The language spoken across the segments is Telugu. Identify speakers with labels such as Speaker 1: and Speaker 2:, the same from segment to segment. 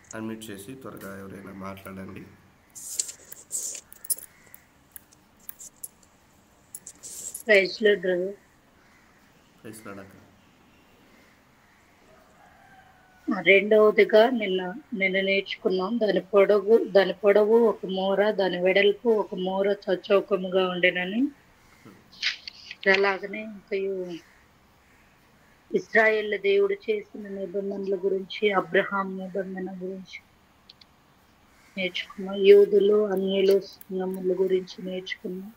Speaker 1: అన్మ్యూట్ చేసి త్వరగా ఎవరైనా మాట్లాడండి.
Speaker 2: Praise lord brother.
Speaker 1: Praise lord అక్క.
Speaker 2: రెండవదిగా నిన్న నేర్చుకున్నాం. దాని పొడవు ఒక మూర, దాని వెడల్పు ఒక మూర చచ్చౌకముగా ఉండేనని. అలాగనే ఇంకయు ఇశ్రాయేళ్ల దేవుడు చేసిన నిబంధనల గురించి, అబ్రహాం నిబంధన గురించి నేర్చుకున్నాం. యూదులు అన్యులు సంగముల గురించి నేర్చుకున్నాం.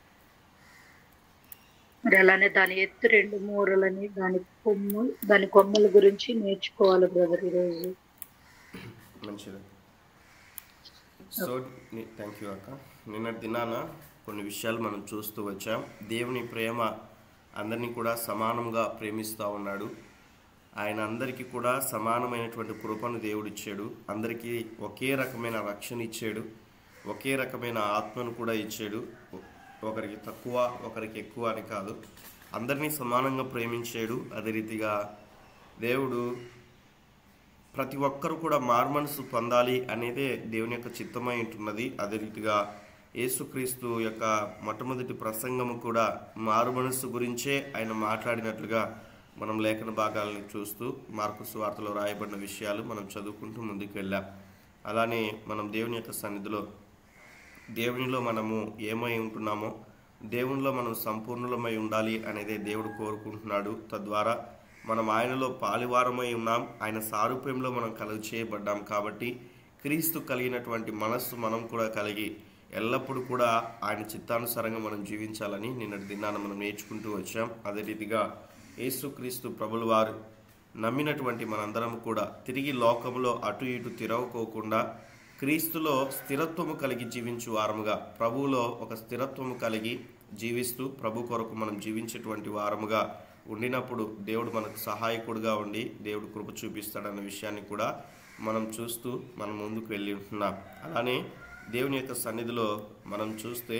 Speaker 2: మరి అలానే దాని ఎత్తు 2 మూరలని, దాని కొమ్మల గురించి నేర్చుకోవాలి బ్రదర్ ఈరోజు.
Speaker 1: మంచిది. సో థ్యాంక్ యూ అక్క. నిన్నటి దినాన కొన్ని విషయాలు మనం చూస్తూ వచ్చాం. దేవుని ప్రేమ అందరినీ కూడా సమానంగా ప్రేమిస్తూ ఉన్నాడు. ఆయన అందరికీ కూడా సమానమైనటువంటి కృపను దేవుడు ఇచ్చాడు. అందరికీ ఒకే రకమైన రక్షణ ఇచ్చాడు. ఒకే రకమైన ఆత్మను కూడా ఇచ్చాడు. ఒకరికి తక్కువ ఒకరికి ఎక్కువ అని కాదు, అందరినీ సమానంగా ప్రేమించాడు. అదే రీతిగా దేవుడు ప్రతి ఒక్కరు కూడా మారుమనసు పొందాలి అనేదే దేవుని యొక్క చిత్తమై ఉంటున్నది. అదే రీతిగా యేసుక్రీస్తు యొక్క మొట్టమొదటి ప్రసంగము కూడా మారుమనస్సు గురించే ఆయన మాట్లాడినట్లుగా మనం లేఖన భాగాలను చూస్తూ మార్కు సువార్తలో రాయబడిన విషయాలు మనం చదువుకుంటూ ముందుకు వెళ్ళాం. అలానే మనం దేవుని యొక్క సన్నిధిలో దేవునిలో మనము ఏమై ఉంటున్నామో, దేవునిలో మనం సంపూర్ణులమై ఉండాలి అనేదే దేవుడు కోరుకుంటున్నాడు. తద్వారా మనం ఆయనలో పాలివారమై ఉన్నాం. ఆయన సారూప్యంలో మనం కలుగు చేయబడ్డాం. కాబట్టి క్రీస్తు కలిగినటువంటి మనస్సు మనం కూడా కలిగి ఎల్లప్పుడూ కూడా ఆయన చిత్తానుసారంగా మనం జీవించాలని నిన్నటి దినాన మనం నేర్చుకుంటూ వచ్చాం. అదే రీతిగా యేసుక్రీస్తు ప్రభుల వారు నమ్మినటువంటి మనందరం కూడా తిరిగి లోకంలో అటు ఇటు తిరగకోకుండా క్రీస్తులో స్థిరత్వము కలిగి జీవించు వారముగా, ప్రభువులో ఒక స్థిరత్వము కలిగి జీవిస్తూ ప్రభు కొరకు మనం జీవించేటువంటి వారముగా ఉండినప్పుడు దేవుడు మనకు సహాయకుడుగా ఉండి దేవుడు కృప చూపిస్తాడన్న విషయాన్ని కూడా మనం చూస్తూ మనం ముందుకు వెళ్ళి ఉంటున్నాం. అలానే దేవుని యొక్క సన్నిధిలో మనం చూస్తే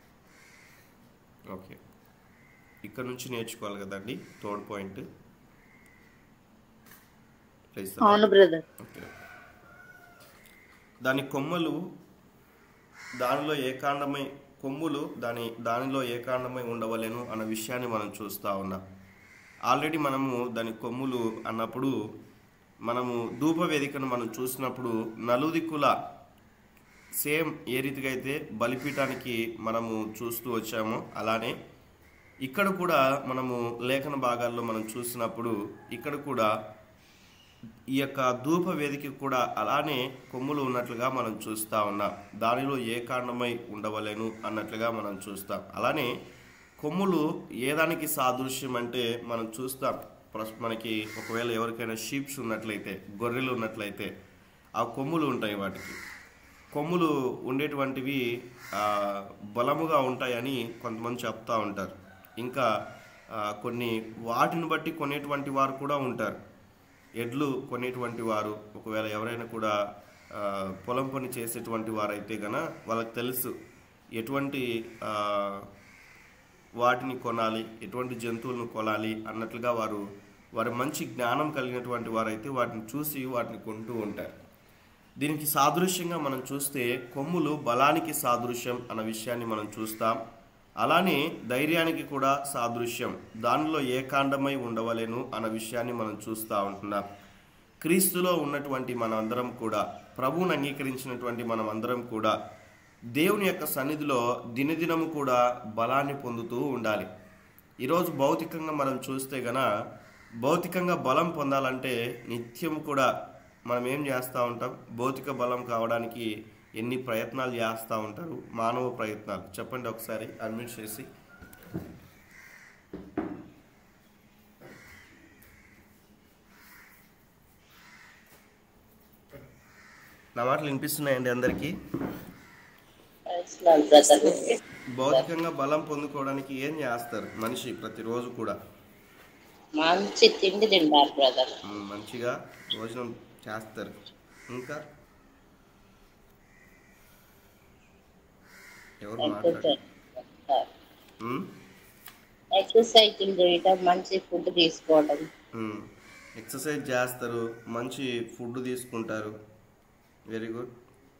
Speaker 1: ఓకే, ఇక్కడ నుంచి నేర్చుకోవాలి కదండి. థర్డ్ పాయింట్ దాని కొమ్మలు దానిలో ఏకాండమై కొమ్ములు దానిలో ఏకాండమై ఉండవలేను అన్న విషయాన్ని మనం చూస్తూ ఉన్నాం. ఆల్రెడీ మనము దాని కొమ్ములు అన్నప్పుడు మనము ధూప వేదికను మనం చూసినప్పుడు నలుదిక్కుల సేమ్ ఏ రీతిగా అయితే బలిపీఠానికి మనము చూస్తూ వచ్చామో అలానే ఇక్కడ కూడా మనము లేఖన భాగాల్లో మనం చూసినప్పుడు ఇక్కడ కూడా ఈ యొక్క ధూప వేదిక కూడా అలానే కొమ్ములు ఉన్నట్లుగా మనం చూస్తూ ఉన్నాం. దానిలో ఏకాండమై ఉండవలేను అన్నట్లుగా మనం చూస్తాం. అలానే కొమ్ములు ఏ దానికి సాదృశ్యం అంటే మనం చూస్తాం. మనకి ఒకవేళ ఎవరికైనా షీప్స్ ఉన్నట్లయితే, గొర్రెలు ఉన్నట్లయితే ఆ కొమ్ములు ఉంటాయి. వాటికి కొమ్ములు ఉండేటువంటివి బలముగా ఉంటాయని కొంతమంది చెప్తూ ఉంటారు. ఇంకా కొన్ని వాటిని బట్టి కొనేటువంటి వారు కూడా ఉంటారు. ఎడ్లు కొనేటువంటి వారు ఒకవేళ ఎవరైనా కూడా పొలం పని చేసేటువంటి వారైతే గన వాళ్ళకి తెలుసు ఎటువంటి వాటిని కొనాలి, ఎటువంటి జంతువులను కొనాలి అన్నట్లుగా వారు మంచి జ్ఞానం కలిగినటువంటి వారైతే వాటిని చూసి వాటిని కొంటూ ఉంటారు. దీనికి సాదృశ్యంగా మనం చూస్తే కొమ్ములు బలానికి సాదృశ్యం అన్న విషయాన్ని మనం చూస్తాం. అలానే ధైర్యానికి కూడా సాదృశ్యం, దానిలో ఏకాండమై ఉండవలేను అన్న విషయాన్ని మనం చూస్తూ ఉంటున్నాం. క్రీస్తులో ఉన్నటువంటి మనమందరం కూడా, ప్రభువుని అంగీకరించినటువంటి మనమందరం కూడా దేవుని యొక్క సన్నిధిలో దినదినము కూడా బలాన్ని పొందుతూ ఉండాలి. ఈరోజు భౌతికంగా మనం చూస్తే గన భౌతికంగా బలం పొందాలంటే నిత్యం కూడా మనం ఏం చేస్తూ ఉంటాం? భౌతిక బలం కావడానికి ఎన్ని ప్రయత్నాలు చేస్తూ ఉంటారు, మానవ ప్రయత్నాలు. చెప్పండి ఒకసారి అడ్మిట్ చేసి. నా మాటలు వినిపిస్తున్నాయండి అందరికీ? భౌతికంగా బలం పొందుకోవడానికి ఏం చేస్తారు మనిషి ప్రతిరోజు కూడా?
Speaker 3: మంచి తిండి తింటారు బ్రదర్,
Speaker 1: మంచిగా భోజనం చేస్తారు. ఇంకా ఎవరు మాట్లాడారు?
Speaker 3: ఎక్సర్సైజ్ చేయటం, మంచి ఫుడ్ తీసుకోవడం.
Speaker 1: ఎక్సర్సైజ్ చేస్తారు, మంచి ఫుడ్ తీసుకుంటారు. Very good.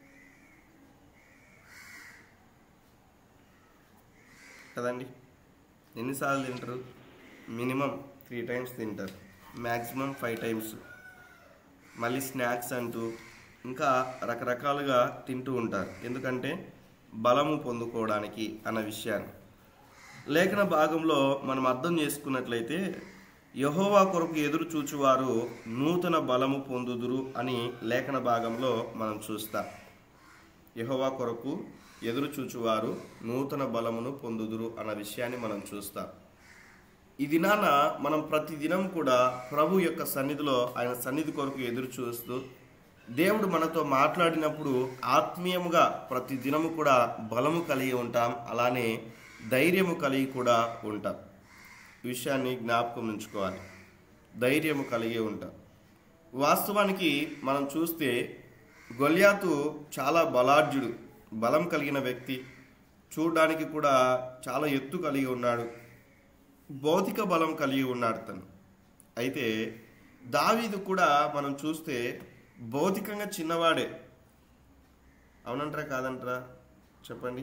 Speaker 1: కదండి, ఎన్నిసార్లు తింటారు? మినిమం 3 times తింటారు, మ్యాక్సిమం 5 times. మళ్ళీ స్నాక్స్ అంటూ ఇంకా రకరకాలుగా తింటూ ఉంటారు. ఎందుకంటే బలము పొందుకోవడానికి అన్న విషయాన్ని లేఖన భాగంలో మనం అర్థం చేసుకున్నట్లయితే యెహోవా కొరకు ఎదురు చూచువారు నూతన బలము పొందుదురు అని లేఖన భాగంలో మనం చూస్తాం. యెహోవా కొరకు ఎదురు చూచువారు నూతన బలమును పొందుదురు అన్న విషయాన్ని మనం చూస్తాం. ఈ దినాన మనం ప్రతి దినం కూడా ప్రభు యొక్క సన్నిధిలో, ఆయన సన్నిధి కొరకు ఎదురు చూస్తూ దేవుడు మనతో మాట్లాడినప్పుడు ఆత్మీయముగా ప్రతి దినము కూడా బలము కలిగి ఉంటాం, అలానే ధైర్యము కలిగి కూడా ఉంటాం. ఈ విషయాన్ని జ్ఞాపకం ఉంచుకోవాలి. ధైర్యము కలిగి ఉంటాం. వాస్తవానికి మనం చూస్తే గొల్యాతు చాలా బలాఢ్యుడు, బలం కలిగిన వ్యక్తి, చూడడానికి కూడా చాలా ఎత్తు కలిగి ఉన్నాడు, భౌతిక బలం కలిగి ఉన్నాడు తను. అయితే దావీదు కూడా మనం చూస్తే భౌతికంగా చిన్నవాడే. అవునంటారా కాదంటారా చెప్పండి?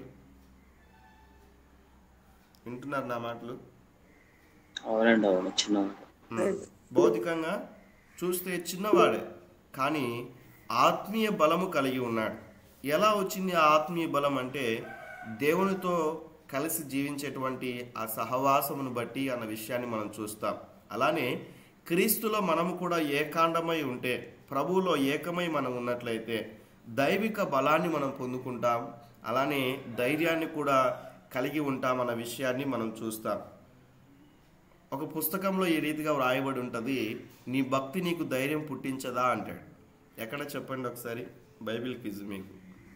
Speaker 1: వింటున్నారు నా మాటలు?
Speaker 4: అవునండి, అవును, చిన్నవాడు.
Speaker 1: భౌతికంగా చూస్తే చిన్నవాడే, కానీ ఆత్మీయ బలము కలిగి ఉన్నాడు. ఎలా వచ్చింది ఆ ఆత్మీయ బలం అంటే దేవునితో కలిసి జీవించేటువంటి ఆ సహవాసమును బట్టి అన్న విషయాన్ని మనం చూస్తాం. అలానే క్రీస్తులో మనము కూడా ఏకాండమై ఉంటే, ప్రభువులో ఏకమై మనం ఉన్నట్లయితే దైవిక బలాన్ని మనం పొందుకుంటాం, అలానే ధైర్యాన్ని కూడా కలిగి ఉంటాం అన్న విషయాన్ని మనం చూస్తాం. ఒక పుస్తకంలో ఈ రీతిగా వ్రాయబడి ఉంటుంది, నీ భక్తి నీకు ధైర్యం పుట్టించదా అంటాడు. ఎక్కడ చెప్పండి ఒకసారి? బైబిల్ క్విజ్ మీకు.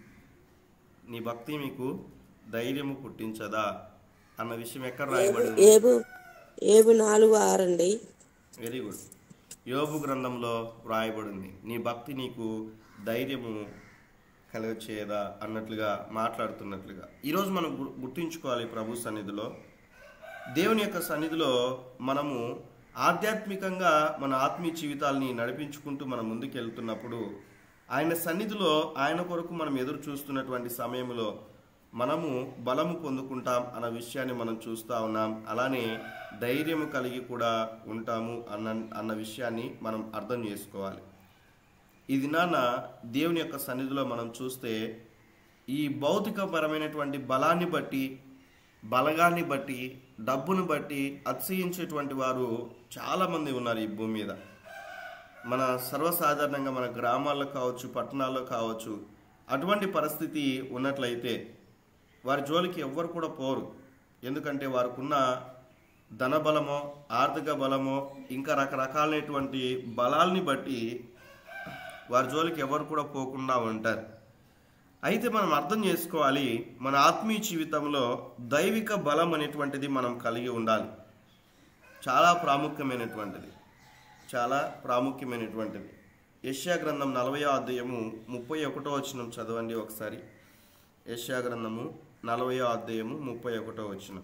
Speaker 1: నీ భక్తి మీకు ధైర్యము పుట్టించదా అన్న విషయం ఎక్కడ రాయబడింది?
Speaker 5: ఏబు 4:6 అండి.
Speaker 1: Very good. యోబు గ్రంథంలో వ్రాయబడింది, నీ భక్తి నీకు ధైర్యము కలుగచేయదా అన్నట్లుగా మాట్లాడుతున్నట్లుగా. ఈరోజు మనం గుర్తుంచుకోవాలి, ప్రభు సన్నిధిలో, దేవుని యొక్క సన్నిధిలో మనము ఆధ్యాత్మికంగా మన ఆత్మీయ జీవితాలని నడిపించుకుంటూ మనం ముందుకు వెళ్తున్నప్పుడు ఆయన సన్నిధిలో ఆయన కొరకు మనం ఎదురు చూస్తున్నటువంటి సమయంలో మనము బలము పొందుకుంటాం అన్న విషయాన్ని మనం చూస్తూ ఉన్నాం. అలానే ధైర్యము కలిగి కూడా ఉంటాము అన్న విషయాన్ని మనం అర్థం చేసుకోవాలి. ఈ దినాన దేవుని యొక్క సన్నిధిలో మనం చూస్తే ఈ భౌతికపరమైనటువంటి బలాన్ని బట్టి, బలగాన్ని బట్టి, డబ్బును బట్టి అతిశయించేటువంటి వారు చాలామంది ఉన్నారు ఈ భూమి మీద. మన సర్వసాధారణంగా మన గ్రామాల్లో కావచ్చు, పట్టణాల్లో కావచ్చు, అటువంటి పరిస్థితి ఉన్నట్లయితే వారి జోలికి ఎవ్వరు కూడా పోరు. ఎందుకంటే వారికున్న ధనబలమో, ఆర్థిక బలమో, ఇంకా రకరకాలైనటువంటి బలాల్ని బట్టి వారి జోలికి ఎవరు కూడా పోకుండా ఉంటారు. అయితే మనం అర్థం చేసుకోవాలి, మన ఆత్మీయ జీవితంలో దైవిక బలం అనేటువంటిది మనం కలిగి ఉండాలి. చాలా ప్రాముఖ్యమైనటువంటిది, చాలా ప్రాముఖ్యమైనటువంటిది. యెషయా గ్రంథం 40వ అధ్యాయము 31వ వచనం చదవండి ఒకసారి. యెషయా గ్రంథము 40వ అధ్యాయము 31వ వచనం.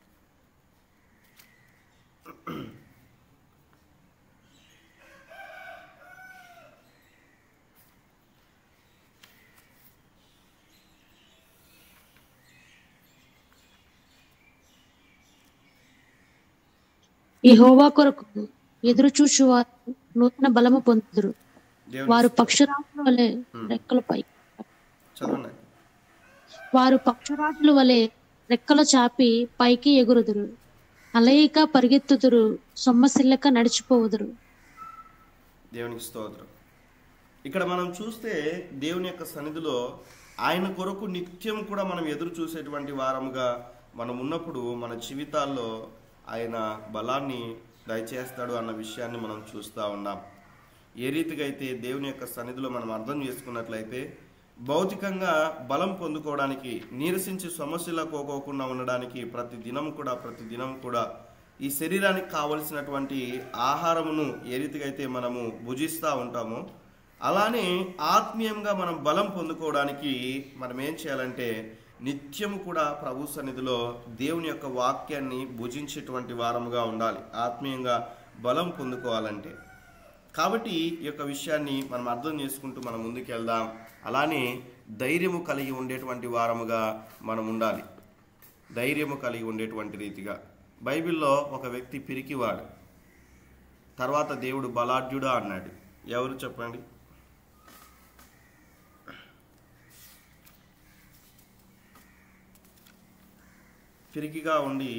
Speaker 6: యెహోవా కొరకు ఎదురు చూచువారు నూతన బలము పొందుదురు. వారు పక్షురాజుల వలె రెక్కలపై
Speaker 1: చదవండి.
Speaker 6: వారు పక్షురాజుల వలె రెక్కలు చాపి పైకి ఎగురుదురు. అలయిక పరిగెత్తుదురు, సొమ్మసిల్లక నడిచిపోవుదురు.
Speaker 1: దేవునికి స్తోత్రం. ఇక్కడ మనం చూస్తే దేవుని యొక్క సన్నిధిలో ఆయన కొరకు నిత్యం కూడా మనం ఎదురు చూసేటువంటి వారముగా మనం ఉన్నప్పుడు మన జీవితాల్లో ఆయన బలాన్ని దయచేస్తాడు అన్న విషయాన్ని మనం చూస్తూ ఉన్నాం. ఏ రీతిగా అయితే దేవుని యొక్క సన్నిధిలో మనం అర్థం చేసుకున్నట్లయితే భౌతికంగా బలం పొందుకోవడానికి, నీరసించి సమస్యలు పోకోకుండా ఉండడానికి ప్రతి దినం కూడా ఈ శరీరానికి కావలసినటువంటి ఆహారమును ఏ రీతిగా అయితే మనము భుజిస్తూ ఉంటామో, అలానే ఆత్మీయంగా మనం బలం పొందుకోవడానికి మనం ఏం చేయాలంటే నిత్యము కూడా ప్రభు సన్నిధిలో దేవుని యొక్క వాక్యాన్ని భుజించేటువంటి వారముగా ఉండాలి. ఆత్మీయంగా బలం పొందుకోవాలంటే కాబట్టి ఈ యొక్క విషయాన్ని మనం అర్థం చేసుకుంటూ మనం ముందుకు వెళ్దాం. అలానే ధైర్యము కలిగి ఉండేటువంటి వారముగా మనం ఉండాలి. ధైర్యము కలిగి ఉండేటువంటి రీతిగా. బైబిల్లో ఒక వ్యక్తి పిరికివాడు, తర్వాత దేవుడు బలాఢ్యుడా అన్నాడు. ఎవరు చెప్పండి? పిరికిగా ఉండి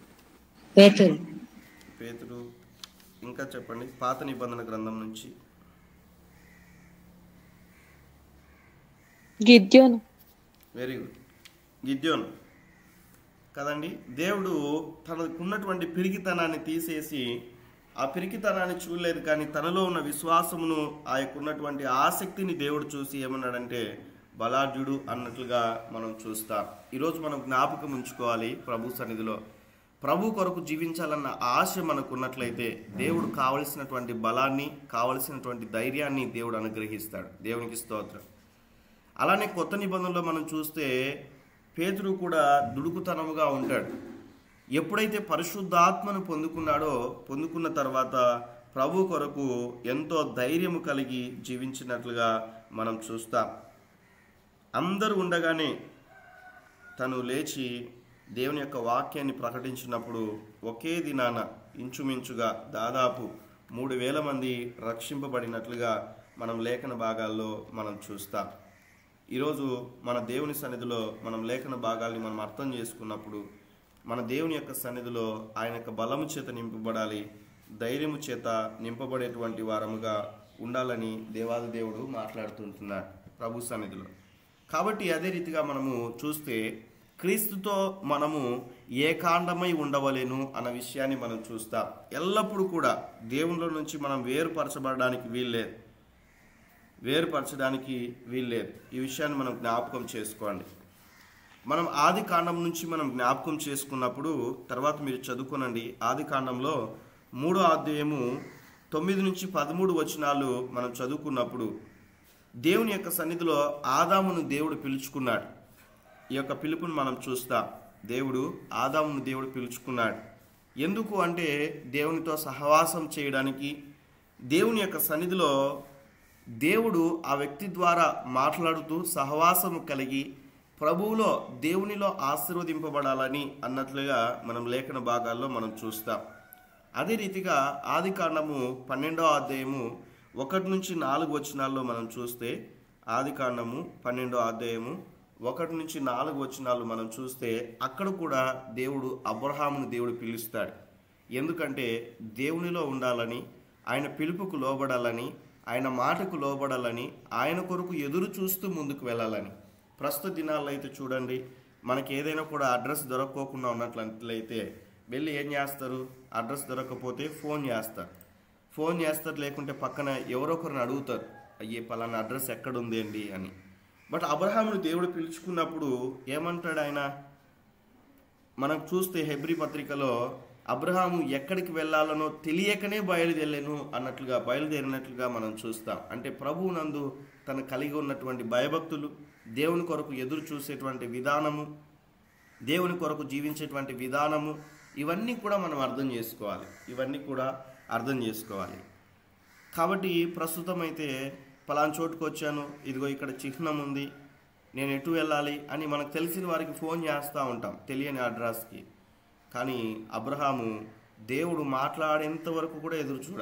Speaker 1: పేతురు. ఇంకా చెప్పండి పాత నిబంధన గ్రంథం నుంచి.
Speaker 7: గిద్యోను.
Speaker 1: వెరీ గుడ్, గిద్యోను కదండి. దేవుడు తనకున్నటువంటి పిరికితనాన్ని తీసేసి ఆ పిరికితనాన్ని చూడలేదు, కానీ తనలో ఉన్న విశ్వాసమును, ఆ యొక్క ఉన్నటువంటి ఆసక్తిని దేవుడు చూసి ఏమన్నాడంటే బలాఢ్యుడు అన్నట్లుగా మనం చూస్తాం. ఈరోజు మనం జ్ఞాపకం ఉంచుకోవాలి, ప్రభు సన్నిధిలో ప్రభు కొరకు జీవించాలన్న ఆశ మనకు ఉన్నట్లయితే దేవుడు కావలసినటువంటి బలాన్ని, కావలసినటువంటి ధైర్యాన్ని దేవుడు అనుగ్రహిస్తాడు. దేవునికి స్తోత్రం. అలానే కొత్త నిబంధనలో మనం చూస్తే పేతురు కూడా దుడుకుతనముగా ఉంటాడు. ఎప్పుడైతే పరిశుద్ధాత్మను పొందుకున్న తర్వాత ప్రభు కొరకు ఎంతో ధైర్యము కలిగి జీవించినట్లుగా మనం చూస్తాం. అందరూ ఉండగానే తను లేచి దేవుని యొక్క వాక్యాన్ని ప్రకటించినప్పుడు ఒకే దినాన ఇంచుమించుగా దాదాపు 3,000 మంది రక్షింపబడినట్లుగా మనం లేఖన భాగాల్లో మనం చూస్తాం. ఈరోజు మన దేవుని సన్నిధిలో మనం లేఖన భాగాల్ని మనం అర్థం చేసుకున్నప్పుడు మన దేవుని యొక్క సన్నిధిలో ఆయన యొక్క బలము చేత నింపబడాలి, ధైర్యము చేత నింపబడేటువంటి వారముగా ఉండాలని దేవాది దేవుడు మాట్లాడుతుంటున్నాడు ప్రభు సన్నిధిలో. కాబట్టి అదే రీతిగా మనము చూస్తే క్రీస్తుతో మనము ఏకాండమై ఉండవలేను అన్న విషయాన్ని మనం చూస్తాం. ఎల్లప్పుడూ కూడా దేవునిలో నుంచి మనం వేరుపరచడానికి వీల్లేదు. ఈ విషయాన్ని మనం జ్ఞాపకం చేసుకోండి. మనం ఆది కాండం నుంచి మనం జ్ఞాపకం చేసుకున్నప్పుడు తర్వాత మీరు చదువుకోనండి. ఆది కాండంలో 3వ అధ్యాయము 9 నుంచి 13 వచనాలు మనం చదువుకున్నప్పుడు దేవుని యొక్క సన్నిధిలో ఆదామును దేవుడు పిలుచుకున్నాడు. ఈ యొక్క పిలుపును మనం చూస్తాం. ఆదామును దేవుడు పిలుచుకున్నాడు. ఎందుకు అంటే దేవునితో సహవాసం చేయడానికి, దేవుని యొక్క సన్నిధిలో దేవుడు ఆ వ్యక్తి ద్వారా మాట్లాడుతూ సహవాసము కలిగి ప్రభువులో దేవునిలో ఆశీర్వదింపబడాలని అన్నట్లుగా మనం లేఖన భాగాల్లో మనం చూస్తాం. అదే రీతిగా ఆది కాండము 12వ అధ్యాయము 1 నుంచి 4 వచనాల్లో మనం చూస్తే, ఆది కాండము 12వ అధ్యాయము 1 నుంచి 4 వచనాలు మనం చూస్తే అక్కడ కూడా దేవుడు అబ్రహామును దేవుడు పిలుస్తాడు. ఎందుకంటే దేవునిలో ఉండాలని, ఆయన పిలుపుకు లోబడాలని, ఆయన మాటకు లోబడాలని, ఆయన కొరకు ఎదురు చూస్తూ ముందుకు వెళ్ళాలని. ప్రస్తుత దినాల్లో అయితే చూడండి, మనకి ఏదైనా కూడా అడ్రస్ దొరక్కోకుండా ఉన్నట్లయితే వెళ్ళి ఏం చేస్తారు? అడ్రస్ దొరకకపోతే ఫోన్ చేస్తారు, లేకుంటే పక్కన ఎవరొకరిని అడుగుతారు, అయ్యే పలానా అడ్రస్ ఎక్కడుంది అండి అని. బట్ అబ్రహామును దేవుడు పిలుచుకున్నప్పుడు ఏమంటాడు ఆయన? మనం చూస్తే హెబ్రీ పత్రికలో అబ్రహాము ఎక్కడికి వెళ్ళాలనో తెలియకనే బయలుదేరినట్లుగా మనం చూస్తాం. అంటే ప్రభువునందు తను కలిగి ఉన్నటువంటి భయభక్తులు, దేవుని కొరకు ఎదురు చూసేటువంటి విధానము, దేవుని కొరకు జీవించేటువంటి విధానము, ఇవన్నీ కూడా మనం అర్థం చేసుకోవాలి. కాబట్టి ప్రస్తుతం అయితే పలానా చోటుకు వచ్చాను, ఇదిగో ఇక్కడ చిహ్నం ఉంది, నేను ఎటు వెళ్ళాలి అని మనకు తెలిసిన వారికి ఫోన్ చేస్తూ ఉంటాం తెలియని అడ్రస్కి. కానీ అబ్రహాము దేవుడు మాట్లాడేంత వరకు కూడా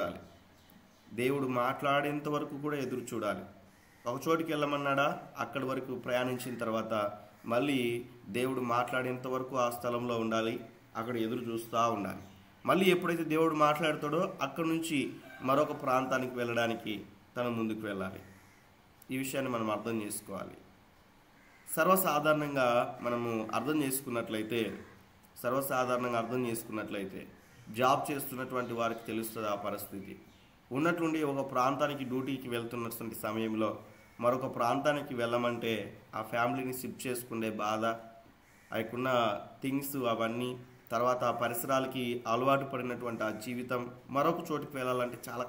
Speaker 1: ఎదురు చూడాలి. ఒక చోటికి వెళ్ళమన్నాడా, అక్కడి వరకు ప్రయాణించిన తర్వాత మళ్ళీ దేవుడు మాట్లాడేంత వరకు ఆ స్థలంలో ఉండాలి, అక్కడ ఎదురు చూస్తూ ఉండాలి. మళ్ళీ ఎప్పుడైతే దేవుడు మాట్లాడతాడో అక్కడి నుంచి మరొక ప్రాంతానికి వెళ్ళడానికి తను ముందుకు వెళ్ళాలి. ఈ విషయాన్ని మనం అర్థం చేసుకోవాలి. సర్వసాధారణంగా అర్థం చేసుకున్నట్లయితే జాబ్ చేస్తున్నటువంటి వారికి తెలుస్తుంది ఆ పరిస్థితి. ఉన్నట్లుండి ఒక ప్రాంతానికి డ్యూటీకి వెళ్తున్నటువంటి సమయంలో మరొక ప్రాంతానికి వెళ్ళమంటే ఆ ఫ్యామిలీని షిఫ్ట్ చేసుకునే బాధ, ఆయకున్న థింగ్స్ అవన్నీ, తర్వాత ఆ పరిసరాలకి అలవాటు పడినటువంటి ఆ జీవితం, మరొక చోటుకి వెళ్ళాలంటే చాలా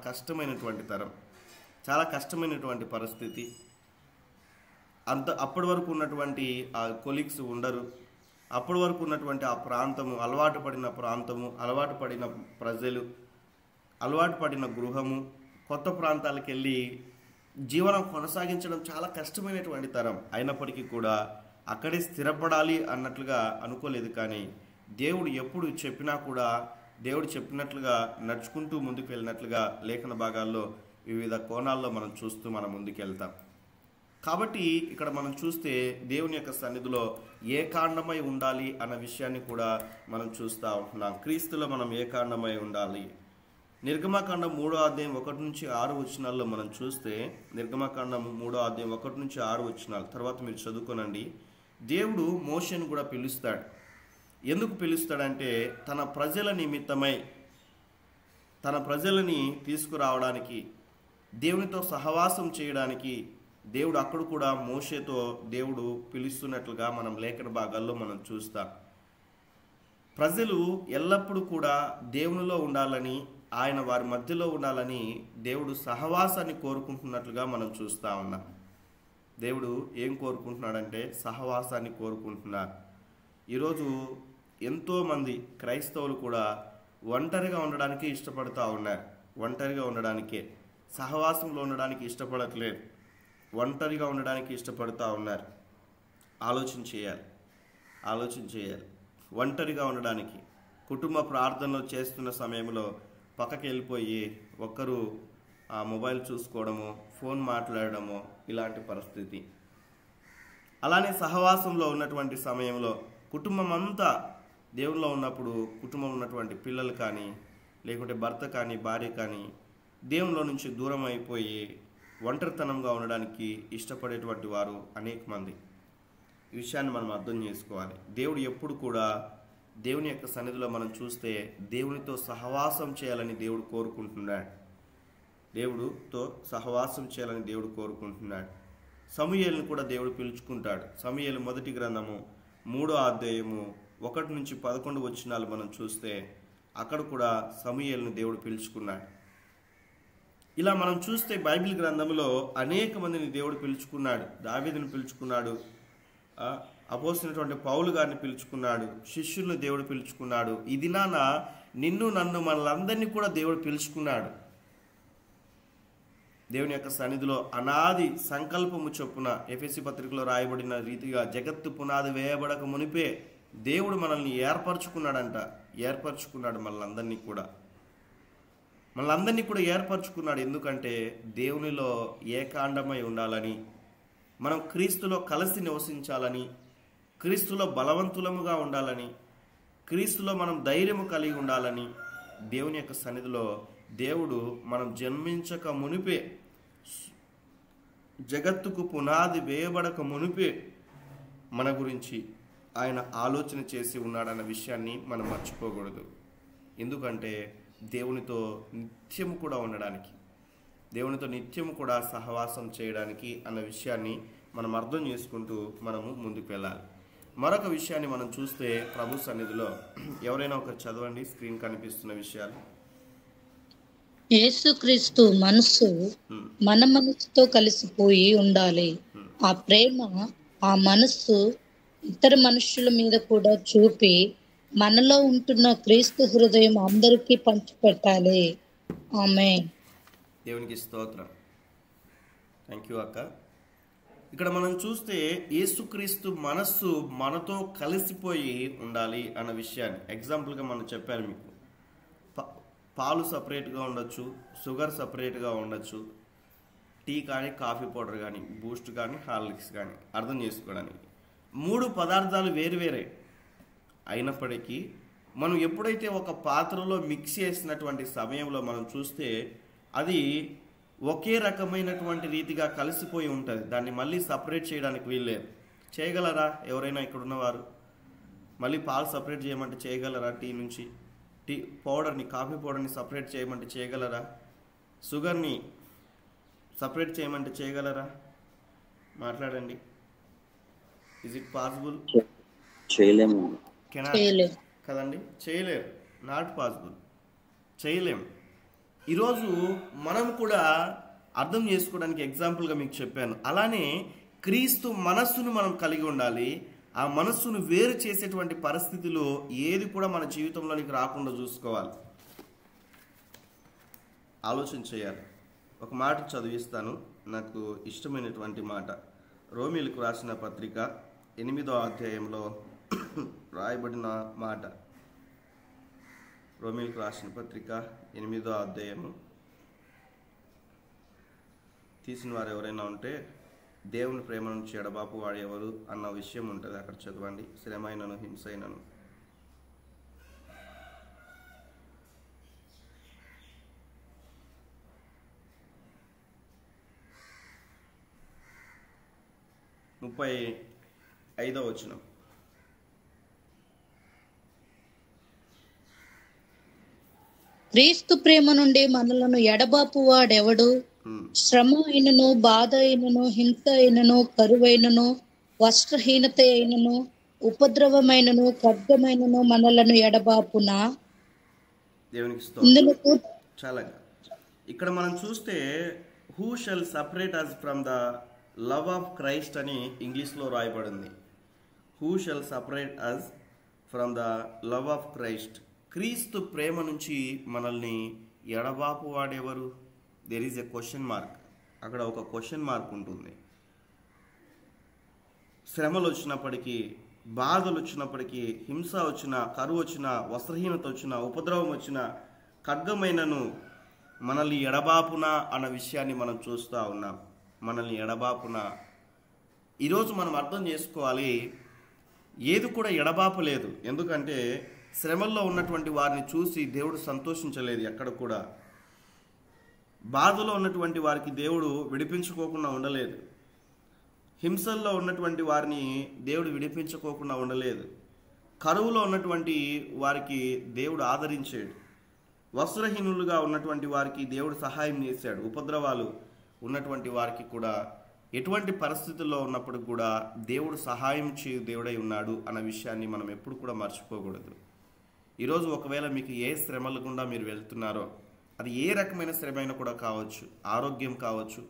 Speaker 1: కష్టమైనటువంటి పరిస్థితి. అప్పటి వరకు ఉన్నటువంటి ఆ కొలీగ్స్ ఉండరు, అప్పటి వరకు ఉన్నటువంటి ఆ ప్రాంతము, అలవాటు పడిన ప్రజలు, అలవాటు పడిన గృహము కొత్త ప్రాంతాలకు వెళ్ళి జీవనం కొనసాగించడం చాలా కష్టమైనటువంటి తరం. అయినప్పటికీ కూడా అక్కడే స్థిరపడాలి అన్నట్లుగా అనుకోలేదు. కానీ దేవుడు ఎప్పుడు చెప్పినా కూడా దేవుడు చెప్పినట్లుగా నడుచుకుంటూ ముందుకు వెళ్ళినట్లుగా లేఖన భాగాల్లో వివిధ కోణాల్లో మనం చూస్తూ మనం ముందుకు వెళ్తాం. కాబట్టి ఇక్కడ మనం చూస్తే దేవుని యొక్క సన్నిధిలో ఏకాండమై ఉండాలి అన్న విషయాన్ని కూడా మనం చూస్తూ ఉంటున్నాం. క్రీస్తులో మనం ఏకాండమై ఉండాలి. నిర్గమకాండం 3వ అధ్యాయం 1-6 వచనాల్లో మనం చూస్తే, నిర్గమకాండం 3వ అధ్యాయం 1-6 వచనాలు తర్వాత మీరు చదువుకోనండి. దేవుడు మోషేను కూడా పిలుస్తాడు. ఎందుకు పిలుస్తాడంటే తన ప్రజల నిమిత్తమై, తన ప్రజలని తీసుకురావడానికి, దేవునితో సహవాసం చేయడానికి దేవుడు అక్కడ కూడా మోషేతో దేవుడు పిలుస్తున్నట్లుగా మనం లేఖన భాగాల్లో మనం చూస్తాం. ప్రజలు ఎల్లప్పుడూ కూడా దేవునిలో ఉండాలని, ఆయన వారి మధ్యలో ఉండాలని దేవుడు సహవాసాన్ని కోరుకుంటున్నట్లుగా మనం చూస్తూ ఉన్నాం. దేవుడు ఏం కోరుకుంటున్నాడంటే సహవాసాన్ని కోరుకుంటున్నారు. ఈరోజు ఎంతోమంది క్రైస్తవులు కూడా ఒంటరిగా ఉండడానికి ఇష్టపడుతూ ఉన్నారు. ఒంటరిగా ఉండడానికే, సహవాసంలో ఉండడానికి ఇష్టపడట్లేదు, ఒంటరిగా ఉండడానికి ఇష్టపడుతూ ఉన్నారు. ఆలోచన చేయాలి. ఒంటరిగా ఉండడానికి కుటుంబ ప్రార్థనలో చేస్తున్న సమయంలో పక్కకి వెళ్ళిపోయి ఒక్కరు ఆ మొబైల్ చూసుకోవడము, ఫోన్ మాట్లాడడము, ఇలాంటి పరిస్థితి. అలానే సహవాసంలో ఉన్నటువంటి సమయంలో కుటుంబం అంతా దేవునిలో ఉన్నప్పుడు కుటుంబం ఉన్నటువంటి పిల్లలు కానీ లేకుంటే భర్త కానీ భార్య కానీ దేవునిలో నుంచి దూరం అయిపోయి ఒంటరితనంగా ఉండడానికి ఇష్టపడేటువంటి వారు అనేక మంది. ఈ విషయాన్ని మనం అర్థం చేసుకోవాలి. దేవుడు ఎప్పుడు కూడా దేవుని యొక్క సన్నిధిలో మనం చూస్తే దేవునితో సహవాసం చేయాలని దేవుడు కోరుకుంటున్నాడు. దేవుడితో సహవాసం చేయాలని దేవుడు కోరుకుంటున్నాడు. సమూయేలును కూడా దేవుడు పిలుచుకుంటాడు. సమూయేలు మొదటి గ్రంథము 3వ అధ్యాయము 1-11 వచనాలు మనం చూస్తే అక్కడ కూడా సమూయేలును దేవుడు పిలుచుకున్నాడు. ఇలా మనం చూస్తే బైబిల్ గ్రంథంలో అనేక మందిని దేవుడు పిలుచుకున్నాడు. దావీదును పిలుచుకున్నాడు, అపోస్తలుడైనటువంటి పౌలు గారిని పిలుచుకున్నాడు, శిష్యులను దేవుడు పిలుచుకున్నాడు. ఈ దినాన నిన్ను నన్ను మనలందరినీ కూడా దేవుడు పిలుచుకున్నాడు. దేవుని యొక్క సన్నిధిలో అనాది సంకల్పము చొప్పున ఎఫెసీ పత్రికలో రాయబడిన రీతిగా జగత్తు పునాది వేయబడక మునిపే దేవుడు మనల్ని ఏర్పరచుకున్నాడు మనలందరినీ కూడా ఏర్పరచుకున్నాడు. ఎందుకంటే దేవునిలో ఏకాండమై ఉండాలని, మనం క్రీస్తులో కలిసి నివసించాలని, క్రీస్తులో బలవంతులముగా ఉండాలని, క్రీస్తులో మనం ధైర్యము కలిగి ఉండాలని దేవుని యొక్క సన్నిధిలో దేవుడు మనం జన్మించక మునిపే, జగత్తుకు పునాది వేయబడక మునిపే మన గురించి ఆయన ఆలోచన చేసి ఉన్నాడన్న విషయాన్ని మనం మర్చిపోకూడదు. ఎందుకంటే దేవునితో నిత్యము కూడా ఉండడానికి, దేవునితో నిత్యము కూడా సహవాసం చేయడానికి అన్న విషయాన్ని మనం అర్థం చేసుకుంటూ మనము ముందుకు వెళ్ళాలి. మరొక విషయాన్ని మనం చూస్తే ప్రభు సన్నిధిలో ఎవరైనా ఒకరు చదవండి, స్క్రీన్ కనిపిస్తున్న విషయాలు.
Speaker 2: యేసుక్రీస్తు మనస్సు మన మనస్సుతో కలిసిపోయి ఉండాలి. ఆ ప్రేమ, ఆ మనస్సు ఇతర మనుషుల మీద కూడా చూపి మనలో ఉంటున్న క్రీస్తు హృదయం అందరికీ పంచిపెట్టాలి. ఆమేన్.
Speaker 1: దేవునికి స్తోత్రం. థ్యాంక్ యూ అక్క. ఇక్కడ మనం చూస్తే యేసుక్రీస్తు మనస్సు మనతో కలిసిపోయి ఉండాలి అన్న విషయాన్ని ఎగ్జాంపుల్గా మనం చెప్పాను మీకు. పాలు సపరేట్గా ఉండొచ్చు, షుగర్ సపరేట్గా ఉండొచ్చు, టీ కానీ కాఫీ పౌడర్ కానీ బూస్ట్ కానీ హార్లిక్స్ కానీ అర్థం చేసుకోవడానికి 3 పదార్థాలు వేరువేరే అయినప్పటికీ మనం ఎప్పుడైతే ఒక పాత్రలో మిక్స్ చేసినటువంటి సమయంలో మనం చూస్తే అది ఒకే రకమైనటువంటి రీతిగా కలిసిపోయి ఉంటుంది. దాన్ని మళ్ళీ సపరేట్ చేయడానికి వీల్లేదు. చేయగలరా ఎవరైనా ఇక్కడ ఉన్నవారు? మళ్ళీ పాలు సపరేట్ చేయమంటే చేయగలరా? టీ నుంచి టీ పౌడర్ని, కాఫీ పౌడర్ని సపరేట్ చేయమంటే చేయగలరా? షుగర్ని సపరేట్ చేయమంటే చేయగలరా? మాట్లాడండి. Is it possible?
Speaker 4: చేయలేము
Speaker 1: కదండి, చేయలేరు. నాట్ పాసిబుల్, చేయలేము. ఈరోజు మనం కూడా అర్థం చేసుకోవడానికి ఎగ్జాంపుల్గా మీకు చెప్పాను. అలానే క్రీస్తు మనస్సును మనం కలిగి ఉండాలి. ఆ మనస్సును వేరు చేసేటువంటి పరిస్థితిలో ఏది కూడా మన జీవితంలోనికి రాకుండా చూసుకోవాలి, ఆలోచన చేయాలి. ఒక మాట చదివిస్తాను, నాకు ఇష్టమైనటువంటి మాట. రోమీలకు రాసిన పత్రిక 8వ అధ్యాయంలో రాయబడిన మాట. రోమీలకు రాసిన పత్రిక 8వ అధ్యాయము. తీసిన వారు ఎవరైనా ఉంటే దేవుని ప్రేమ నుంచి ఎడబాపు వాడేవారు అన్న విషయం ఉంటుంది, అక్కడ చదవండి. శ్రమైనను హింసైనను. ముప్పై 5వ వచనం.
Speaker 2: క్రీస్తు ప్రేమ నుండి మనలను ఎడబాపు వాడెవడు? శ్రమ అయినను, బాధ అయినను, హింస అయినను, కరువైనను, వస్త్రహీనత అయినను, ఉపద్రవమైనను, ఖడ్గమైనను మనలను ఎడబాపునా?
Speaker 1: దేవునికి
Speaker 2: ఇందులో
Speaker 1: చాలా ఇక్కడ మనం చూస్తే who shall separate us from the love of Christ అని ఇంగ్లీష్లో రాయబడింది. Who shall separate us from the love of Christ. క్రీస్తు ప్రేమ నుంచి మనల్ని ఎడబాపు వాడేవారు? There is a question mark. అక్కడ ఒక క్వశ్చన్ మార్క్ ఉంటుంది. శ్రమలు వచ్చినప్పటికీ, బాధలు వచ్చినప్పటికీ, హింస వచ్చినా, కరువు వచ్చినా, వస్త్రహీనత వచ్చినా, ఉపద్రవం వచ్చినా, ఖడ్గమైనను మనల్ని ఎడబాపునా అన్న విషయాన్ని మనం చూస్తూ ఉన్నాం. మనల్ని ఎడబాపునా. ఈరోజు మనం అర్థం చేసుకోవాలి, ఏది కూడా ఎడబాపు లేదు. ఎందుకంటే శ్రమల్లో ఉన్నటువంటి వారిని చూసి దేవుడు సంతోషించలేదు ఎక్కడ కూడా. బాధలో ఉన్నటువంటి వారికి దేవుడు విడిపించుకోకుండా ఉండలేదు. హింసల్లో ఉన్నటువంటి వారిని దేవుడు విడిపించుకోకుండా ఉండలేదు. కరువులో ఉన్నటువంటి వారికి దేవుడు ఆదరించాడు. వస్త్రహీనులుగా ఉన్నటువంటి వారికి దేవుడు సహాయం చేశాడు. ఉపద్రవాలు ఉన్నటువంటి వారికి కూడా ఎటువంటి పరిస్థితుల్లో ఉన్నప్పుడు కూడా దేవుడు సహాయం చేయు దేవుడై ఉన్నాడు అన్న విషయాన్ని మనం ఎప్పుడు కూడా మర్చిపోకూడదు. ఈరోజు ఒకవేళ మీకు ఏ శ్రమల గుండా మీరు వెళ్తున్నారో, అది ఏ రకమైన శ్రమైనా కూడా కావచ్చు, ఆరోగ్యం కావచ్చు,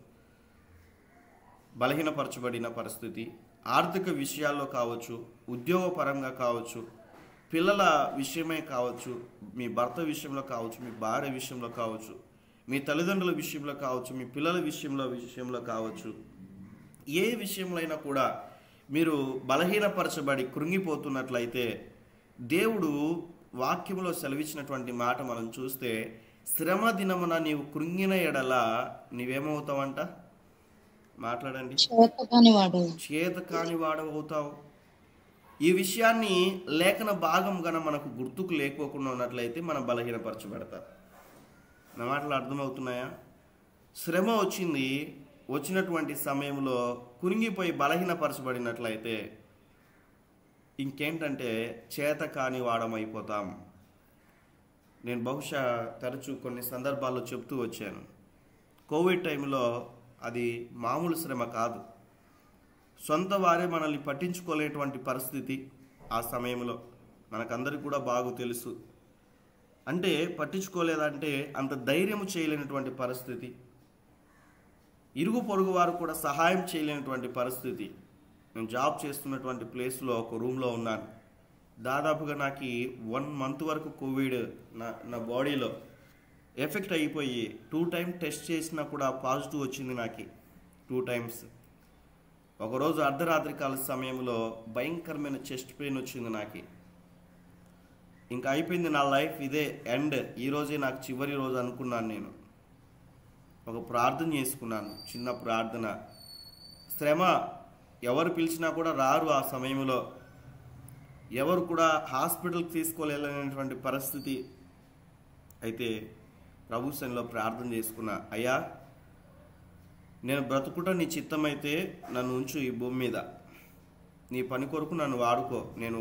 Speaker 1: బలహీనపరచబడిన పరిస్థితి, ఆర్థిక విషయాల్లో కావచ్చు, ఉద్యోగపరంగా కావచ్చు, పిల్లల విషయమే కావచ్చు, మీ భర్త విషయంలో కావచ్చు, మీ భార్య విషయంలో కావచ్చు, మీ తల్లిదండ్రుల విషయంలో కావచ్చు, మీ పిల్లల విషయంలో కావచ్చు, ఏ విషయంలో అయినా కూడా మీరు బలహీనపరచబడి కృంగిపోతున్నట్లయితే దేవుడు వాక్యంలో సెలవిచ్చినటువంటి మాట మనం చూస్తే, శ్రమ దినమున నీవు కృంగిన ఎడల నీవేమవుతావంట? మాట్లాడండి. చేతకాని వాడవుతావు. ఈ విషయాన్ని లేఖన భాగం గన మనకు గుర్తుకు లేకోకుండా ఉన్నట్లయితే మనం బలహీనపరచబడతాం. నా మాటలు అర్థమవుతున్నాయా? శ్రమ వచ్చినటువంటి సమయంలో కురింగిపోయి బలహీనపరచబడినట్లయితే ఇంకేంటంటే చేతకాని వాడమైపోతాం. నేను బహుశా తరచూ కొన్ని సందర్భాల్లో చెప్తూ వచ్చాను, కోవిడ్ టైంలో అది మామూలు శ్రమ కాదు. సొంత వారే మనల్ని పట్టించుకోలేటువంటి పరిస్థితి ఆ సమయంలో మనకందరికి కూడా బాగా తెలుసు. అంటే పట్టించుకోలేదంటే అంత ధైర్యం చేయలేనటువంటి పరిస్థితి, ఇరుగు పొరుగు వారు కూడా సహాయం చేయలేనటువంటి పరిస్థితి. నేను జాబ్ చేస్తున్నటువంటి ప్లేస్లో ఒక రూమ్లో ఉన్నాను. దాదాపుగా నాకు 1 month వరకు కోవిడ్ నా బాడీలో ఎఫెక్ట్ అయిపోయి 2 times టెస్ట్ చేసినా కూడా పాజిటివ్ వచ్చింది నాకు 2 times. ఒకరోజు అర్ధరాత్రి కాల సమయంలో భయంకరమైన చెస్ట్ పెయిన్ వచ్చింది నాకు. ఇంకా అయిపోయింది నా లైఫ్, ఇదే ఎండ్, ఈరోజే నాకు చివరి రోజు అనుకున్నాను. నేను ఒక ప్రార్థన చేసుకున్నాను, చిన్న ప్రార్థన. శ్రమ ఎవరు పిలిచినా కూడా రారు ఆ సమయంలో, ఎవరు కూడా హాస్పిటల్కి తీసుకోలేనటువంటి పరిస్థితి. అయితే ప్రభు సన్నిధిలో ప్రార్థన చేసుకున్నా, అయ్యా నేను బ్రతుకుట నీ చిత్తమైతే నన్ను ఉంచు ఈ భూమి మీద, నీ పని కొరకు నన్ను వాడుకో, నేను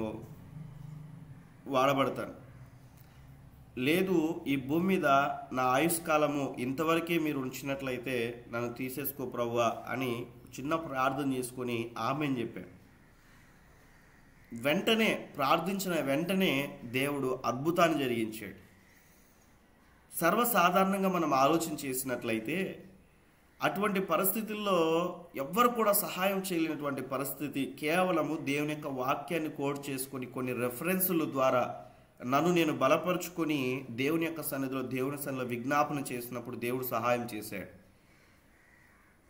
Speaker 1: వాడబడతాను. లేదు ఈ భూమి మీద నా ఆయుష్కాలము ఇంతవరకే మీరు ఉంచినట్లయితే నన్ను తీసేసుకో ప్రభువా అని చిన్న ప్రార్థన చేసుకొని ఆమేన్ చెప్పాను. వెంటనే ప్రార్థించిన వెంటనే దేవుడు అద్భుతాన్ని జరిగించాడు. సర్వసాధారణంగా మనం ఆలోచన చేసినట్లయితే అటువంటి పరిస్థితుల్లో ఎవ్వరు కూడా సహాయం చేయలేనటువంటి పరిస్థితి, కేవలము దేవుని యొక్క వాక్యాన్ని కోట్ చేసుకొని కొన్ని రెఫరెన్సుల ద్వారా నన్ను నేను బలపరుచుకొని దేవుని యొక్క సన్నిధిలో విజ్ఞాపన చేసినప్పుడు దేవుడు సహాయం చేశాడు.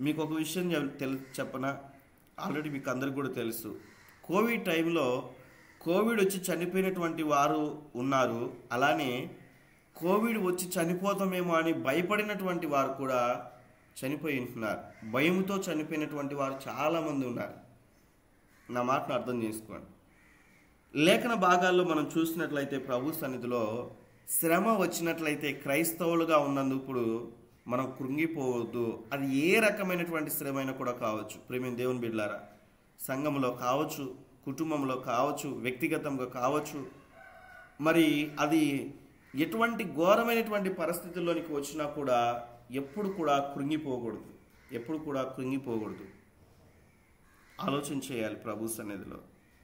Speaker 1: మీకు ఒక విషయం చెప్పనా, ఆల్రెడీ మీకు అందరికి కూడా తెలుసు. కోవిడ్ టైంలో కోవిడ్ వచ్చి చనిపోయినటువంటి వారు ఉన్నారు. అలానే కోవిడ్ వచ్చి చనిపోతామేమో అని భయపడినటువంటి వారు కూడా చనిపోయి ఉంటున్నారు. భయంతో చనిపోయినటువంటి వారు చాలామంది ఉన్నారు. నా మాటను అర్థం చేసుకోండి. లేఖన భాగాల్లో మనం చూసినట్లయితే ప్రభు సన్నిధిలో శ్రమ వచ్చినట్లయితే క్రైస్తవులుగా ఉన్నందుకు మనం కృంగిపోవద్దు. అది ఏ రకమైనటువంటి శ్రమ అయినా కూడా కావచ్చు. ప్రేమ దేవుని బిడ్డలారా, సంఘంలో కావచ్చు, కుటుంబంలో కావచ్చు, వ్యక్తిగతంగా కావచ్చు, మరి అది ఎటువంటి ఘోరమైనటువంటి పరిస్థితుల్లోనికి వచ్చినా కూడా ఎప్పుడు కూడా కృంగిపోకూడదు. ఆలోచన చేయాలి ప్రభు సన్నిధిలో.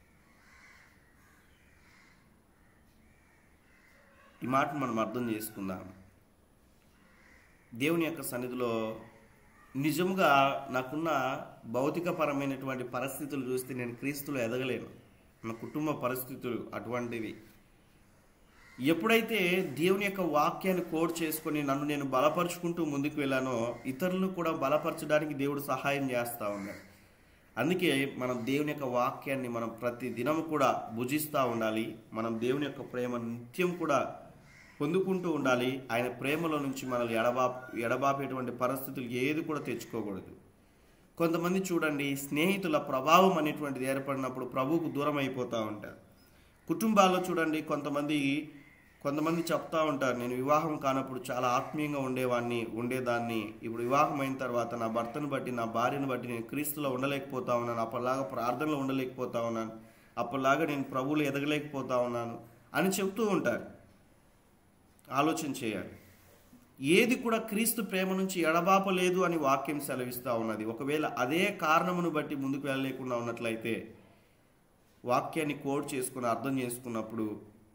Speaker 1: ఈ మాటను మనం అర్థం చేసుకుందాం. దేవుని యొక్క సన్నిధిలో నిజంగా నాకున్న భౌతికపరమైనటువంటి పరిస్థితులు చూస్తే నేను క్రీస్తులో ఎదగలేను. నా కుటుంబ పరిస్థితులు అటువంటివి. ఎప్పుడైతే దేవుని యొక్క వాక్యాన్ని కోడ్ చేసుకొని నన్ను నేను బలపరుచుకుంటూ ముందుకు వెళ్ళానో ఇతరులను కూడా బలపరచడానికి దేవుడు సహాయం చేస్తూ ఉన్నాడు. అందుకే మనం దేవుని యొక్క వాక్యాన్ని మనం ప్రతి దినం కూడా భుజిస్తూ ఉండాలి. మనం దేవుని యొక్క ప్రేమ నిత్యం కూడా పొందుకుంటూ ఉండాలి. ఆయన ప్రేమలో నుంచి మనల్ని ఎడబాపేటువంటి పరిస్థితులు ఏది కూడా తెచ్చుకోకూడదు. కొంతమంది చూడండి, స్నేహితుల ప్రభావం అనేటువంటిది ఏర్పడినప్పుడు ప్రభువుకు దూరం అయిపోతూ ఉంటారు. కుటుంబాల్లో చూడండి, కొంతమంది చెప్తా ఉంటారు, నేను వివాహం కానప్పుడు చాలా ఆత్మీయంగా ఉండేదాన్ని. ఇప్పుడు వివాహం అయిన తర్వాత నా భర్తను బట్టి, నా భార్యను బట్టి నేను క్రీస్తులో ఉండలేకపోతా ఉన్నాను, అప్పటిలాగా ప్రార్థనలో ఉండలేకపోతా ఉన్నాను, అప్పటిలాగా నేను ప్రభువులో ఎదగలేకపోతా ఉన్నాను అని చెప్తూ ఉంటారు. ఆలోచన చేయాలి. ఏది కూడా క్రీస్తు ప్రేమ నుంచి ఎడబాపలేదు అని వాక్యం సెలవిస్తూ ఉన్నది. ఒకవేళ అదే కారణమును బట్టి ముందుకు వెళ్ళలేకుండా ఉన్నట్లయితే వాక్యాన్ని కోడ్ చేసుకుని అర్థం చేసుకున్నప్పుడు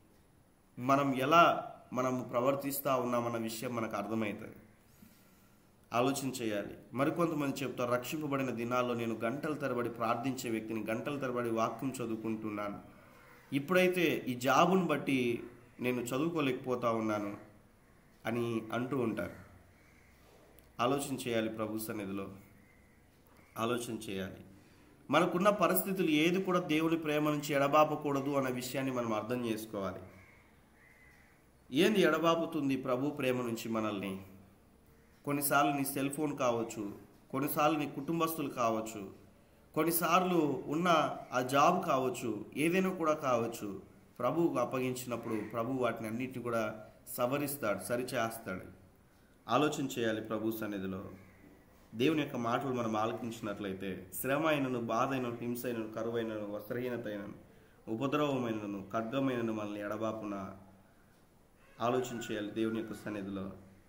Speaker 1: మనం ప్రవర్తిస్తూ ఉన్నామన్న విషయం మనకు అర్థమవుతుంది. ఆలోచన చేయాలి. మరికొంతమంది చెప్తారు, రక్షింపబడిన దినాల్లో నేను గంటల తరబడి ప్రార్థించే వ్యక్తిని, గంటల తరబడి వాక్యం చదువుకుంటున్నాను, ఇప్పుడైతే ఈ జాబును బట్టి నేను చదువుకోలేకపోతా ఉన్నాను అని అంటూ ఉంటారు. ఆలోచన చేయాలి. ప్రభు సన్నిధిలో ఆలోచన చేయాలి. మనకున్న పరిస్థితులు ఏది కూడా దేవుని ప్రేమ నుంచి ఎడబాపకూడదు అన్న విషయాన్ని మనం అర్థం చేసుకోవాలి. ఏంది ఎడబాపుతుంది ప్రభు ప్రేమ నుంచి మనల్ని? కొన్నిసార్లు నీ సెల్ ఫోన్ కావచ్చు, కొన్నిసార్లు నీ కుటుంబస్తులు కావచ్చు, కొన్నిసార్లు ఉన్న ఆ జాబ్ కావచ్చు, ఏదైనా కూడా కావచ్చు. ప్రభువుకు అప్పగించినప్పుడు ప్రభు వాటిని అన్నిటిని కూడా సవరిస్తాడు, సరిచేస్తాడు. ఆలోచన చేయాలి. ప్రభు సన్నిధిలో దేవుని యొక్క మాటలు మనం ఆలకించినట్లయితే శ్రమ అయినను, బాధ అయినను, హింస అయినను, కరువైనను, వస్త్రహీనత అయినను, ఉపద్రవమైనను, ఖడ్గమైనను మనల్ని ఎడబాపున. ఆలోచన చేయాలి దేవుని యొక్క సన్నిధిలో.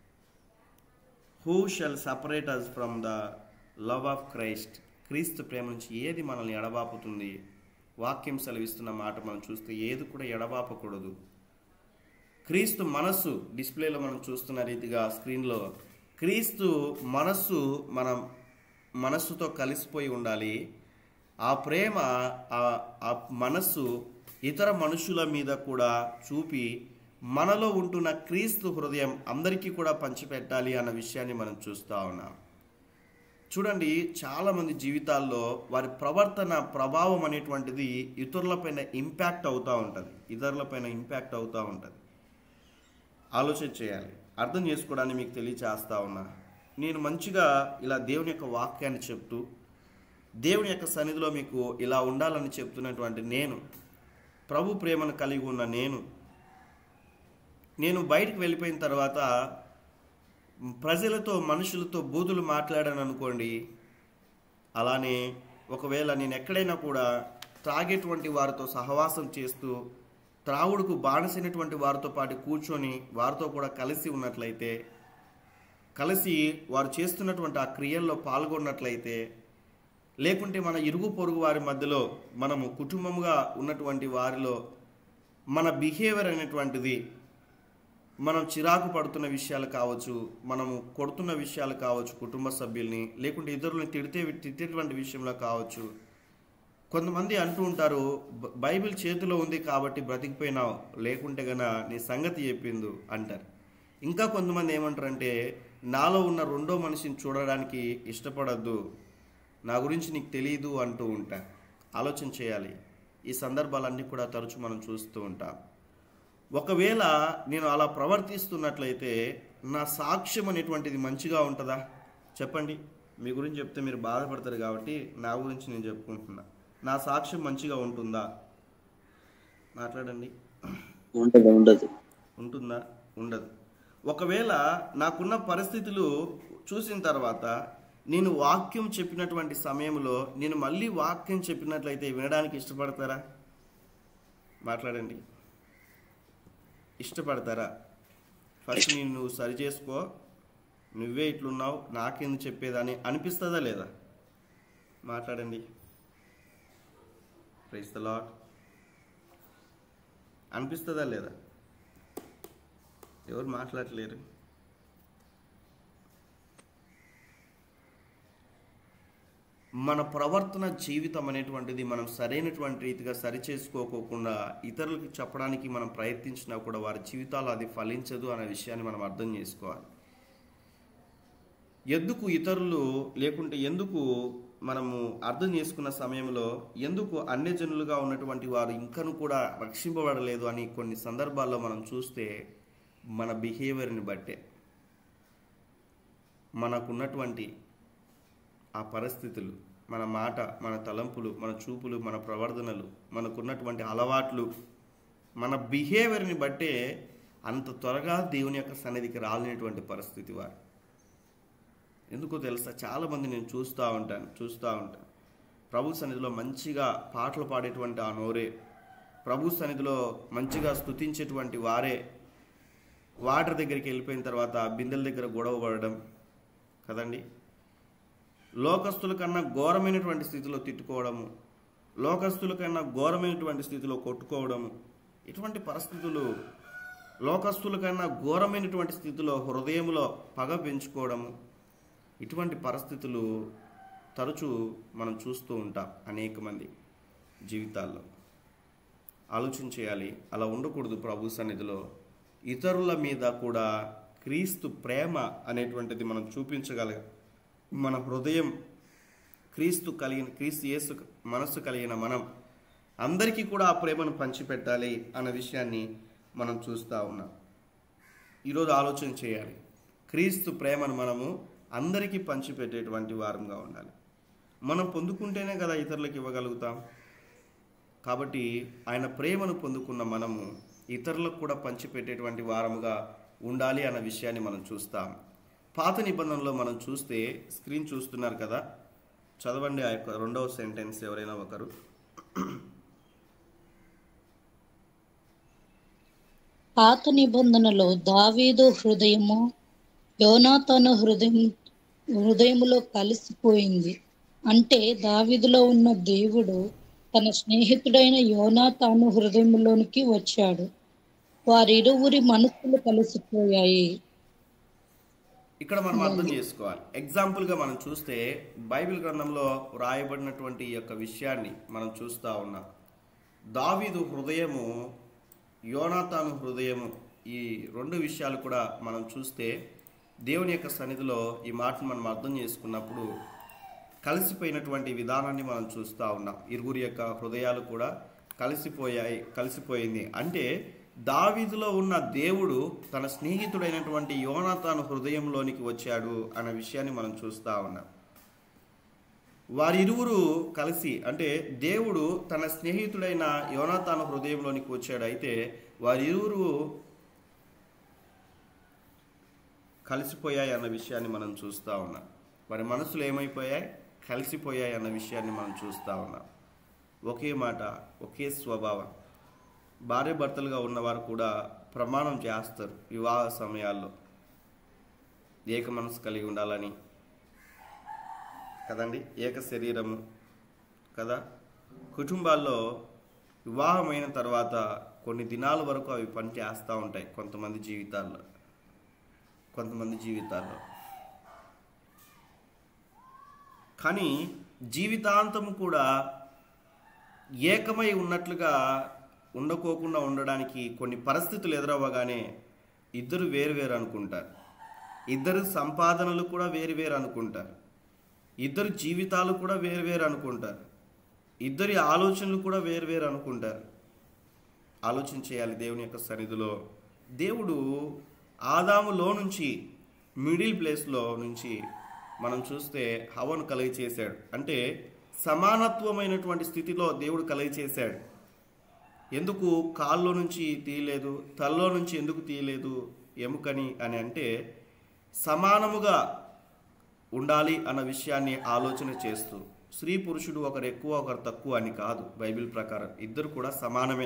Speaker 1: Who shall separate us from the love of Christ? క్రీస్తు ప్రేమ నుంచి ఏది మనల్ని ఎడబాపుతుంది? వాక్యం సెలవిస్తున్న మాట మనం చూస్తే ఏది కూడా ఎడబాపకూడదు. క్రీస్తు మనస్సు, డిస్ప్లేలో మనం చూస్తున్న రీతిగా స్క్రీన్లో క్రీస్తు మనస్సు మన మనస్సుతో కలిసిపోయి ఉండాలి. ఆ ప్రేమ, ఆ మనస్సు ఇతర మనుషుల మీద కూడా చూపి మనలో ఉంటున్న క్రీస్తు హృదయం అందరికీ కూడా పంచిపెట్టాలి అన్న విషయాన్ని మనం చూస్తూ ఉన్నాం. చూడండి, చాలామంది జీవితాల్లో వారి ప్రవర్తన ప్రభావం అనేటువంటిది ఇతరులపైన ఇంపాక్ట్ అవుతూ ఉంటుంది. ఆలోచన చేయాలి. అర్థం చేసుకోవడానికి మీకు తెలియచేస్తా ఉన్నా. నేను మంచిగా ఇలా దేవుని యొక్క వాక్యాన్ని చెప్తూ దేవుని యొక్క సన్నిధిలో మీకు ఇలా ఉండాలని చెప్తున్నటువంటి నేను, ప్రభు ప్రేమను కలిగి ఉన్న నేను బయటకు వెళ్ళిపోయిన తర్వాత ప్రజలతో, మనుషులతో బూతులు మాట్లాడాను అనుకోండి. అలానే ఒకవేళ నేను ఎక్కడైనా కూడా త్రాగేటువంటి వారితో సహవాసం చేస్తూ త్రాగుడుకు బానిసైనటువంటి వారితో పాటు కూర్చొని వారితో కూడా కలిసి ఉన్నట్లయితే, కలిసి వారు చేస్తున్నటువంటి ఆ క్రియల్లో పాల్గొన్నట్లయితే, లేకుంటే మన ఇరుగు పొరుగు వారి మధ్యలో మనము కుటుంబంగా ఉన్నటువంటి వారిలో మన బిహేవియర్ అనేటువంటిది, మనం చిరాకు పడుతున్న విషయాలు కావచ్చు, మనము కొడుతున్న విషయాలు కావచ్చు, కుటుంబ సభ్యుల్ని, లేకుంటే ఇతరులను తిట్టేటువంటి విషయంలో కావచ్చు. కొంతమంది అంటూ ఉంటారు, బైబిల్ చేతిలో ఉంది కాబట్టి బ్రతికిపోయినావు, లేకుంటే గన నీ సంగతి చెప్పిందు అంటారు. ఇంకా కొంతమంది ఏమంటారంటే, నాలో ఉన్న రెండో మనిషిని చూడడానికి ఇష్టపడద్దు, నా గురించి నీకు తెలియదు అంటూ ఉంటా. ఆలోచన చేయాలి. ఈ సందర్భాలన్నీ కూడా తరచు మనం చూస్తూ ఉంటాం. ఒకవేళ నేను అలా ప్రవర్తిస్తున్నట్లయితే నా సాక్ష్యం అనేటువంటిది మంచిగా ఉంటుందా? చెప్పండి. మీ గురించి చెప్తే మీరు బాధపడతారు కాబట్టి నా గురించి నేను చెప్పుకుంటున్నా. నా సాక్ష్యం మంచిగా ఉంటుందా? మాట్లాడండి.
Speaker 4: ఉండదు.
Speaker 1: ఉంటుందా? ఉండదు. ఒకవేళ నాకున్న పరిస్థితులు చూసిన తర్వాత నేను వాక్యం చెప్పినటువంటి సమయంలో నేను మళ్ళీ వాక్యం చెప్పినట్లయితే వినడానికి ఇష్టపడతారా? మాట్లాడండి. ఇష్టపడతారా? ఫస్ట్ నువ్వు సరి చేసుకో, నువ్వే ఇట్లున్నావు, నాకెందుకు చెప్పేదని అనిపిస్తుందా లేదా? మాట్లాడండి. Praise the lord. అనిపిస్తుందా లేదా? ఎవరు మాట్లాడలేరు. మన ప్రవర్తన జీవితం అనేటువంటిది మనం సరైనటువంటి రీతిగా సరిచేసుకోకుండా ఇతరులకు చెప్పడానికి మనం ప్రయత్నించినా కూడా వారి జీవితాలు అది ఫలించదు అనే విషయాన్ని మనం అర్థం చేసుకోవాలి. ఎందుకు ఇతరులు లేకుంటే ఎందుకు మనము అర్థం చేసుకున్న సమయంలో ఎందుకు అన్యజనులుగా ఉన్నటువంటి వారు ఇంకను కూడా రక్షింపబడలేదు అని కొన్ని సందర్భాల్లో మనం చూస్తే మన బిహేవియర్ని బట్టే, మనకున్నటువంటి ఆ పరిస్థితులు, మన మాట, మన తలంపులు, మన చూపులు, మన ప్రవర్తనలు, మనకున్నటువంటి అలవాట్లు, మన బిహేవియర్ని బట్టే అంత త్వరగా దేవుని యొక్క సన్నిధికి రాలేనటువంటి పరిస్థితి వారు. ఎందుకో తెలుసా? చాలామంది నేను చూస్తూ ఉంటాను. ప్రభు సన్నిధిలో మంచిగా పాటలు పాడేటువంటి ఆ నోరే, ప్రభు సన్నిధిలో మంచిగా స్తుతించేటువంటి వారే వాటర్ దగ్గరికి వెళ్ళిపోయిన తర్వాత బిందెల దగ్గర గొడవ పడడం కదండి. లోకస్తుల కన్నా ఘోరమైనటువంటి స్థితిలో తిట్టుకోవడము, లోకస్తుల కన్నా ఘోరమైనటువంటి స్థితిలో కొట్టుకోవడము, ఇటువంటి పరిస్థితులు, లోకస్తుల కన్నా ఘోరమైనటువంటి స్థితిలో హృదయంలో పగ పెంచుకోవడము, ఇటువంటి పరిస్థితులు తరచూ మనం చూస్తూ ఉంటాం అనేక మంది జీవితాల్లో. ఆలోచన చేయాలి. అలా ఉండకూడదు. ప్రభు సన్నిధిలో ఇతరుల మీద కూడా క్రీస్తు ప్రేమ అనేటువంటిది మనం చూపించగలగ, మన హృదయం క్రీస్తు యేసు మనస్సు కలిగిన మనం అందరికీ కూడా ఆ ప్రేమను పంచిపెట్టాలి అన్న విషయాన్ని మనం చూస్తూ ఉన్నాం. ఈరోజు ఆలోచన చేయాలి. క్రీస్తు ప్రేమను మనము అందరికీ పంచిపెట్టేటువంటి వారంగా ఉండాలి. మనం పొందుకుంటేనే కదా ఇతరులకు ఇవ్వగలుగుతాం. కాబట్టి ఆయన ప్రేమను పొందుకున్న మనము ఇతరులకు కూడా పంచిపెట్టేటువంటి వారముగా ఉండాలి అన్న విషయాన్ని మనం చూస్తాం. పాత నిబంధనలో మనం చూస్తే, స్క్రీన్ చూస్తున్నారు కదా, చదవండి ఆ యొక్క 2వ సెంటెన్స్ ఎవరైనా ఒకరు.
Speaker 2: పాత నిబంధనలో దావీదు హృదయము యోనాతాను హృదయములో కలిసిపోయింది. అంటే దావీదులో ఉన్న దేవుడు తన స్నేహితుడైన యోనాతాను హృదయంలోనికి వచ్చాడు. వారిరువురి మనస్సులు కలిసిపోయాయి.
Speaker 1: ఇక్కడ మనం అర్థం చేసుకోవాలి. ఎగ్జాంపుల్గా మనం చూస్తే బైబిల్ గ్రంథంలో రాయబడినటువంటి ఈ యొక్క విషయాన్ని మనం చూస్తూ ఉన్నాం. దావీదు హృదయము, యోనాతాను హృదయము, ఈ 2 విషయాలు కూడా మనం చూస్తే దేవుని యొక్క సన్నిధిలో ఈ మాటను మనం అర్థం చేసుకున్నప్పుడు కలిసిపోయినటువంటి విధానాన్ని మనం చూస్తూ ఉన్నాం. ఇరువురి యొక్క హృదయాలు కూడా కలిసిపోయింది. అంటే దావీదులో ఉన్న దేవుడు తన స్నేహితుడైనటువంటి యోనాతాను హృదయంలోనికి వచ్చాడు అన్న విషయాన్ని మనం చూస్తూ ఉన్నాం. వారిరువురు కలిసి, అంటే దేవుడు తన స్నేహితుడైన యోనాతాను హృదయంలోనికి వచ్చాడు. అయితే వారిరువురు కలిసిపోయాయి అన్న విషయాన్ని మనం చూస్తూ ఉన్నాం. వారి మనసులు ఏమైపోయాయి? కలిసిపోయాయి అన్న విషయాన్ని మనం చూస్తూ ఉన్నాం. ఒకే మాట, ఒకే స్వభావం. భార్య భర్తలుగా ఉన్నవారు కూడా ప్రమాణం చేస్తారు వివాహ సమయాల్లో ఏక మనసు కలిగి ఉండాలని కదండి, ఏక శరీరము కదా. కుటుంబాల్లో వివాహమైన తర్వాత కొన్ని దినాల వరకు అవి పని చేస్తూ ఉంటాయి కొంతమంది జీవితాల్లో. కానీ జీవితాంతం కూడా ఏకమై ఉన్నట్లుగా ఉండకోకుండా ఉండడానికి కొన్ని పరిస్థితులు ఎదురవ్వగానే ఇద్దరు వేరు అనుకుంటారు. ఇద్దరు సంపాదనలు కూడా వేరు వేరు అనుకుంటారు, ఇద్దరు జీవితాలు కూడా వేరు వేరు అనుకుంటారు, ఇద్దరి ఆలోచనలు కూడా వేరు వేరు అనుకుంటారు. ఆలోచన చేయాలి దేవుని యొక్క సన్నిధిలో. దేవుడు ఆదాములో నుంచి మిడిల్ ప్లేస్లో నుంచి మనం చూస్తే హవ్వను కలిగి చేశాడు. అంటే సమానత్వమైనటువంటి స్థితిలో దేవుడు కలిగి చేశాడు. ఎందుకు కాల్లో నుంచి తీయలేదు, తలలో నుంచి ఎందుకు తీయలేదు ఎముకని అని అంటే సమానముగా ఉండాలి అన్న విషయాన్ని ఆలోచన చేస్తూ, స్త్రీ పురుషుడు ఒకరు ఎక్కువ ఒకరు తక్కువ అని కాదు. బైబిల్ ప్రకారం ఇద్దరు కూడా సమానమే.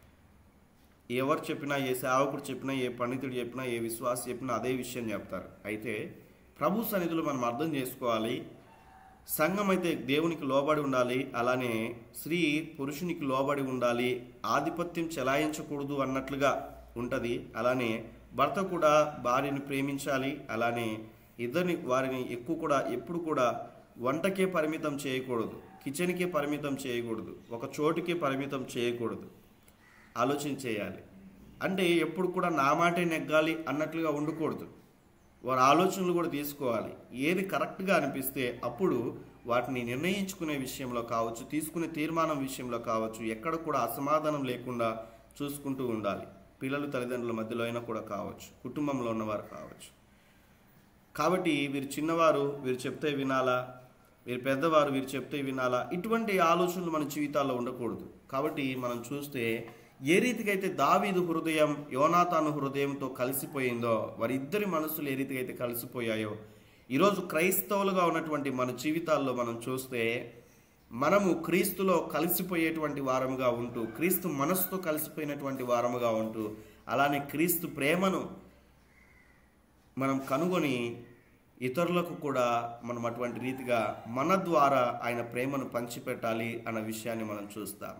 Speaker 1: ఎవరు చెప్పినా, ఏ సేవకుడు చెప్పినా, ఏ పండితుడు చెప్పినా, ఏ విశ్వాసి చెప్పినా అదే విషయం చెప్తారు. అయితే ప్రభు సన్నిధిలో మనం అర్థం చేసుకోవాలి, సంఘం అయితే దేవునికి లోబడి ఉండాలి, అలానే స్త్రీ పురుషునికి లోబడి ఉండాలి, ఆధిపత్యం చెలాయించకూడదు అన్నట్లుగా ఉంటుంది. అలానే భర్త కూడా భార్యని ప్రేమించాలి, అలానే వారిని ఎక్కువ కూడా ఎప్పుడు కూడా వంటకే పరిమితం చేయకూడదు, కిచెన్కే పరిమితం చేయకూడదు, ఒక చోటుకే పరిమితం చేయకూడదు. ఆలోచన చేయాలి. అంటే ఎప్పుడు కూడా నా మాటే నెగ్గాలి అన్నట్లుగా ఉండకూడదు. వారి ఆలోచనలు కూడా తీసుకోవాలి. ఏది కరెక్ట్గా అనిపిస్తే అప్పుడు వాటిని నిర్ణయించుకునే విషయంలో కావచ్చు, తీసుకునే తీర్మానం విషయంలో కావచ్చు, ఎక్కడ కూడా అసమాధానం లేకుండా చూసుకుంటూ ఉండాలి. పిల్లలు తల్లిదండ్రుల మధ్యలో అయినా కూడా కావచ్చు, కుటుంబంలో ఉన్నవారు కావచ్చు. కాబట్టి వీరు చిన్నవారు, వీరు చెప్తే వినాలా, వీరు పెద్దవారు, వీరు చెప్తే వినాలా, ఇటువంటి ఆలోచనలు మన జీవితాల్లో ఉండకూడదు. కాబట్టి మనం చూస్తే ఏ రీతికైతే దావీదు హృదయం యోనాతాను హృదయంతో కలిసిపోయిందో, వారిద్దరి మనసులు ఏ రీతిగా అయితే కలిసిపోయాయో, ఈరోజు క్రైస్తవులుగా ఉన్నటువంటి మన జీవితాల్లో మనం చూస్తే మనము క్రీస్తులో కలిసిపోయేటువంటి వారముగా ఉంటూ, క్రీస్తు మనసుతో కలిసిపోయినటువంటి వారముగా ఉంటూ, అలానే క్రీస్తు ప్రేమను మనం కనుగొని ఇతరులకు కూడా మనం అటువంటి రీతిగా మన ద్వారా ఆయన ప్రేమను పంచిపెట్టాలి అన్న విషయాన్ని మనం చూస్తాం.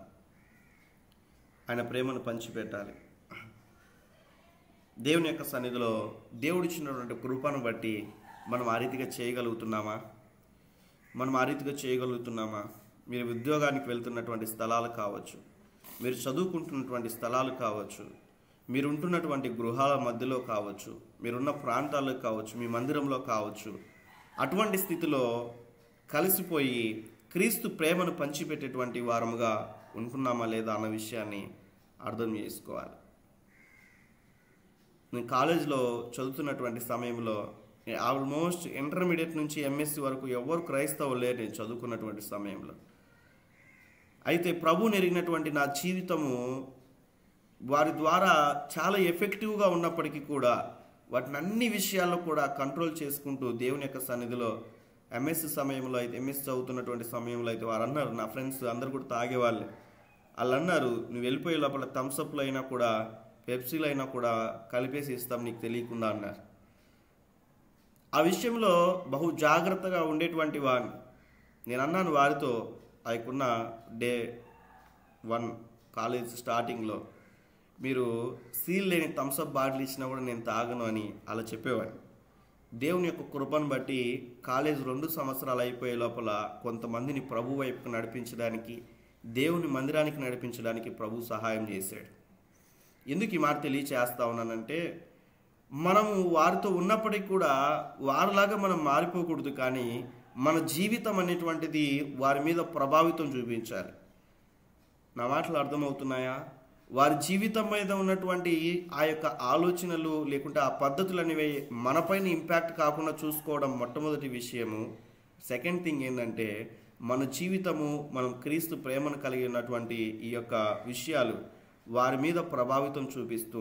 Speaker 1: ఆయన ప్రేమను పంచిపెట్టాలి. దేవుని యొక్క సన్నిధిలో దేవుడు ఇచ్చినటువంటి కృపను బట్టి మనం ఆ రీతిగా చేయగలుగుతున్నామా? మీరు ఉద్యోగానికి వెళ్తున్నటువంటి స్థలాలు కావచ్చు, మీరు చదువుకుంటున్నటువంటి స్థలాలు కావచ్చు, మీరు ఉంటున్నటువంటి గృహాల మధ్యలో కావచ్చు, మీరున్న ప్రాంతాల్లో కావచ్చు, మీ మందిరంలో కావచ్చు, అటువంటి స్థితిలో కలిసిపోయి క్రీస్తు ప్రేమను పంచిపెట్టేటువంటి వారముగా ఉంటున్నామా లేదా అన్న విషయాన్ని అర్థం చేసుకోవాలి. నేను కాలేజీలో చదువుతున్నటువంటి సమయంలో ఆల్మోస్ట్ ఇంటర్మీడియట్ నుంచి ఎంఎస్సి వరకు ఎవరు క్రైస్తవులు లేరు నేను చదువుకున్నటువంటి సమయంలో. అయితే ప్రభువుని ఎరిగినటువంటి నా జీవితము వారి ద్వారా చాలా ఎఫెక్టివ్గా ఉన్నప్పటికీ కూడా వాటిని అన్ని విషయాల్లో కూడా కంట్రోల్ చేసుకుంటూ దేవుని యొక్క సన్నిధిలో ఎంఎస్సి సమయంలో అయితే, ఎంఎస్సి చదువుతున్నటువంటి సమయంలో అయితే వారు అన్నారు, నా ఫ్రెండ్స్ అందరు కూడా తాగేవాళ్ళు, వాళ్ళు అన్నారు, నువ్వు వెళ్ళిపోయే లోపల థమ్స్అప్లు అయినా కూడా పెప్సీలు అయినా కూడా కలిపేసి ఇస్తాం నీకు తెలియకుండా అన్నారు. ఆ విషయంలో బహు జాగ్రత్తగా ఉండేటువంటి వాడిని. నేను అన్నాను వారితో, ఆయకున్న డే 1 కాలేజ్ స్టార్టింగ్లో, మీరు సీల్ లేని థమ్స్అప్ బాటిల్ ఇచ్చినా కూడా నేను తాగను అని అలా చెప్పేవాడిని. దేవుని యొక్క కృపను బట్టి కాలేజ్ 2 సంవత్సరాలు అయిపోయే లోపల కొంతమందిని ప్రభు వైపుకు నడిపించడానికి, దేవుని మందిరానికి నడిపించడానికి ప్రభు సహాయం చేశాడు. ఎందుకు ఈ మాట తెలియచేస్తా ఉన్నానంటే, మనము వారితో ఉన్నప్పటికీ కూడా వారిలాగా మనం మారిపోకూడదు, కానీ మన జీవితం అనేటువంటిది వారి మీద ప్రభావితం చూపించాలి. నా మాటలు అర్థమవుతున్నాయా? వారి జీవితం మీద ఉన్నటువంటి ఆ యొక్క ఆలోచనలు లేకుంటే ఆ పద్ధతులు అనేవి మనపైన ఇంపాక్ట్ కాకుండా చూసుకోవడం మొట్టమొదటి విషయము. సెకండ్ థింగ్ ఏంటంటే, మన జీవితము, మనం క్రీస్తు ప్రేమను కలిగి ఉన్నటువంటి ఈ యొక్క విషయాలు వారి మీద ప్రభావితం చూపిస్తూ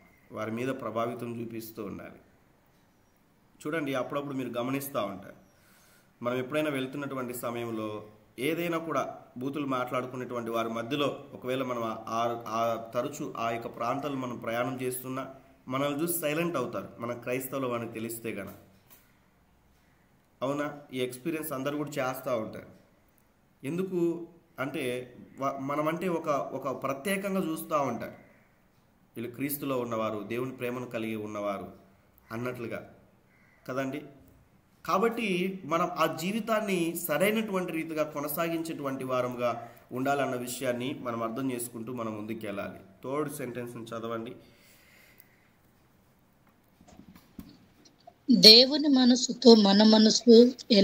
Speaker 1: ఉండాలి. చూడండి, అప్పుడప్పుడు మీరు గమనిస్తూ ఉంటారు, మనం ఎప్పుడైనా వెళ్తున్నటువంటి సమయంలో ఏదైనా కూడా బూతులు మాట్లాడుకునేటువంటి వారి మధ్యలో ఒకవేళ మనం తరచూ ఆ యొక్క ప్రాంతాలు మనం ప్రయాణం చేస్తున్నా మనల్ని చూసి సైలెంట్ అవుతారు, మన క్రైస్తవులు వాడిని తెలిస్తే గన. అవునా? ఈ ఎక్స్పీరియన్స్ అందరు కూడా చేస్తూ ఉంటారు. ఎందుకు అంటే మనమంటే ఒక ప్రత్యేకంగా చూస్తూ ఉంటారు, వీళ్ళు క్రీస్తులో ఉన్నవారు, దేవుని ప్రేమను కలిగి ఉన్నవారు అన్నట్లుగా కదండి. కాబట్టి మనం ఆ జీవితాన్ని సరైనటువంటి రీతిగా కొనసాగించేటువంటి వారంగా ఉండాలన్న విషయాన్ని మనం అర్థం చేసుకుంటూ మనం ముందుకు వెళ్ళాలి. 3rd సెంటెన్స్ చదవండి.
Speaker 2: దేవుని మనసుతో మన మనసు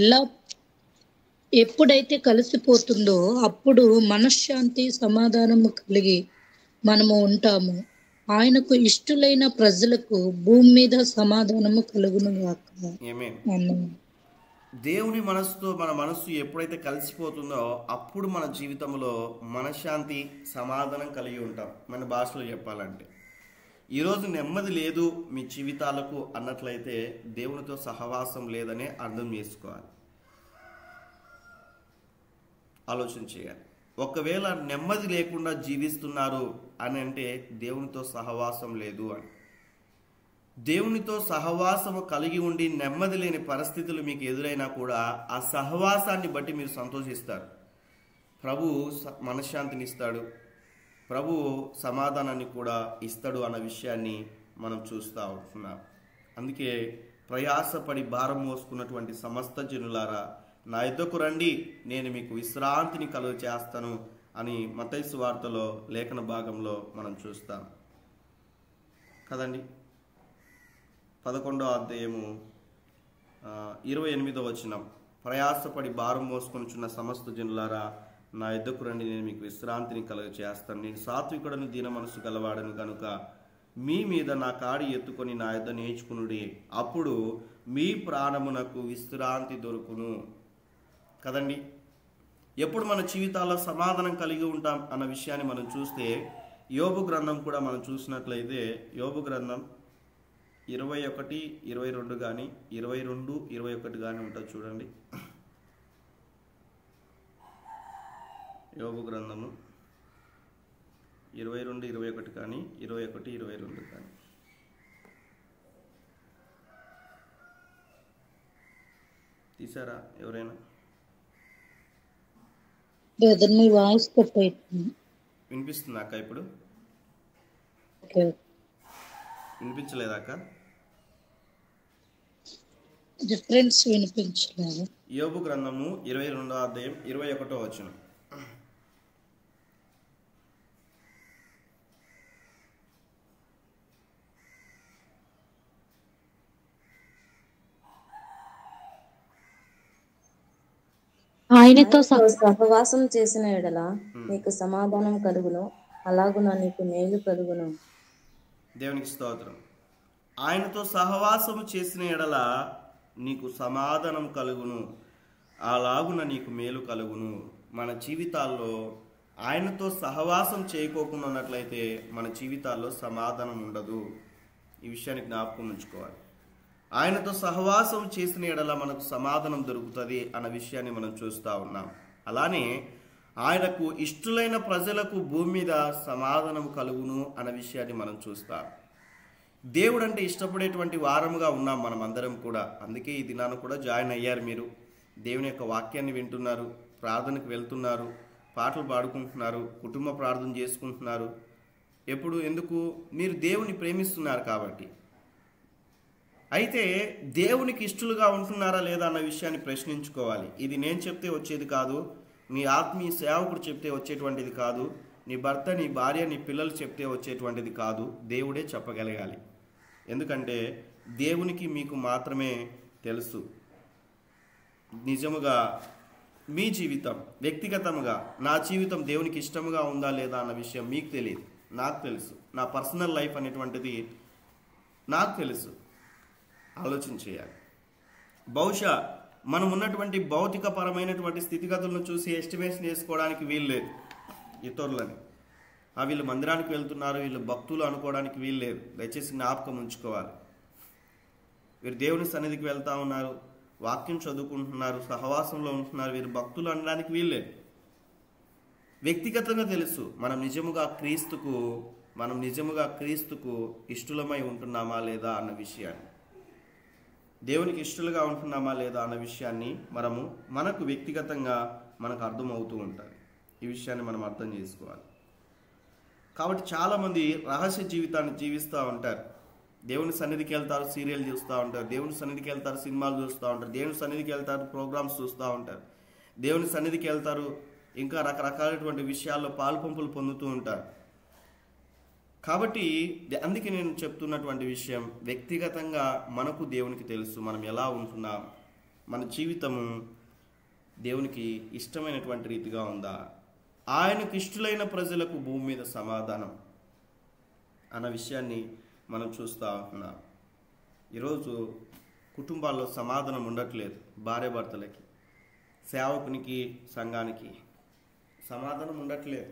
Speaker 2: ఎప్పుడైతే కలిసిపోతుందో అప్పుడు మనశ్శాంతి సమాధానము కలిగి మనము ఉంటాము. ఆయనకు ఇష్టలైన ప్రజలకు భూమి మీద సమాధానము కలుగును గాక.
Speaker 1: ఆమేన్.
Speaker 2: ఆమేన్.
Speaker 1: దేవుని మనసుతో మన మనస్సు ఎప్పుడైతే కలిసిపోతుందో అప్పుడు మన జీవితంలో మనశ్శాంతి సమాధానం కలిగి ఉంటాం. మన భాషలో చెప్పాలంటే ఈరోజు నెమ్మది లేదు మీ జీవితాలకు అన్నట్లయితే దేవునితో సహవాసం లేదనే అర్థం చేసుకోవాలి, ఆలోచన చేయాలి. ఒకవేళ నెమ్మది లేకుండా జీవిస్తున్నారు అని అంటే దేవునితో సహవాసం లేదు అని. దేవునితో సహవాసము కలిగి ఉండి నెమ్మది లేని పరిస్థితులు మీకు ఎదురైనా కూడా ఆ సహవాసాన్ని బట్టి మీరు సంతోషిస్తారు. ప్రభు మనశ్శాంతిని ఇస్తాడు, ప్రభు సమాధానాన్ని కూడా ఇస్తాడు అన్న విషయాన్ని మనం చూస్తూ ఉంటున్నాం. అందుకే ప్రయాసపడి భారం మోసుకున్నటువంటి సమస్త జనులారా నా యొద్దకు రండి, నేను మీకు విశ్రాంతిని కలుగ చేస్తాను అని మత్తయి సువార్తలో లేఖన భాగంలో మనం చూస్తాం కదండి. 11వ అధ్యాయము 28వ వచనం, ప్రయాసపడి భారం మోసుకొనిచున్న సమస్త జనులారా నా యొద్దకు రండి, నేను మీకు విశ్రాంతిని కలుగ చేస్తాను. నేను సాత్వికుడను దీన మనసు గలవాడను కనుక మీ మీద నా కాడి ఎత్తుకొని నా యొద్ద నేర్చుకునుడి, అప్పుడు మీ ప్రాణమునకు విశ్రాంతి దొరుకును. కదండి, ఎప్పుడు మన జీవితాల్లో సమాధానం కలిగి ఉంటాం అన్న విషయాన్ని మనం చూస్తే యోబు గ్రంథం కూడా మనం చూసినట్లయితే యోబు గ్రంథం 21, 22 కానీ 22, 21 కానీ ఉంటుంది చూడండి. యోబు గ్రంథము 22, 21 కానీ 21, 22 కానీ. తీసారా ఎవరైనా?
Speaker 2: బ్రదర్ మీ వాయిస్ కట్ అవుతుంది.
Speaker 1: వినిపిస్తుందా అక్క? ఇప్పుడు
Speaker 2: ఓకే.
Speaker 1: వినిపించలేదాక?
Speaker 2: డిఫరెన్స్ వినిపించలేదు.
Speaker 1: యోబు గ్రంథము 22వ అధ్యాయం 21వ వచనం.
Speaker 6: ఆయనతో
Speaker 7: సహవాసం చేసిన ఎడల నీకు సమాధానం కలుగును, అలాగున నీకు మేలు కలుగును.
Speaker 1: దేవునికి స్తోత్రం. ఆయనతో సహవాసము చేసిన ఎడల నీకు సమాధానం కలుగును, అలాగున నీకు మేలు కలుగును. మన జీవితాల్లో ఆయనతో సహవాసం చేయకోకుండా ఉన్నట్లయితే మన జీవితాల్లో సమాధానం ఉండదు. ఈ విషయాన్ని జ్ఞాపకం ఉంచుకోవాలి. ఆయనతో సహవాసం చేసిన ఎడల మనకు సమాధానం దొరుకుతుంది అన్న విషయాన్ని మనం చూస్తూ ఉన్నాం. అలానే ఆయనకు ఇష్టలైన ప్రజలకు భూమి మీద సమాధానం కలుగును అన్న విషయాన్ని మనం చూస్తాం. దేవుడు అంటే ఇష్టపడేటువంటి వారముగా ఉన్నాం మనం అందరం కూడా. అందుకే ఈ దినాన కూడా జాయిన్ అయ్యారు మీరు. దేవుని యొక్క వాక్యాన్ని వింటున్నారు, ప్రార్థనకు వెళ్తున్నారు, పాటలు పాడుకుంటున్నారు, కుటుంబ ప్రార్థన చేసుకుంటున్నారు. ఎందుకు? మీరు దేవుని ప్రేమిస్తున్నారు కాబట్టి. అయితే దేవునికి ఇష్టలుగా ఉంటున్నారా లేదా అన్న విషయాన్ని ప్రశ్నించుకోవాలి. ఇది నేను చెప్తే వచ్చేది కాదు, నీ ఆత్మీయ సేవకుడు చెప్తే వచ్చేటువంటిది కాదు, నీ భర్త, నీ భార్య, నీ పిల్లలు చెప్తే వచ్చేటువంటిది కాదు. దేవుడే చెప్పగలగాలి. ఎందుకంటే దేవునికి మీకు మాత్రమే తెలుసు. నిజముగా మీ జీవితం వ్యక్తిగతంగా నా జీవితం దేవునికి ఇష్టముగా ఉందా లేదా అన్న విషయం మీకు తెలియదు, నాకు తెలుసు. నా పర్సనల్ లైఫ్ అనేటువంటిది నాకు తెలుసు. ఆలోచన చేయాలి. బహుశా మనం ఉన్నటువంటి భౌతిక పరమైనటువంటి స్థితిగతులను చూసి ఎస్టిమేషన్ చేసుకోవడానికి వీలు లేదు ఇతరులని. వీళ్ళు మందిరానికి వెళ్తున్నారు, వీళ్ళు భక్తులు అనుకోవడానికి వీలు లేదు. దయచేసి జ్ఞాపకం ఉంచుకోవాలి. వీరు దేవుని సన్నిధికి వెళ్తా ఉన్నారు, వాక్యం చదువుకుంటున్నారు, సహవాసంలో ఉంటున్నారు, వీరు భక్తులు అనడానికి వీల్లేదు. వ్యక్తిగతంగా తెలుసు మనం నిజముగా క్రీస్తుకు ఇష్టలమై ఉంటున్నామా లేదా అన్న విషయాన్ని, దేవునికి ఇష్టలుగా ఉంటున్నామా లేదా అన్న విషయాన్ని మనకు వ్యక్తిగతంగా మనకు అర్థమవుతూ ఉంటుంది. ఈ విషయాన్ని మనం అర్థం చేసుకోవాలి. కాబట్టి చాలామంది రహస్య జీవితాన్ని జీవిస్తూ ఉంటారు. దేవుని సన్నిధికి వెళ్తారు, సీరియల్ చూస్తూ ఉంటారు, దేవుని సన్నిధికి వెళ్తారు, సినిమాలు చూస్తూ ఉంటారు, దేవుని సన్నిధికి వెళ్తారు, ప్రోగ్రామ్స్ చూస్తూ ఉంటారు, దేవుని సన్నిధికి వెళ్తారు, ఇంకా రకరకాలైనటువంటి విషయాల్లో పాలుపంపులు పొందుతూ ఉంటారు. కాబట్టి అందుకే నేను చెప్తున్నటువంటి విషయం, వ్యక్తిగతంగా మనకు దేవునికి తెలుసు మనం ఎలా ఉంటున్నాం, మన జీవితము దేవునికి ఇష్టమైనటువంటి రీతిగా ఉందా, ఆయనకు ఇష్టలైన ప్రజలకు భూమి మీద సమాధానం అన్న విషయాన్ని మనం చూస్తూ ఉంటున్నాం. ఈరోజు కుటుంబాల్లో సమాధానం ఉండట్లేదు. భార్యాభర్తలకి, సేవకునికి, సంఘానికి సమాధానం ఉండట్లేదు.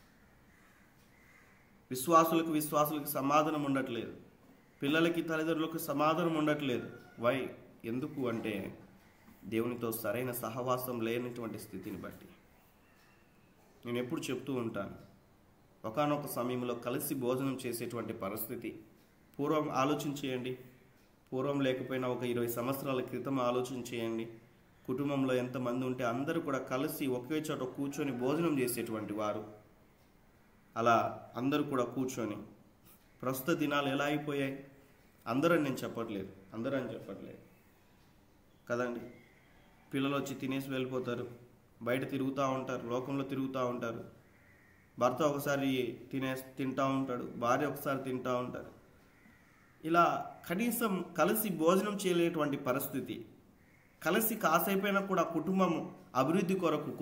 Speaker 1: విశ్వాసులకు సమాధానం ఉండట్లేదు. పిల్లలకి, తల్లిదండ్రులకు సమాధానం ఉండట్లేదు. వై? ఎందుకు అంటే దేవునితో సరైన సహవాసం లేనటువంటి స్థితిని బట్టి. నేను ఎప్పుడు చెప్తూ ఉంటాను, ఒకానొక సమయంలో కలిసి భోజనం చేసేటువంటి పరిస్థితి పూర్వం ఆలోచించేయండి. పూర్వం లేకపోయినా ఒక 20 సంవత్సరాల క్రితం ఆలోచించేయండి. కుటుంబంలో ఎంతమంది ఉంటే అందరూ కూడా కలిసి ఒకే చోట కూర్చొని భోజనం చేసేటువంటి వారు. అలా అందరూ కూడా కూర్చొని, ప్రస్తుత దినాలు ఎలా అయిపోయాయి? అందరూ అని చెప్పట్లేదు కదండి. పిల్లలు వచ్చి తినేసి వెళ్ళిపోతారు, బయట తిరుగుతూ ఉంటారు, లోకంలో తిరుగుతూ ఉంటారు. భర్త ఒకసారి తింటూ ఉంటాడు, భార్య ఒకసారి తింటూ ఉంటారు. ఇలా కనీసం కలిసి భోజనం చేయలేటువంటి పరిస్థితి. కలిసి కాసేపైనా కూడా కుటుంబం అభివృద్ధి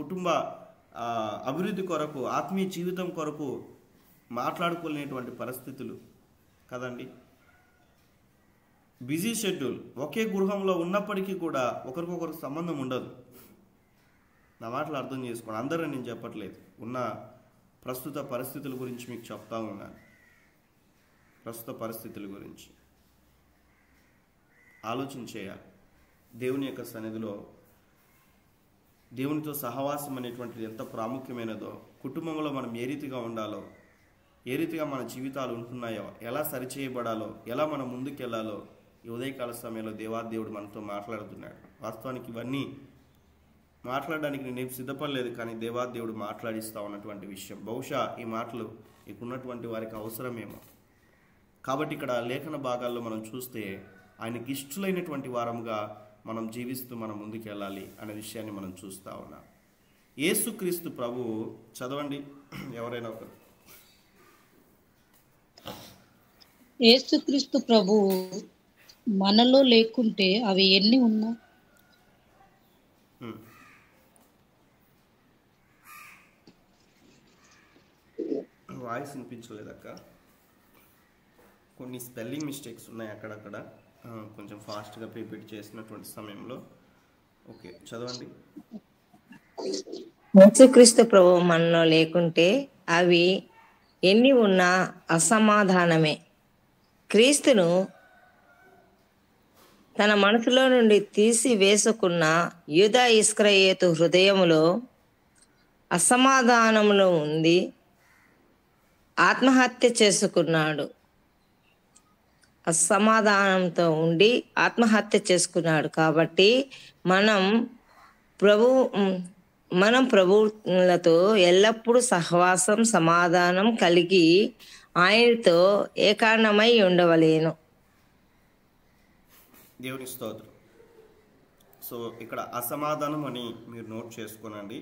Speaker 1: కొరకు, ఆత్మీయ జీవితం కొరకు మాట్లాడుకోలేనటువంటి పరిస్థితులు కదండి. బిజీ షెడ్యూల్, ఒకే గృహంలో ఉన్నప్పటికీ కూడా ఒకరికొకరు సంబంధం ఉండదు. నా మాటలు అర్థం చేసుకోండి. అందరూ నేను చెప్పట్లేదు, ఉన్న ప్రస్తుత పరిస్థితుల గురించి మీకు చెప్తా ఉన్నాను. ప్రస్తుత పరిస్థితుల గురించి ఆలోచన చేయాలి. దేవుని యొక్క సన్నిధిలో దేవునితో సహవాసం అనేటువంటిది ఎంత ప్రాముఖ్యమైనదో, కుటుంబంలో మనం ఏ రీతిగా ఉండాలో, ఏ రీతిగా మన జీవితాలు ఉంటున్నాయో, ఎలా సరిచేయబడాలో, ఎలా మనం ముందుకెళ్లాలో ఈ ఉదయకాల సమయంలో దేవాదేవుడు మనతో మాట్లాడుతున్నాడు. వాస్తవానికి ఇవన్నీ మాట్లాడడానికి నేను సిద్ధపడలేదు, కానీ దేవాదేవుడు మాట్లాడిస్తూ ఉన్నటువంటి విషయం. బహుశా ఈ మాటలు ఇక్కడున్నటువంటి వారికి అవసరమేమో. కాబట్టి ఇక్కడ లేఖన భాగాల్లో మనం చూస్తే ఆయనకి ఇష్టలైనటువంటి వారముగా మనం జీవిస్తూ మనం ముందుకెళ్ళాలి అనే విషయాన్ని మనం చూస్తూ ఉన్నాం. యేసుక్రీస్తు ప్రభువు, చదవండి ఎవరైనా ఒకరు.
Speaker 2: యేసుక్రీస్తు ప్రభువు మనలో లేకుంటే అవి ఎన్ని ఉన్నా
Speaker 1: వాయిస్ వినిపించలేదక్క, కొన్ని స్పెల్లింగ్ మిస్టేక్స్ ఉన్నాయి అక్కడక్కడ, కొంచెం ఫాస్ట్గా రిపీట్ చేసినటువంటి సమయంలో. ఓకే, చదవండి.
Speaker 8: యేసుక్రీస్తు ప్రభువు మనలో లేకుంటే అవి ఎన్ని ఉన్నా అసమాధానమే. క్రీస్తును తన మనసులో నుండి తీసి వేసుకున్న యూదా ఇస్కరియోతు హృదయములో అసమాధానములో ఉంది, ఆత్మహత్య చేసుకున్నాడు. అసమాధానంతో ఉండి ఆత్మహత్య చేసుకున్నాడు. కాబట్టి మనం ప్రభువులతో ఎల్లప్పుడూ సహవాసం, సమాధానం కలిగి ఆయనతో ఏకాండమై ఉండవలేను.
Speaker 1: దేవుని స్తోత్రం. సో ఇక్కడ అసమాధానం అని మీరు నోట్ చేసుకోనండి.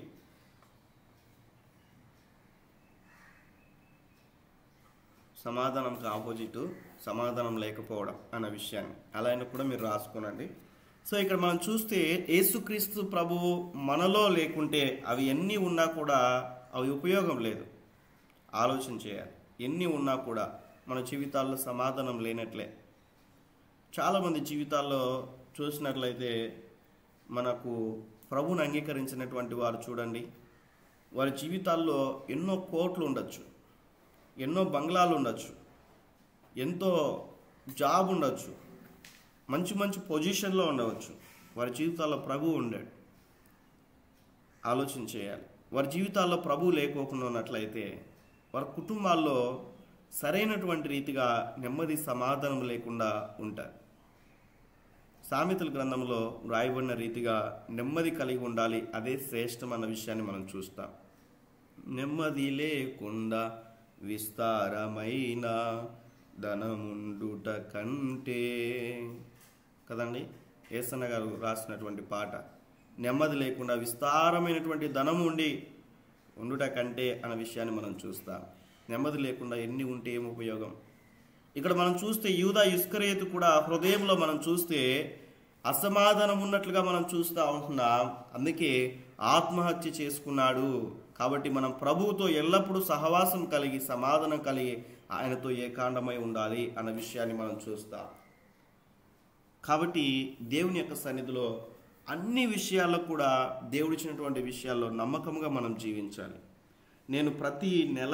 Speaker 1: సమాధానంకి ఆపోజిట్ సమాధానం లేకపోవడం అన్న విషయాన్ని అలా అయినా కూడా మీరు రాసుకోనండి. సో ఇక్కడ మనం చూస్తే యేసుక్రీస్తు ప్రభువు మనలో లేకుంటే అవి ఎన్ని ఉన్నా కూడా అవి ఉపయోగం లేదు. ఆలోచన చేయాలి. ఎన్ని ఉన్నా కూడా మన జీవితాల్లో సమాధానం లేనట్లే. చాలామంది జీవితాల్లో చూసినట్లయితే మనకు ప్రభువుని అంగీకరించినటువంటి వారు చూడండి, వారి జీవితాల్లో ఎన్నో కోట్లు ఉండొచ్చు, ఎన్నో బంగ్లాలు ఉండొచ్చు, ఎంతో జాబ్ ఉండొచ్చు, మంచి మంచి పొజిషన్లో ఉండవచ్చు. వారి జీవితాల్లో ప్రభువు ఉండాడు. ఆలోచన చేయాలి. వారి జీవితాల్లో ప్రభువు లేకోకుండా ఉన్నట్లయితే వారి కుటుంబాల్లో సరైనటువంటి రీతిగా నెమ్మది, సమాధానం లేకుండా ఉంటారు. సామెతల గ్రంథంలో రాయబడిన రీతిగా నెమ్మది కలిగి ఉండాలి, అదే శ్రేష్టం అన్న విషయాన్ని మనం చూస్తాం. నెమ్మది లేకుండా విస్తారమైన ధనముండుట కంటే, కదండి యేసన్న గారు రాసినటువంటి పాట. నెమ్మది లేకుండా విస్తారమైనటువంటి ధనము ఉండుట కంటే అన్న విషయాన్ని మనం చూస్తాం. నెమ్మది లేకుండా ఎన్ని ఉంటే ఏం ఉపయోగం? ఇక్కడ మనం చూస్తే యూదా ఇస్కరియోతు కూడా హృదయంలో మనం చూస్తే అసమాధానం ఉన్నట్లుగా మనం చూస్తూ ఉంటున్నాం. అందుకే ఆత్మహత్య చేసుకున్నాడు. కాబట్టి మనం ప్రభువుతో ఎల్లప్పుడూ సహవాసం కలిగి సమాధానం కలిగి ఆయనతో ఏకాండమై ఉండాలి అన్న విషయాన్ని మనం చూస్తాం. కాబట్టి దేవుని యొక్క సన్నిధిలో అన్ని విషయాల్లో కూడా దేవుడిచ్చినటువంటి విషయాల్లో నమ్మకంగా మనం జీవించాలి. నేను ప్రతి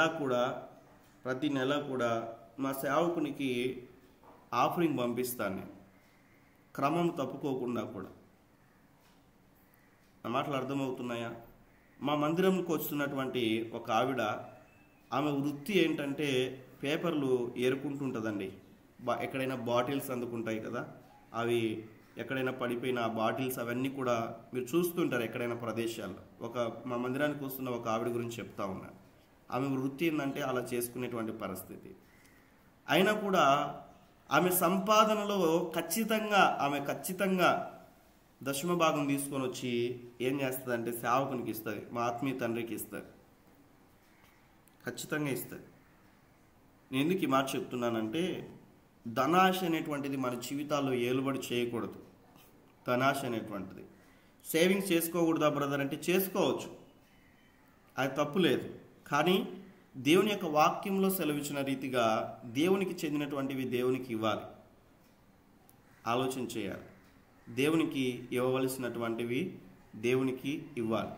Speaker 1: నెల కూడా మా సేవకునికి ఆఫరింగ్ పంపిస్తాను. నేను క్రమం తప్పుకోకుండా కూడా. నా మాటలు అర్థమవుతున్నాయా? మా మందిరంకి వస్తున్నటువంటి ఒక ఆవిడ, ఆమె వృత్తి ఏంటంటే పేపర్లు ఏరుకుంటుంటుందండి. ఎక్కడైనా బాటిల్స్ అందుకుంటాయి కదా, అవి ఎక్కడైనా పడిపోయిన బాటిల్స్ అవన్నీ కూడా మీరు చూస్తుంటారు ఎక్కడైనా ప్రదేశాల్లో. మా మందిరానికి వస్తున్న ఒక ఆవిడ గురించి చెప్తా ఉన్నాను. ఆమె వృత్తి ఏంటంటే అలా చేసుకునేటువంటి పరిస్థితి. అయినా కూడా ఆమె సంపాదనలో ఖచ్చితంగా దశమ భాగం తీసుకొని వచ్చి ఏం చేస్తుందంటే సేవకునికి ఇస్తుంది, మా ఆత్మీయ తండ్రికి ఇస్తుంది, ఖచ్చితంగా ఇస్తుంది. నేను ఎందుకు ఈ మాట చెప్తున్నానంటే, ధనాశ అనేటువంటిది మన జీవితాల్లో ఏలుబడి చేయకూడదు. ధనాశ అనేటువంటిది సేవింగ్స్ చేసుకోకూడదా బ్రదర్ అంటే చేసుకోవచ్చు, అది తప్పు లేదు. కానీ దేవుని యొక్క వాక్యంలో సెలవిచ్చిన రీతిగా దేవునికి చెందినటువంటివి దేవునికి ఇవ్వాలి. ఆలోచన చేయాలి. దేవునికి ఇవ్వవలసినటువంటివి దేవునికి ఇవ్వాలి.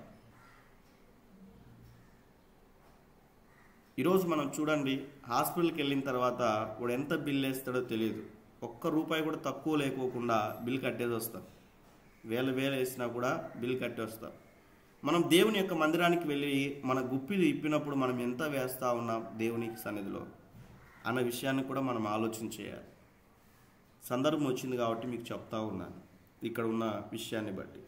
Speaker 1: ఈరోజు మనం చూడండి, హాస్పిటల్కి వెళ్ళిన తర్వాత వాడు ఎంత బిల్ వేస్తాడో తెలియదు. ₹1 కూడా తక్కువ లేకోకుండా బిల్ కట్టేసి వస్తాం. వేలు వేసినా కూడా బిల్ కట్టి వస్తాం. మనం దేవుని యొక్క మందిరానికి వెళ్ళి మన గుప్పిలు ఇప్పినప్పుడు మనం ఎంత వేస్తూ ఉన్నాం దేవునికి సన్నిధిలో అన్న విషయాన్ని కూడా మనం ఆలోచన చేయాలి. సందర్భం వచ్చింది కాబట్టి మీకు చెప్తా ఉన్నాను. ఇక్కడున్న విషయాన్ని బట్టి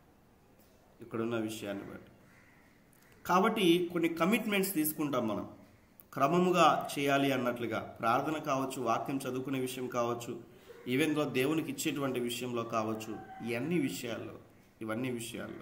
Speaker 1: కాబట్టి కొన్ని కమిట్మెంట్స్ తీసుకుంటాం మనం, క్రమముగా చేయాలి అన్నట్లుగా. ప్రార్థన కావచ్చు, వాక్యం చదువుకునే విషయం కావచ్చు, ఈవెన్లో దేవునికి ఇచ్చేటువంటి విషయంలో కావచ్చు, ఇవన్నీ విషయాల్లో.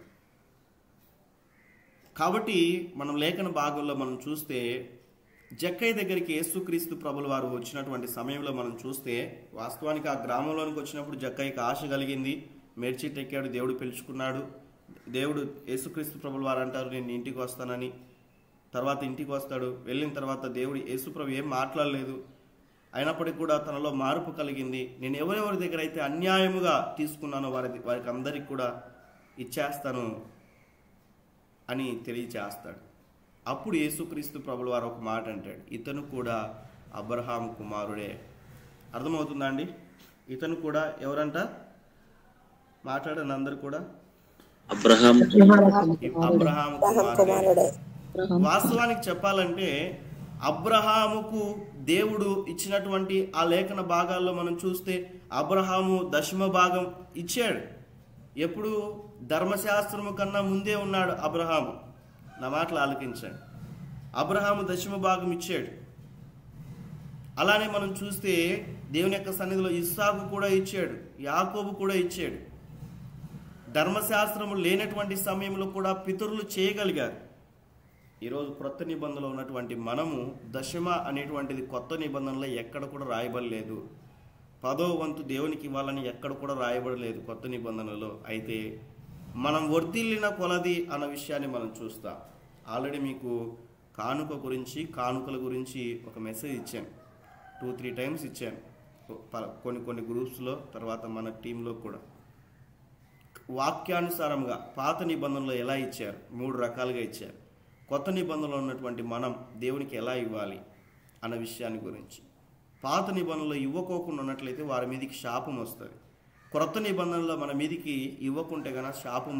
Speaker 1: కాబట్టి మనం లేఖన భాగంలో మనం చూస్తే జక్కయ్య దగ్గరికి యేసుక్రీస్తు ప్రభుల వారు వచ్చినటువంటి సమయంలో మనం చూస్తే, వాస్తవానికి ఆ గ్రామంలోనికి వచ్చినప్పుడు జక్కయ్యకి ఆశ కలిగింది. మేడ్చిట్ ఎక్కాడు, దేవుడు పిలుచుకున్నాడు. దేవుడు యేసుక్రీస్తు ప్రభుల వారు అంటారు నేను ఇంటికి వస్తానని. తర్వాత ఇంటికి వస్తాడు. వెళ్ళిన తర్వాత దేవుడు యేసుప్రభు ఏం మాట్లాడలేదు. అయినప్పటికీ కూడా తనలో మార్పు కలిగింది. నేను ఎవరెవరి దగ్గర అయితే అన్యాయముగా తీసుకున్నానో వారికి అందరికి కూడా ఇచ్చేస్తాను అని తెలియచేస్తాడు. అప్పుడు యేసుక్రీస్తు ప్రభుల వారు ఒక మాట అంటాడు, ఇతను కూడా అబ్రహాము కుమారుడే. అర్థమవుతుందా అండి? ఇతను కూడా ఎవరంట? మాట్లాడండి అందరు కూడా.
Speaker 4: అబ్రహాము
Speaker 1: కుమారుడే. వాస్తవానికి చెప్పాలంటే అబ్రహాముకు దేవుడు ఇచ్చినటువంటి ఆ లేఖన భాగాల్లో మనం చూస్తే అబ్రహాము దశమ భాగం ఇచ్చాడు. ఎప్పుడు? ధర్మశాస్త్రము కన్నా ముందే ఉన్నాడు అబ్రహాము. నా మాటలు ఆలకించాడు. అబ్రహాము దశమ భాగం ఇచ్చాడు. అలానే మనం చూస్తే దేవుని యొక్క సన్నిధిలో ఇస్సాకు కూడా ఇచ్చాడు, యాకోబు కూడా ఇచ్చాడు. ధర్మశాస్త్రము లేనటువంటి సమయంలో కూడా పితరులు చేయగలిగారు. ఈరోజు క్రొత్త నిబంధనలో ఉన్నటువంటి మనము దశమ అనేటువంటిది కొత్త నిబంధనలో ఎక్కడ కూడా రాయబడలేదు. 10వ వంతు దేవునికి ఇవ్వాలని ఎక్కడ కూడా రాయబడలేదు కొత్త నిబంధనలో. అయితే మనం వర్ధిల్లిన కొలది అన్న విషయాన్ని మనం చూస్తాం. ఆల్రెడీ మీకు కానుకల గురించి ఒక మెసేజ్ ఇచ్చాను, 2-3 టైమ్స్ ఇచ్చాను కొన్ని గ్రూప్స్లో, తర్వాత మన టీంలో కూడా. వాక్యానుసారంగా పాత నిబంధనలో ఎలా ఇచ్చారు, 3 రకాలుగా ఇచ్చారు. కొత్త నిబంధనలో ఉన్నటువంటి మనం దేవునికి ఎలా ఇవ్వాలి అన్న విషయాన్ని గురించి. పాత నిబంధనలో ఇవ్వకోకుండా ఉన్నట్లయితే వారి మీదకి శాపం వస్తుంది. క్రొత్త నిబంధనలో మన మీదికి ఇవ్వకుంటే కనుక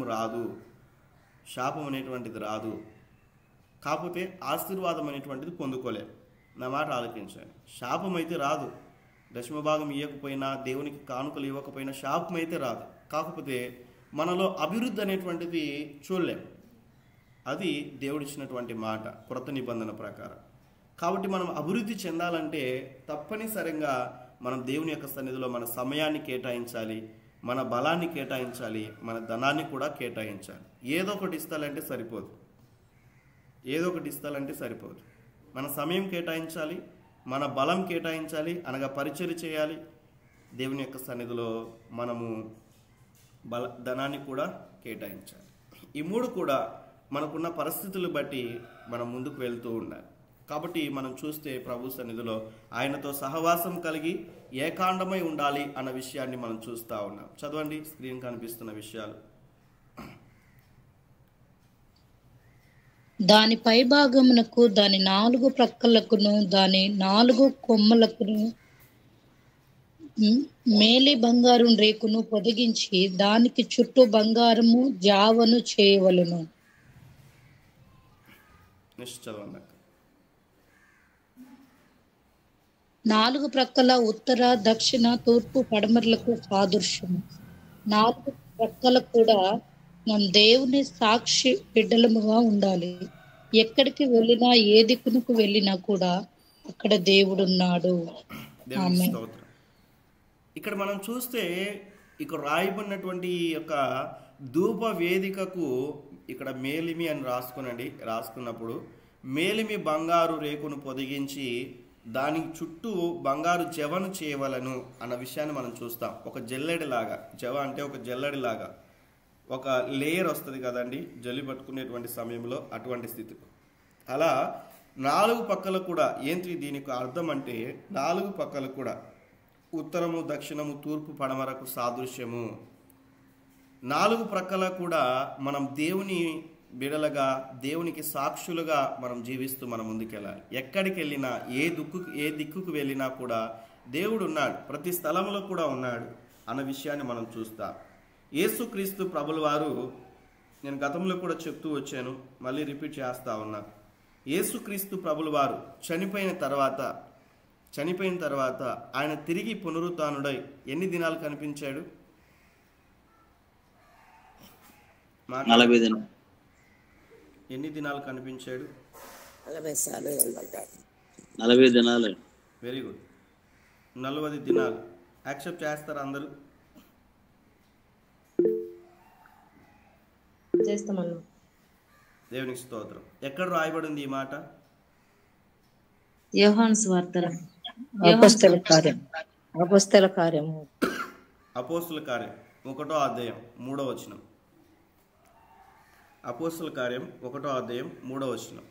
Speaker 1: శాపం అనేటువంటిది రాదు. కాకపోతే ఆశీర్వాదం అనేటువంటిది పొందుకోలేము. నా మాట ఆలోచించాను. శాపం అయితే రాదు. దశమ భాగం ఇవ్వకపోయినా, దేవునికి కానుకలు ఇవ్వకపోయినా శాపం అయితే రాదు. కాకపోతే మనలో అభివృద్ధి అనేటువంటిది చూడలేము. అది దేవుడిచ్చినటువంటి మాట క్రొత్త నిబంధన ప్రకారం. కాబట్టి మనం అభివృద్ధి చెందాలంటే తప్పనిసరిగా మనం దేవుని యొక్క సన్నిధిలో మన సమయాన్ని కేటాయించాలి, మన బలాన్ని కేటాయించాలి, మన ధనాన్ని కూడా కేటాయించాలి. ఏదో ఒకటి ఇస్తాలంటే సరిపోదు. మన సమయం కేటాయించాలి, మన బలం కేటాయించాలి, అనగా పరిచర్య చేయాలి. దేవుని యొక్క సన్నిధిలో మనము ధనాన్ని కూడా కేటాయించాలి. ఈ మూడు కూడా మనకున్న పరిస్థితులు బట్టి మనం ముందుకు వెళ్తూ ఉండాలి. కాబట్టి మనం చూస్తే ప్రభు సన్నిధిలో ఆయనతో సహవాసం కలిగి ఏకాండమై ఉండాలి అన్న విషయాన్ని మనం చూస్తూ ఉన్నాం. చదవండి, స్క్రీన్ కనిపిస్తున్న విషయాలు.
Speaker 2: దాని పై భాగమునకు దాని 4 ప్రక్కలకును దాని 4 కొమ్మలకును మేలి బంగారం రేకును పొదిగించి దానికి చుట్టూ బంగారము జావను చేయవలెను.
Speaker 1: నిశ్చలవండి.
Speaker 2: 4 ప్రక్కల ఉత్తర, దక్షిణ, తూర్పు, పడమరలకు సాదృశ్యము. 4 ప్రక్కల కూడా మనం దేవుని సాక్షి బిడ్డలముగా ఉండాలి. ఎక్కడికి వెళ్ళినా, ఏ దిక్కునకు వెళ్ళినా కూడా అక్కడ దేవుడున్నాడు.
Speaker 1: దేవుని స్తోత్రం. ఇక్కడ మనం చూస్తే ఇక్కడ రాయబడినటువంటి ఈ యొక్క ధూప వేదికకు ఇక్కడ మేలిమి అని రాసుకున్నప్పుడు మేలిమి బంగారు రేకును పొదిగించి దానికి చుట్టూ బంగారు జవను చేయవలను అన్న విషయాన్ని మనం చూస్తాం. ఒక జల్లెడిలాగా, జవ అంటే ఒక జల్లెడిలాగా ఒక లేయర్ వస్తుంది కదండి జల్లి పట్టుకునేటువంటి సమయంలో, అటువంటి స్థితి. అలా 4 పక్కల కూడా ఏంటి దీనికి అర్థం అంటే 4 పక్కల కూడా ఉత్తరము, దక్షిణము, తూర్పు, పడమరకు సాదృశ్యము. 4 ప్రక్కల కూడా మనం దేవుని బిడలగా, దేవునికి సాక్షులుగా మనం జీవిస్తూ మనం ముందుకెళ్ళాలి. ఎక్కడికి వెళ్ళినా, ఏ దిక్కుకు వెళ్ళినా కూడా దేవుడు ఉన్నాడు, ప్రతి స్థలంలో కూడా ఉన్నాడు అన్న విషయాన్ని మనం చూస్తాం. యేసుక్రీస్తు ప్రభుల వారు, నేను గతంలో కూడా చెప్తూ వచ్చాను, మళ్ళీ రిపీట్ చేస్తా ఉన్నా. యేసుక్రీస్తు ప్రభుల వారు చనిపోయిన తర్వాత ఆయన తిరిగి పునరుత్థానుడై ఎన్ని దినాలు కనిపించాడు?
Speaker 4: 40 దినాలు.
Speaker 1: ఎన్ని దినాలు కనిపించాడు?
Speaker 4: 40 దినాలు.
Speaker 1: Very good. 40 దినాలు యాక్సెప్ట్ చేస్తారు అందరూ?
Speaker 7: చేస్తామన్నా.
Speaker 1: దేవునికి స్తోత్రం. ఎక్కడ రాయబడింది ఈ మాట?
Speaker 7: యోహాను సువార్తలో.
Speaker 8: అపోస్తల కార్యం. అపోస్తల కార్యము.
Speaker 1: అపోస్తల కార్యం 1వ అధ్యాయం 3వ వచనం. అపోస్తల కార్యం 1వ అధ్యాయం 3వ వచనం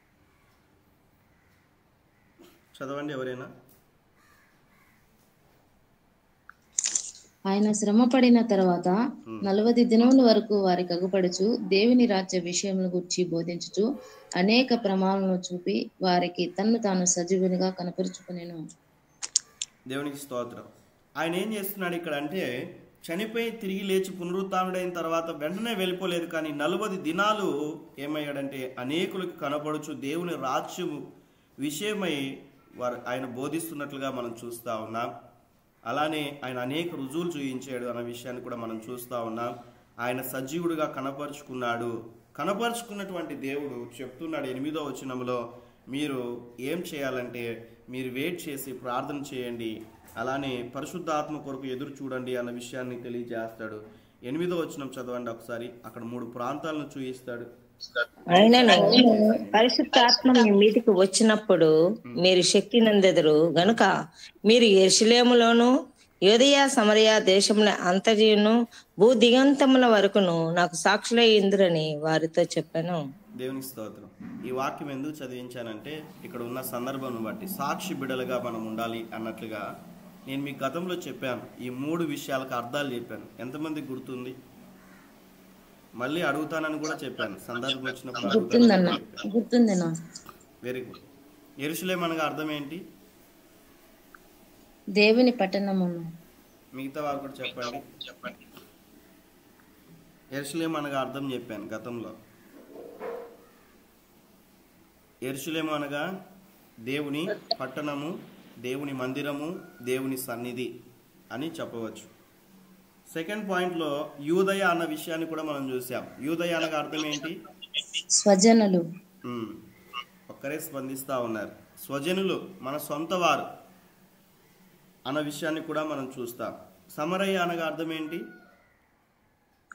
Speaker 1: చదవండి ఎవరైనా.
Speaker 7: ఆయన శ్రమ పడిన తర్వాత 40 దినముల వరకు వారికి అగుపడుచు దేవుని రాజ్య విషయముల గురించి బోధించుచు అనేక ప్రమాణాలను చూపి వారికి తన్ను తాను సజీవునిగా కనపరుచుకునేను.
Speaker 1: దేవునికి స్తోత్రం. ఆయన ఏం చేస్తున్నాడు ఇక్కడ అంటే, చనిపోయి తిరిగి లేచి పునరుత్థానుడైన తర్వాత వెంటనే వెళ్ళిపోలేదు, కానీ 40 దినాలు ఏమయ్యాడంటే అనేకులకు కనపడుచు దేవుని రాజ్యం విషయమై ఆయన బోధిస్తున్నట్లుగా మనం చూస్తూ ఉన్నాం. అలానే ఆయన అనేక రుజువులు చూపించాడు అన్న విషయాన్ని కూడా మనం చూస్తూ ఉన్నాం. ఆయన సజీవుడిగా కనపరుచుకున్నటువంటి దేవుడు చెప్తున్నాడు 8వ వచనంలో, మీరు ఏం చేయాలంటే మీరు వెయిట్ చేసి ప్రార్థన చేయండి, అలానే పరిశుద్ధాత్మ కొరకు ఎదురు చూడండి అన్న విషయాన్ని తెలియజేస్తాడు. 8వ వచనం చదవండి ఒకసారి. అక్కడ 3 ప్రాంతాలను చూపిస్తాడు.
Speaker 8: ఆయనను పరిశుద్ధాత్మ మీ మీదికి వచ్చినప్పుడు మీరు శక్తి నందెదరు గనుక మీరు యెరూషలేములోను యూదయ సమరయ దేశముల అంతటియును భూ దిగంతముల వరకును నాకు సాక్షులై ఇందురని వారితో చెప్పాను.
Speaker 1: దేవునికి స్తోత్రం. ఈ వాక్యం ఎందుకు చదివించానంటే, ఇక్కడ ఉన్న సందర్భం బట్టి సాక్షి బిడలుగా మనం ఉండాలి అన్నట్లుగా నేను మీకు గతంలో చెప్పాను. ఈ 3 విషయాలకు అర్థాలు చెప్పాను. ఎంతమందికి గుర్తుంది? మళ్ళీ అడుగుతానని కూడా చెప్పాను, సందర్భం వచ్చినప్పుడు
Speaker 7: గుర్తుందన్నా.
Speaker 1: Very good. యెరూషలేము అనగా అర్థం ఏంటి?
Speaker 7: దేవుని పట్టణము.
Speaker 1: మిగతా వారు కూడా చెప్పండి. యెరూషలేము అనగా అర్థం చెప్పాను గతంలో. యెరూషలేము అనగా దేవుని పట్టణము, దేవుని మందిరము, దేవుని సన్నిధి అని చెప్పవచ్చు. సెకండ్ పాయింట్లో యూదయ అన్న విషయాన్ని కూడా మనం చూసాం. యూదయ అనగా అర్థం ఏంటి?
Speaker 7: స్వజనులు.
Speaker 1: ఒక్కరే స్పందిస్తూ ఉన్నారు. స్వజనులు, మన సొంత వారు అన్న విషయాన్ని కూడా మనం చూస్తాం. సమరయ్య అనగా అర్థం ఏంటి?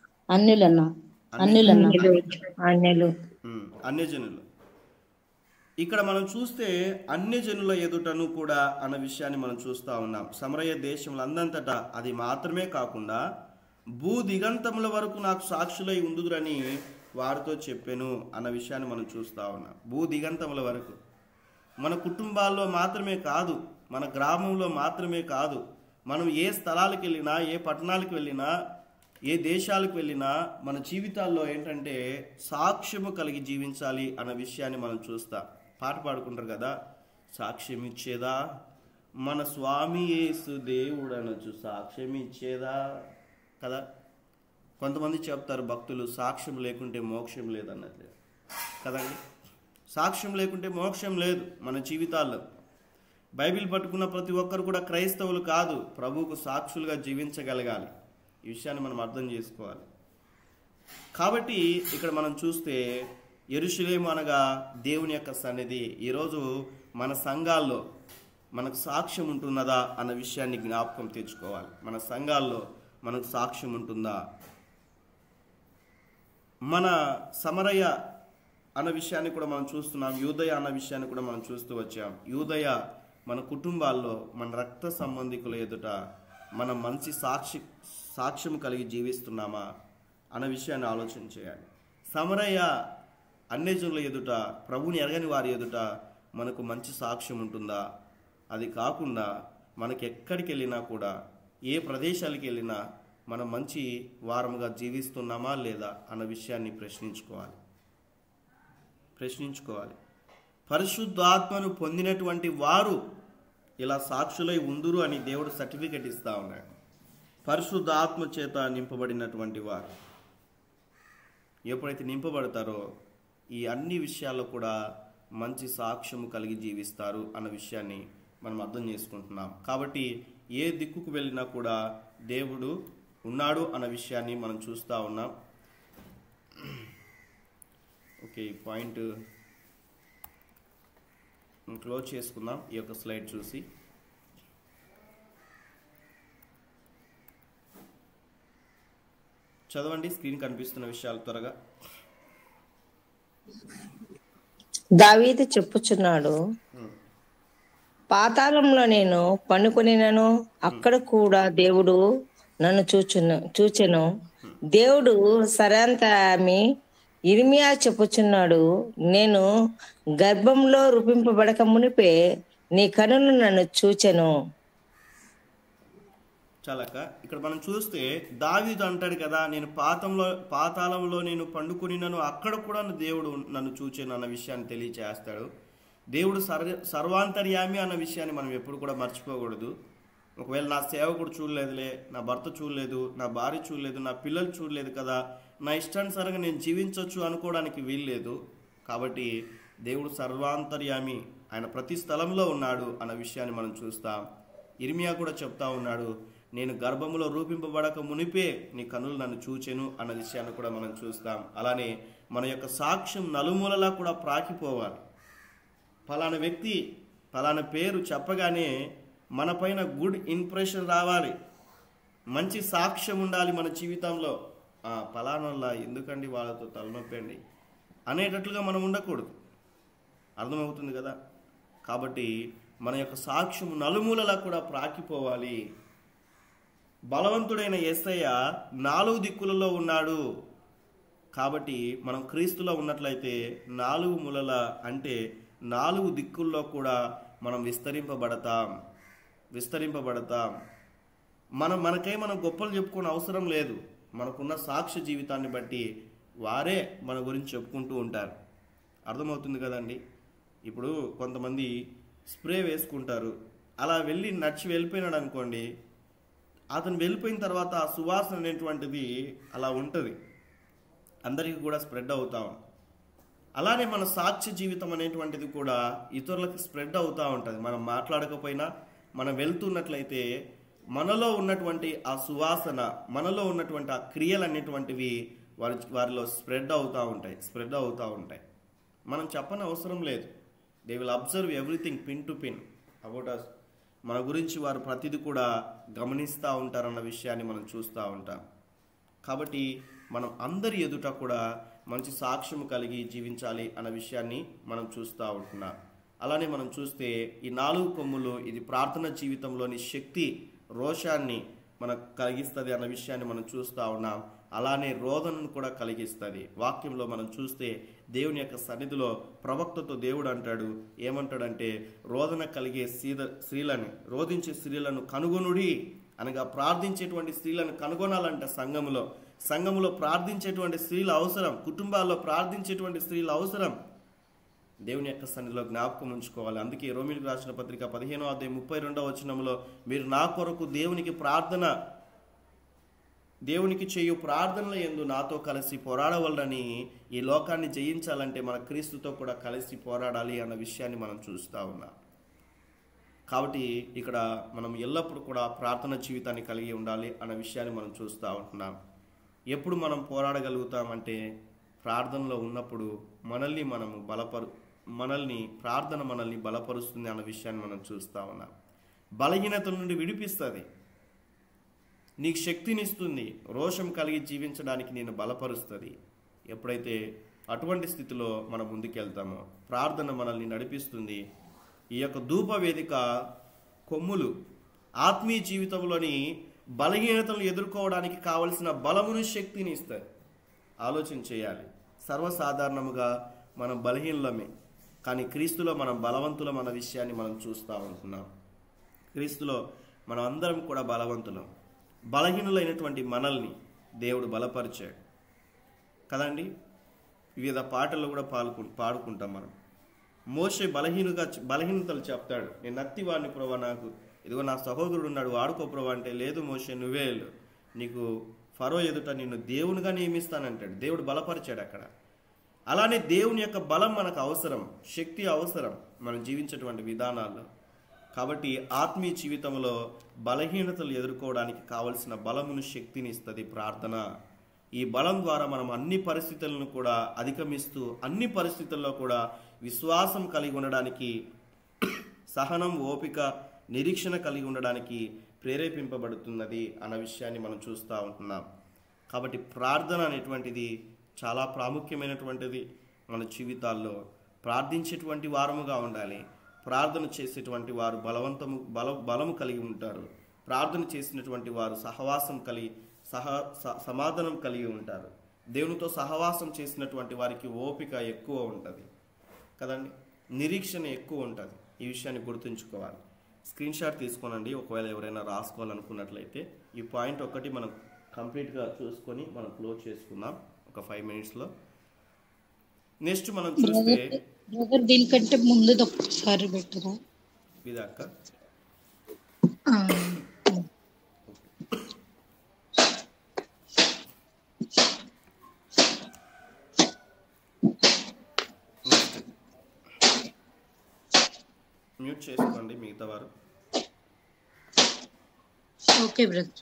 Speaker 7: అన్యులు.
Speaker 1: అన్యజనులు. ఇక్కడ మనం చూస్తే అన్ని జనుల ఎదుటను కూడా అన్న విషయాన్ని మనం చూస్తూ ఉన్నాం. సమరయ దేశంలో అందంతటా అది మాత్రమే కాకుండా భూ దిగంతముల వరకు నాకు సాక్షులై ఉందురని వారితో చెప్పాను అన్న విషయాన్ని మనం చూస్తూ ఉన్నాం. భూ దిగంతముల వరకు మన కుటుంబాల్లో మాత్రమే కాదు, మన గ్రామంలో మాత్రమే కాదు, మనం ఏ స్థలాలకు వెళ్ళినా, ఏ పట్టణాలకు వెళ్ళినా, ఏ దేశాలకు వెళ్ళినా మన జీవితాల్లో ఏంటంటే సాక్ష్యము కలిగి జీవించాలి అన్న విషయాన్ని మనం చూస్తాం. పాట పాడుకుంటారు కదా, సాక్ష్యం ఇచ్చేదా మన స్వామి యేసు దేవుడు అనొచ్చు, సాక్ష్యం ఇచ్చేదా కదా. కొంతమంది చెప్తారు భక్తులు, సాక్ష్యం లేకుంటే మోక్షం లేదన్నట్లే కదండి. సాక్ష్యం లేకుంటే మోక్షం లేదు మన జీవితాల్లో. బైబిల్ పట్టుకున్న ప్రతి ఒక్కరు కూడా క్రైస్తవులు కాదు, ప్రభువుకు సాక్షులుగా జీవించగలగాలి. ఈ విషయాన్ని మనం అర్థం చేసుకోవాలి. కాబట్టి ఇక్కడ మనం చూస్తే యెరూషలేము అనగా దేవుని యొక్క సన్నిధి. ఈరోజు మన సంఘాల్లో మనకు సాక్ష్యం ఉంటున్నదా అన్న విషయాన్ని జ్ఞాపకం తెచ్చుకోవాలి. మన సంఘాల్లో మనకు సాక్ష్యం ఉంటుందా? మన సమరయ అన్న విషయాన్ని కూడా మనం చూస్తున్నాం, యూదయ అన్న విషయాన్ని కూడా మనం చూస్తూ వచ్చాం. యూదయ మన కుటుంబాల్లో, మన రక్త సంబంధికుల ఎదుట మనం మంచి సాక్ష్యం కలిగి జీవిస్తున్నామా అన్న విషయాన్ని ఆలోచన చేయాలి. సమరయ అన్యజనుల ఎదుట, ప్రభువుని ఎరగని వారి ఎదుట మనకు మంచి సాక్ష్యం ఉంటుందా? అది కాకుండా మనకి ఎక్కడికి వెళ్ళినా కూడా, ఏ ప్రదేశాలకు వెళ్ళినా మనం మంచి వారముగా జీవిస్తున్నామా లేదా అన్న విషయాన్ని ప్రశ్నించుకోవాలి. పరిశుద్ధాత్మను పొందినటువంటి వారు ఇలా సాక్షులై ఉందురు అని దేవుడు సర్టిఫికెట్ ఇస్తా ఉన్నాడు. పరిశుద్ధాత్మ చేత నింపబడినటువంటి వారు ఎప్పుడైతే నింపబడతారో ఈ అన్ని విషయాల్లో కూడా మంచి సాక్ష్యము కలిగి జీవిస్తారు అన్న విషయాన్ని మనం అర్థం చేసుకుంటున్నాం. కాబట్టి ఏ దిక్కుకు వెళ్ళినా కూడా దేవుడు ఉన్నాడు అన్న విషయాన్ని మనం చూస్తూ ఉన్నాం. ఓకే, ఈ పాయింట్ క్లోజ్ చేసుకుందాం ఈ యొక్క స్లైడ్ చూసి. చదవండి, స్క్రీన్ కనిపిస్తున్న విషయాలు త్వరగా.
Speaker 8: దావీదు చెప్పుచున్నాడు, పాతాళంలో నేను పనుకొనినను అక్కడ కూడా దేవుడు నన్ను చూచెను. దేవుడు సరంతామి ఇర్మియా చెప్పుచున్నాడు, నేను గర్భంలో రూపింపబడక మునిపే నీ కనులు నన్ను చూచెను.
Speaker 1: చాలక ఇక్కడ మనం చూస్తే దావీదు అంటాడు కదా, నేను పాతాళంలో నేను పండుకొనినను అక్కడ కూడా దేవుడు నన్ను చూచాను అన్న విషయాన్ని తెలియచేస్తాడు. దేవుడు సర్వాంతర్యామి అన్న విషయాన్ని మనం ఎప్పుడు కూడా మర్చిపోకూడదు. ఒకవేళ నా సేవకుడు చూడలేదులే, నా భర్త చూడలేదు, నా భార్య చూడలేదు, నా పిల్లలు చూడలేదు కదా, నా ఇష్టానుసారంగా నేను జీవించవచ్చు అనుకోవడానికి వీల్లేదు. కాబట్టి దేవుడు సర్వాంతర్యామి, ఆయన ప్రతి స్థలంలో ఉన్నాడు అన్న విషయాన్ని మనం చూస్తాం. ఇర్మియా కూడా చెప్తా ఉన్నాడు, నేను గర్భములో రూపింపబడక మునిపే నీ కనులు నన్ను చూచెను అన్న విషయాన్ని కూడా మనం చూస్తాం. అలానే మన యొక్క సాక్ష్యం నలుమూలలా కూడా ప్రాకిపోవాలి. ఫలానా వ్యక్తి ఫలానా పేరు చెప్పగానే మన పైన గుడ్ ఇంప్రెషన్ రావాలి, మంచి సాక్ష్యం ఉండాలి మన జీవితంలో. ఫలానా ఎందుకండి వాళ్ళతో తలనొప్పండి అనేటట్లుగా మనం ఉండకూడదు. అర్థమవుతుంది కదా. కాబట్టి మన యొక్క సాక్ష్యం నలుమూలలా కూడా ప్రాకిపోవాలి. బలవంతుడైన యేసయ్య 4 దిక్కులలో ఉన్నాడు. కాబట్టి మనం క్రీస్తులో ఉన్నట్లయితే 4 మూలల అంటే 4 దిక్కుల్లో కూడా మనం విస్తరింపబడతాం. మనకై మనం గొప్పలు చెప్పుకునే అవసరం లేదు. మనకున్న సాక్ష్య జీవితాన్ని బట్టి వారే మన గురించి చెప్పుకుంటూ ఉంటారు. అర్థమవుతుంది కదండి. ఇప్పుడు కొంతమంది స్ప్రే వేసుకుంటారు, అలా నడిచి వెళ్ళిపోయినాడు అనుకోండి, అతను వెళ్ళిపోయిన తర్వాత ఆ సువాసన అనేటువంటిది అలా ఉంటుంది, అందరికీ కూడా స్ప్రెడ్ అవుతాం. అలానే మన సాక్ష్య జీవితం అనేటువంటిది కూడా ఇతరులకు స్ప్రెడ్ అవుతూ ఉంటుంది. మనం మాట్లాడకపోయినా మనం వెళ్తున్నట్లయితే మనలో ఉన్నటువంటి ఆ సువాసన, మనలో ఉన్నటువంటి ఆ క్రియలు అనేటువంటివి వారిలో స్ప్రెడ్ అవుతూ ఉంటాయి. మనం చెప్పని అవసరం లేదు. They will observe everything pin to pin about us. మన గురించి వారు ప్రతిదీ కూడా గమనిస్తూ ఉంటారన్న విషయాన్ని మనం చూస్తూ ఉంటాం. కాబట్టి మనం అందరి ఎదుట కూడా మంచి సాక్ష్యం కలిగి జీవించాలి అన్న విషయాన్ని మనం చూస్తూ ఉంటున్నాం. అలానే మనం చూస్తే ఈ 4 కొమ్ములు ఇది ప్రార్థన జీవితంలోని శక్తి, రోషాన్ని మనకు కలిగిస్తుంది అన్న విషయాన్ని మనం చూస్తూ ఉన్నాం. అలానే రోదనను కూడా కలిగిస్తుంది. వాక్యంలో మనం చూస్తే దేవుని యొక్క సన్నిధిలో ప్రవక్తతో దేవుడు అంటాడు, ఏమంటాడంటే రోదన కలిగే స్త్రీలను, రోధించే స్త్రీలను కనుగొనుడి అనగా ప్రార్థించేటువంటి స్త్రీలను కనుగొనాలంట. సంఘములో ప్రార్థించేటువంటి స్త్రీలు అవసరం, కుటుంబాల్లో ప్రార్థించేటువంటి స్త్రీలు అవసరం. దేవుని యొక్క సన్నిధిలో జ్ఞాపకం ఉంచుకోవాలి. అందుకే రోమీయులకు రాసిన పత్రిక 15వ అధ్యాయం 32వ వచనంలో మీరు నా కొరకు దేవునికి చేయు ప్రార్థనల యందు నాతో కలిసి పోరాడవలనని, ఈ లోకాన్ని జయించాలంటే మన క్రీస్తుతో కూడా కలిసి పోరాడాలి అన్న విషయాన్ని మనం చూస్తూ ఉన్నాం. కాబట్టి ఇక్కడ మనం ఎల్లప్పుడూ కూడా ప్రార్థన జీవితాన్ని కలిగి ఉండాలి అన్న విషయాన్ని మనం చూస్తూ ఉంటున్నాం. ఎప్పుడు మనం పోరాడగలుగుతామంటే ప్రార్థనలో ఉన్నప్పుడు ప్రార్థన మనల్ని బలపరుస్తుంది అన్న విషయాన్ని మనం చూస్తూ ఉన్నాం. బలహీనతల నుండి విడిపిస్తుంది, నీకు శక్తినిస్తుంది, రోషం కలిగి జీవించడానికి నేను బలపరుస్తుంది. ఎప్పుడైతే అటువంటి స్థితిలో మనం ముందుకెళ్తామో ప్రార్థన మనల్ని నడిపిస్తుంది. ఈ యొక్క ధూప వేదిక కొమ్ములు ఆత్మీయ జీవితంలోని బలహీనతలను ఎదుర్కోవడానికి కావలసిన బలమును, శక్తిని ఇస్తాయి. ఆలోచన చేయాలి. సర్వసాధారణముగా మనం బలహీనలమే, కానీ క్రీస్తులో మనం బలవంతులం అన్న విషయాన్ని మనం చూస్తూ ఉంటున్నాం. క్రీస్తులో మనం అందరం కూడా బలవంతులం. బలహీనులైనటువంటి మనల్ని దేవుడు బలపరిచాడు కదండి. వివిధ పాటల్లో కూడా పాడుకుంటాం మనం. మోషే బలహీనతలు చెప్తాడు, నేను నత్తివాడిని ప్రభా, నాకు ఇదిగో నా సహోదరుడు ఉన్నాడు, వాడుకో ప్రభా అంటే, లేదు మోషే నువ్వే వెళ్ళు, నీకు ఫరో ఎదుట నిన్ను దేవునిగా నియమిస్తానంటాడు. దేవుడు బలపరిచాడు అక్కడ. అలానే దేవుని యొక్క బలం మనకు అవసరం, శక్తి అవసరం మనం జీవించేటువంటి విధానాల్లో. కాబట్టి ఆత్మీయ జీవితంలో బలహీనతలు ఎదుర్కోవడానికి కావలసిన బలమును, శక్తిని ఇస్తుంది ప్రార్థన. ఈ బలం ద్వారా మనం అన్ని పరిస్థితులను కూడా అధిగమిస్తూ, అన్ని పరిస్థితుల్లో కూడా విశ్వాసం కలిగి ఉండడానికి, సహనం, ఓపిక, నిరీక్షణ కలిగి ఉండడానికి ప్రేరేపింపబడుతున్నది అన్న విషయాన్ని మనం చూస్తూ ఉంటున్నాం. కాబట్టి ప్రార్థన అనేటువంటిది చాలా ప్రాముఖ్యమైనటువంటిది. మన జీవితాల్లో ప్రార్థించేటువంటి వారముగా ఉండాలి. ప్రార్థన చేసేటువంటి వారు బలము కలిగి ఉంటారు. ప్రార్థన చేసినటువంటి వారు సహవాసం కలిగి సమాధానం కలిగి ఉంటారు. దేవునితో సహవాసం చేసినటువంటి వారికి ఓపిక ఎక్కువ ఉంటుంది కదండి, నిరీక్షణ ఎక్కువ ఉంటుంది. ఈ విషయాన్ని గుర్తుంచుకోవాలి. స్క్రీన్ షాట్ తీసుకోనండి, ఒకవేళ ఎవరైనా రాసుకోవాలనుకున్నట్లయితే. ఈ పాయింట్ ఒకటి మనం కంప్లీట్గా చూసుకొని మనం క్లోజ్ చేసుకుందాం ఒక 5 minutesలో. నెక్స్ట్ మనం చూస్తే
Speaker 2: దీనికంటే ముందు ఒకసారి పెట్టరా
Speaker 1: ఇదాక మ్యూట్ చేసుకోండి మిగతా వారు.
Speaker 2: Okay brother.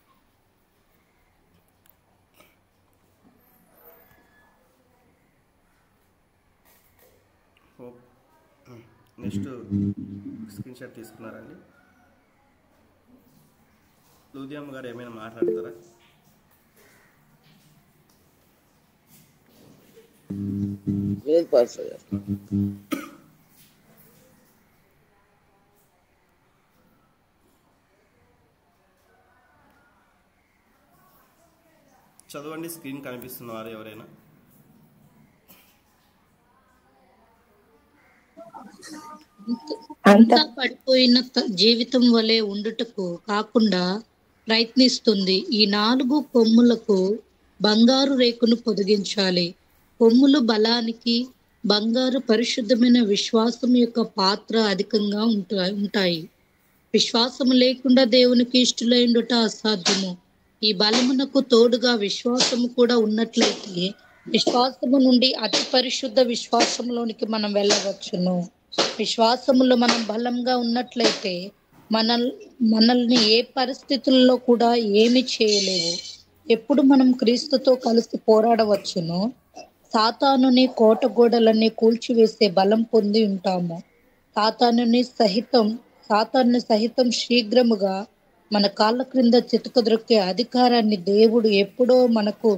Speaker 1: Next screen shot తీసుకున్నారండి. లూదియమ్మ గారు ఏమైనా మాట్లాడతారా? చదవండి, స్క్రీన్ కనిపిస్తున్నవారు ఎవరైనా.
Speaker 2: అంతా పడిపోయిన జీవితం వలె ఉండుటకు కాకుండా ప్రయత్నిస్తుంది. ఈ 4 కొమ్ములకు బంగారు రేకును పొదిగించాలి. కొమ్ములు బలానికి, బంగారు పరిశుద్ధమైన విశ్వాసం యొక్క పాత్ర అధికంగా ఉంటాయి. విశ్వాసము లేకుండా దేవునికి ఇష్టలైండుట అసాధ్యము. ఈ బలమునకు తోడుగా విశ్వాసము కూడా ఉన్నట్లయితే విశ్వాసము నుండి అతి పరిశుద్ధ విశ్వాసంలోనికి మనం వెళ్ళవచ్చును. విశ్వాసములో మనం బలంగా ఉన్నట్లయితే మనల్ని ఏ పరిస్థితుల్లో కూడా ఏమి చేయలేవు. ఎప్పుడు మనం క్రీస్తుతో కలిసి పోరాడవచ్చును. సాతానుని కోట గోడలన్నీ కూల్చివేసే బలం పొంది ఉంటాము. సాతానుని సహితం శీఘ్రముగా మన కాళ్ళ క్రింద చితకద్రొక్కే అధికారాన్ని దేవుడు ఎప్పుడో మనకు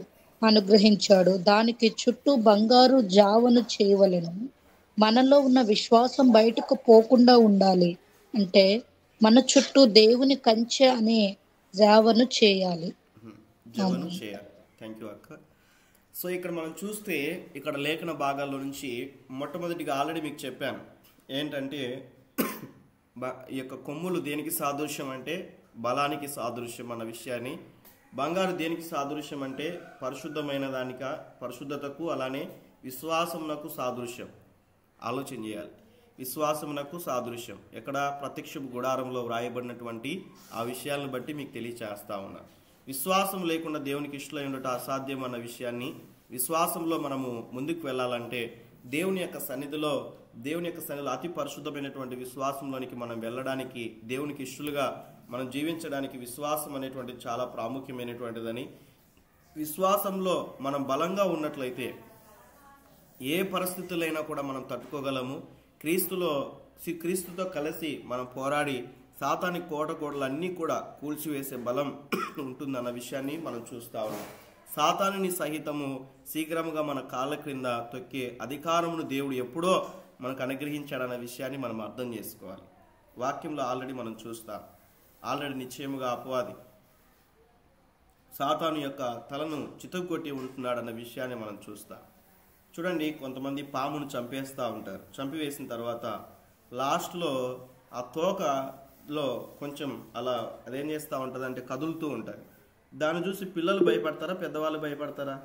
Speaker 2: అనుగ్రహించాడు. దానికి చుట్టూ బంగారు జావను చేయవలెను. మనలో ఉన్న విశ్వాసం బయటకు పోకుండా ఉండాలి అంటే మన చుట్టూ దేవుని కంచె అనే జావను చేయాలి.
Speaker 1: జవను చేయాలి. థ్యాంక్ యూ అక్క. సో ఇక్కడ మనం చూస్తే ఇక్కడ లేఖన భాగాల్లో నుంచి మొట్టమొదటిగా ఆల్రెడీ మీకు చెప్పాను ఏంటంటే ఈ యొక్క కొమ్ములు దేనికి సాదృశ్యం అంటే బలానికి సాదృశ్యం అన్న విషయాన్ని, బంగారు దేనికి సాదృశ్యం అంటే పరిశుద్ధమైన పరిశుద్ధతకు అలానే విశ్వాసమునకు సాదృశ్యం. ఆలోచన చేయాలి. విశ్వాసమునకు సాదృశ్యం ఎక్కడ ప్రత్యక్ష గుడారంలో వ్రాయబడినటువంటి ఆ విషయాలను బట్టి మీకు తెలియచేస్తా ఉన్నా. విశ్వాసం లేకుండా దేవునికి ఇష్టమై ఉండటం అసాధ్యం అన్న విషయాన్ని, విశ్వాసంలో మనము ముందుకు వెళ్ళాలంటే దేవుని యొక్క సన్నిధిలో అతి పరిశుద్ధమైనటువంటి విశ్వాసంలోనికి మనం వెళ్ళడానికి, దేవునికి ఇష్టలుగా మనం జీవించడానికి విశ్వాసం అనేటువంటిది చాలా ప్రాముఖ్యమైనటువంటిదని, విశ్వాసంలో మనం బలంగా ఉన్నట్లయితే ఏ పరిస్థితులైనా కూడా మనం తట్టుకోగలము. క్రీస్తుతో కలిసి మనం పోరాడి సాతాని కోటకోటలన్నీ కూడా కూల్చివేసే బలం ఉంటుందన్న విషయాన్ని మనం చూస్తా ఉన్నాం. సాతానుని సహితము శీఘ్రముగా మన కాళ్ళ క్రింద తొక్కే అధికారమును దేవుడు ఎప్పుడో మనకు అనుగ్రహించాడన్న విషయాన్ని మనం అర్థం చేసుకోవాలి. వాక్యంలో ఆల్రెడీ మనం చూస్తాం. ఆల్రెడీ నిశ్చయముగా అపవాది సాతాను యొక్క తలను చితగొట్టి ఉంటున్నాడన్న విషయాన్ని మనం చూస్తాం. చూడండి, కొంతమంది పామును చంపేస్తూ ఉంటారు. చంపివేసిన తర్వాత లాస్ట్లో ఆ తోకలో కొంచెం అలా అదేం చేస్తూ ఉంటుంది అంటే కదులుతూ ఉంటుంది. దాన్ని చూసి పిల్లలు భయపడతారా, పెద్దవాళ్ళు భయపడతారా?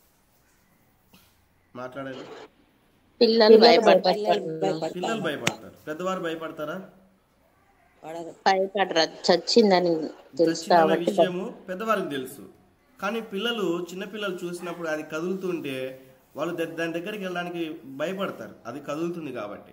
Speaker 1: మాట్లాడారు.
Speaker 3: పిల్లలు
Speaker 1: పిల్లలు భయపడతారు. పెద్దవారు భయపడతారా?
Speaker 3: భయపడరా, చచ్చిందని తెలుసు కాబట్టి
Speaker 1: విషయము పెద్దవారికి తెలుసు. కానీ పిల్లలు, చిన్నపిల్లలు చూసినప్పుడు అది కదులుతుంటే వాళ్ళు దాని దగ్గరికి వెళ్ళడానికి భయపడతారు. అది కదులుతుంది కాబట్టి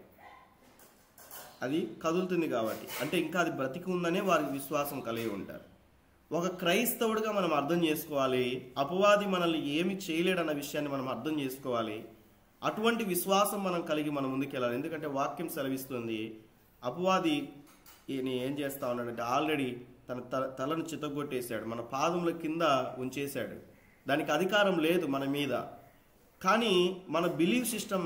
Speaker 1: అంటే ఇంకా అది బ్రతికి ఉందనే వారికి విశ్వాసం కలిగి ఉంటారు. ఒక క్రైస్తవుడిగా మనం అర్థం చేసుకోవాలి, అపవాది మనల్ని ఏమి చేయలేడన్న విషయాన్ని మనం అర్థం చేసుకోవాలి. అటువంటి విశ్వాసం మనం కలిగి మనం ముందుకెళ్ళాలి. ఎందుకంటే వాక్యం సెలవిస్తుంది, అపవాది ఏం చేస్తా ఉన్నాడంటే ఆల్రెడీ తన తలను చితగొట్టేశాడు, మన పాదముల కింద ఉంచేశాడు. దానికి అధికారం లేదు మన మీద. కానీ మన బిలీవ్ సిస్టమ్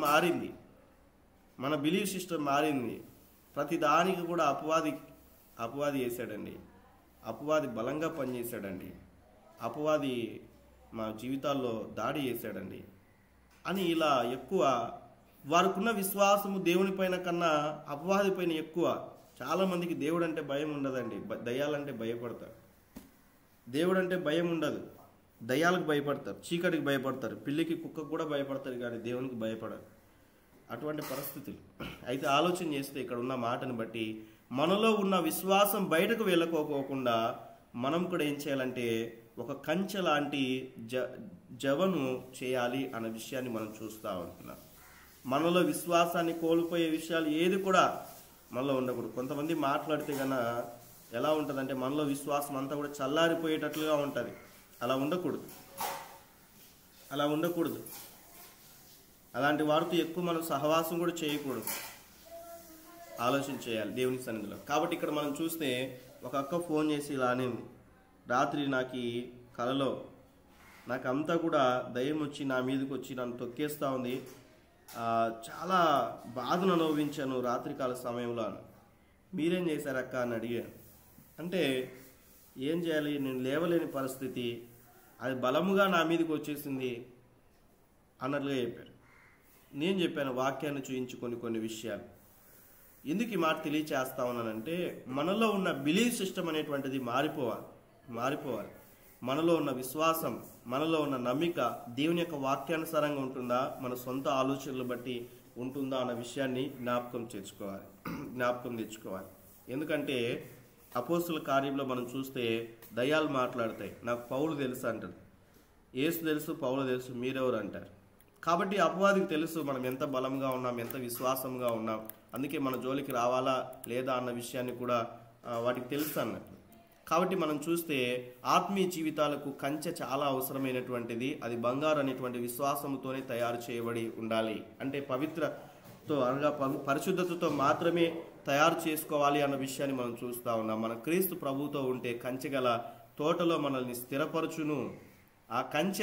Speaker 1: మారింది. ప్రతి దానికి కూడా అపవాది వేసాడండి. అపవాది బలంగా పనిచేశాడండి. అపవాది మా జీవితాల్లో దాడి చేశాడండి అని ఇలా ఎక్కువ వారికున్న విశ్వాసము దేవుని పైన కన్నా అపవాది పైన ఎక్కువ. చాలామందికి దేవుడు అంటే భయం ఉండదండి, దయ్యాలంటే భయపడతారు. దేవుడు అంటే భయం ఉండదు, దయ్యాలకు భయపడతారు, చీకటికి భయపడతారు, పిల్లికి కుక్కకు కూడా భయపడతారు, కానీ దేవునికి భయపడరు. అటువంటి పరిస్థితులు. అయితే ఆలోచన చేస్తే ఇక్కడ ఉన్న మాటను బట్టి మనలో ఉన్న విశ్వాసం బయటకు వెళ్ళకోకుండా మనం కూడా ఏం చేయాలంటే ఒక కంచె లాంటి జవను చేయాలి అన్న విషయాన్ని మనం చూస్తూ ఉంటున్నాం. మనలో విశ్వాసాన్ని కోల్పోయే విషయాలు ఏది కూడా మనలో ఉండకూడదు. కొంతమంది మాట్లాడితే కన్నా ఎలా ఉంటుందంటే మనలో విశ్వాసం అంతా కూడా చల్లారిపోయేటట్లుగా ఉంటుంది. అలా ఉండకూడదు. అలాంటి వారితో ఎక్కువ మనం సహవాసం కూడా చేయకూడదు. ఆలోచన చేయాలి దేవుని సన్నిధిలో. కాబట్టి ఇక్కడ మనం చూస్తే ఒక అక్క ఫోన్ చేసి ఇలా అనేది, రాత్రి నాకు కలలో నాకు అంతా కూడా దయ్యం వచ్చి నా మీదకి వచ్చి నన్ను తొక్కేస్తూ ఉంది, చాలా బాధను అనుభవించాను రాత్రికాల సమయంలో. మీరేం చేశారక్క అని అడిగాను. అంటే ఏం చేయాలి, నేను లేవలేని పరిస్థితి, అది బలముగా నా మీదకి వచ్చేసింది అన్నట్లుగా చెప్పారు. నేను చెప్పాను వాక్యాన్ని చూయించుకొని కొన్ని విషయాలు. ఎందుకు ఈ మాట తెలియచేస్తా ఉన్నానంటే మనలో ఉన్న బిలీఫ్ సిస్టమ్ అనేటువంటిది మారిపోవాలి. మనలో ఉన్న విశ్వాసం, మనలో ఉన్న నమ్మిక దేవుని యొక్క వాక్యానుసారంగా ఉంటుందా, మన సొంత ఆలోచనలు బట్టి ఉంటుందా అన్న విషయాన్ని జ్ఞాపకం తెచ్చుకోవాలి. ఎందుకంటే అపోస్తుల కార్యంలో మనం చూస్తే దయ్యాలు మాట్లాడతాయి, నాకు పౌలు తెలుసు అంటారు, యేసు తెలుసు, పౌలు తెలుసు, మీరెవరు అంటారు. కాబట్టి అపవాదికి తెలుసు మనం ఎంత బలంగా ఉన్నాం, ఎంత విశ్వాసంగా ఉన్నాం. అందుకే మన జోలికి రావాలా లేదా అన్న విషయాన్ని కూడా వాటికి తెలుసు అన్నట్లు. కాబట్టి మనం చూస్తే ఆత్మీయ జీవితాలకు కంచె చాలా అవసరమైనటువంటిది. అది బంగారు అనేటువంటి విశ్వాసంతోనే తయారు చేయబడి ఉండాలి. అంటే పవిత్రతో అనగా పరిశుద్ధతతో మాత్రమే తయారు చేసుకోవాలి అన్న విషయాన్ని మనం చూస్తూ ఉన్నాం. మన క్రీస్తు ప్రభువుతో ఉంటే కంచె గల తోటలో మనల్ని స్థిరపరచును. ఆ కంచె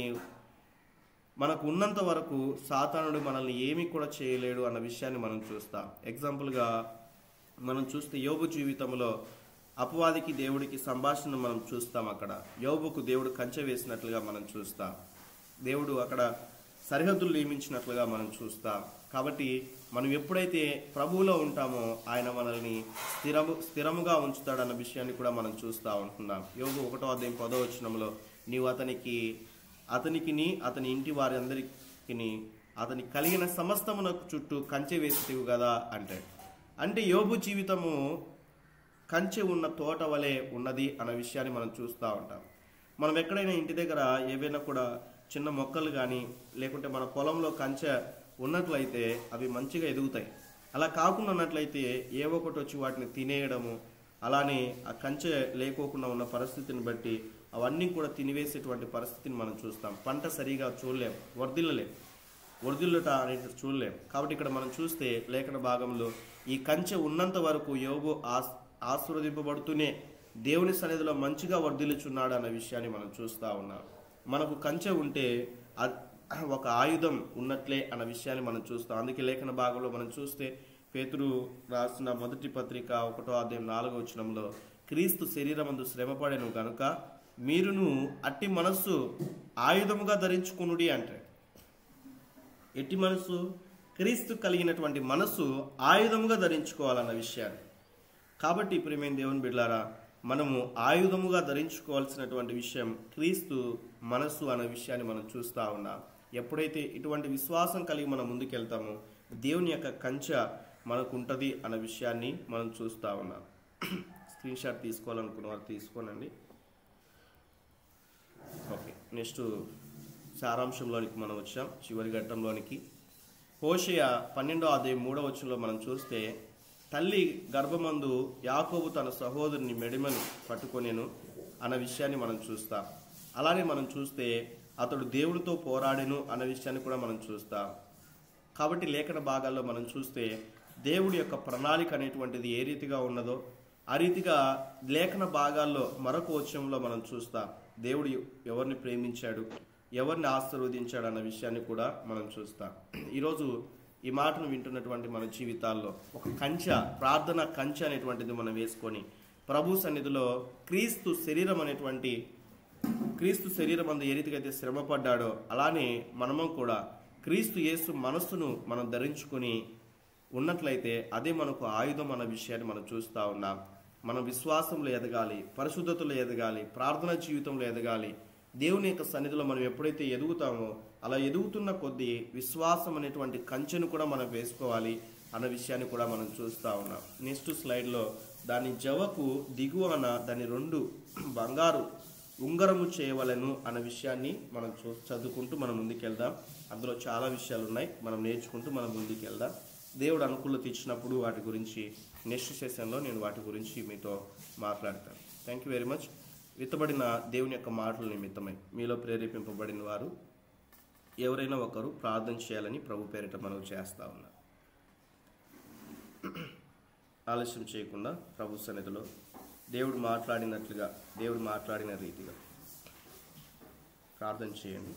Speaker 1: మనకు ఉన్నంత వరకు సాతానుడు మనల్ని ఏమీ కూడా చేయలేడు అన్న విషయాన్ని మనం చూస్తాం. ఎగ్జాంపుల్గా మనం చూస్తే యోబు జీవితంలో అపవాదికి దేవుడికి సంభాషణ మనం చూస్తాం. అక్కడ యోబుకు దేవుడు కంచె వేసినట్లుగా మనం చూస్తాం. దేవుడు అక్కడ సరిహద్దులు నియమించినట్లుగా మనం చూస్తాం. కాబట్టి మనం ఎప్పుడైతే ప్రభువులో ఉంటామో ఆయన మనల్ని స్థిరముగా ఉంచుతాడన్న విషయాన్ని కూడా మనం చూస్తూ ఉంటున్నాం. యోబు 1:10 నీవు అతనికి అతని ఇంటి వారి అందరికీ అతనికి కలిగిన సమస్తమునకు చుట్టూ కంచె వేసితివి కదా అంటే యోబు జీవితము కంచె ఉన్న తోట వలె ఉన్నది అన్న విషయాన్ని మనం చూస్తూ ఉంటాం. మనం ఎక్కడైనా ఇంటి దగ్గర ఏవైనా కూడా చిన్న మొక్కలు కానీ లేకుంటే మన పొలంలో కంచె ఉన్నట్లయితే అవి మంచిగా ఎదుగుతాయి. అలా కాకుండా ఉన్నట్లయితే ఏవో ఒకటి వచ్చి వాటిని తినేయడము, అలానే ఆ కంచె లేకోకుండా ఉన్న పరిస్థితిని బట్టి అవన్నీ కూడా తినివేసేటువంటి పరిస్థితిని మనం చూస్తాం. పంట సరిగా చూడలేం, వర్ధిల్లుట అనేది చూడలేం. కాబట్టి ఇక్కడ మనం చూస్తే లేఖన భాగంలో ఈ కంచె ఉన్నంత వరకు యోబు ఆశీర్వదింపబడుతూనే దేవుని సన్నిధిలో మంచిగా వర్ధిల్లుచున్నాడు అన్న విషయాన్ని మనం చూస్తూ ఉన్నాం. మనకు కంచె ఉంటే ఒక ఆయుధం ఉన్నట్లే అన్న విషయాన్ని మనం చూస్తాం. అందుకే లేఖన భాగంలో మనం చూస్తే పేతురు రాసిన మొదటి పత్రిక 1:4 క్రీస్తు శరీరమందు శ్రమపడెను గనుక మీరును అట్టి మనస్సు ఆయుధముగా ధరించుకునుడి ఎట్టి మనస్సు? క్రీస్తు కలిగినటువంటి మనస్సు ఆయుధముగా ధరించుకోవాలన్న విషయాన్ని. కాబట్టి ప్రియమైన దేవుని బిడ్డలారా, మనము ఆయుధముగా ధరించుకోవాల్సినటువంటి విషయం క్రీస్తు మనస్సు అనే విషయాన్ని మనం చూస్తూ ఉన్నాం. ఎప్పుడైతే ఇటువంటి విశ్వాసం కలిగి మనం ముందుకెళ్తామో దేవుని యొక్క కంచె మనకు ఉంటుంది అన్న విషయాన్ని మనం చూస్తూ ఉన్నాం. స్క్రీన్ షాట్ తీసుకోవాలనుకున్న వారు తీసుకోనండి. ఓకే, నెక్స్ట్ సారాంశంలోనికి మనం వచ్చాం, చివరి ఘట్టంలోనికి. హోషేయ 12:3 మనం చూస్తే తల్లి గర్భమందు యాకోబు తన సహోదరుని మెడిమను పట్టుకొనేను అన్న విషయాన్ని మనం చూస్తాం. అలానే మనం చూస్తే అతడు దేవుడితో పోరాడెను అన్న విషయాన్ని కూడా మనం చూస్తాం. కాబట్టి లేఖన భాగాల్లో మనం చూస్తే దేవుడి యొక్క ప్రణాళిక అనేటువంటిది ఏ రీతిగా ఉన్నదో ఆ రీతిగా లేఖన భాగాల్లో మరొక వచనంలో మనం చూస్తాం. దేవుడు ఎవరిని ప్రేమించాడు, ఎవరిని ఆశీర్వదించాడు అన్న విషయాన్ని కూడా మనం చూస్తాం. ఈరోజు ఈ మాటను వింటున్నటువంటి మన జీవితాల్లో ఒక కంచె, ప్రార్థన కంచె అనేటువంటిది మనం వేసుకొని ప్రభు సన్నిధిలో క్రీస్తు శరీరం అందు ఏ రీతిగా అయితే శ్రమపడ్డాడో అలానే మనము కూడా క్రీస్తు యేసు మనస్సును మనం ధరించుకొని ఉన్నట్లయితే అదే మనకు ఆయుధం అన్న విషయాన్ని మనం చూస్తూ ఉన్నాం. మనం విశ్వాసంలో ఎదగాలి, పరిశుద్ధతలో ఎదగాలి, ప్రార్థన జీవితంలో ఎదగాలి. దేవుని యొక్క సన్నిధిలో మనం ఎప్పుడైతే ఎదుగుతామో అలా ఎదుగుతున్న కొద్దీ విశ్వాసం అనేటువంటి కంచెను కూడా మనం వేసుకోవాలి అన్న విషయాన్ని కూడా మనం చూస్తూ ఉన్నాం. నెక్స్ట్ స్లైడ్లో దాని జవకు దిగువన దాని 2 బంగారు ఉంగరము చేయవలెను అన్న విషయాన్ని మనం చదువుకుంటూ మనం ముందుకెళ్దాం. అందులో చాలా విషయాలు ఉన్నాయి, మనం నేర్చుకుంటూ మనం ముందుకెళ్దాం. దేవుడు అనుకూలత ఇచ్చినప్పుడు వాటి గురించి నెక్స్ట్ సెషన్లో నేను వాటి గురించి మీతో మాట్లాడతాను. Thank you very much. విత్తబడిన దేవుని యొక్క మాటల నిమిత్తమై మీలో ప్రేరేపింపబడిన వారు ఎవరైనా ఒకరు ప్రార్థన చేయాలని ప్రభు పేరిట మనం చేస్తూ ఉన్నాం. ఆలస్యం చేయకుండా ప్రభు సన్నిధిలో దేవుడు మాట్లాడిన రీతిగా ప్రార్థన చేయండి.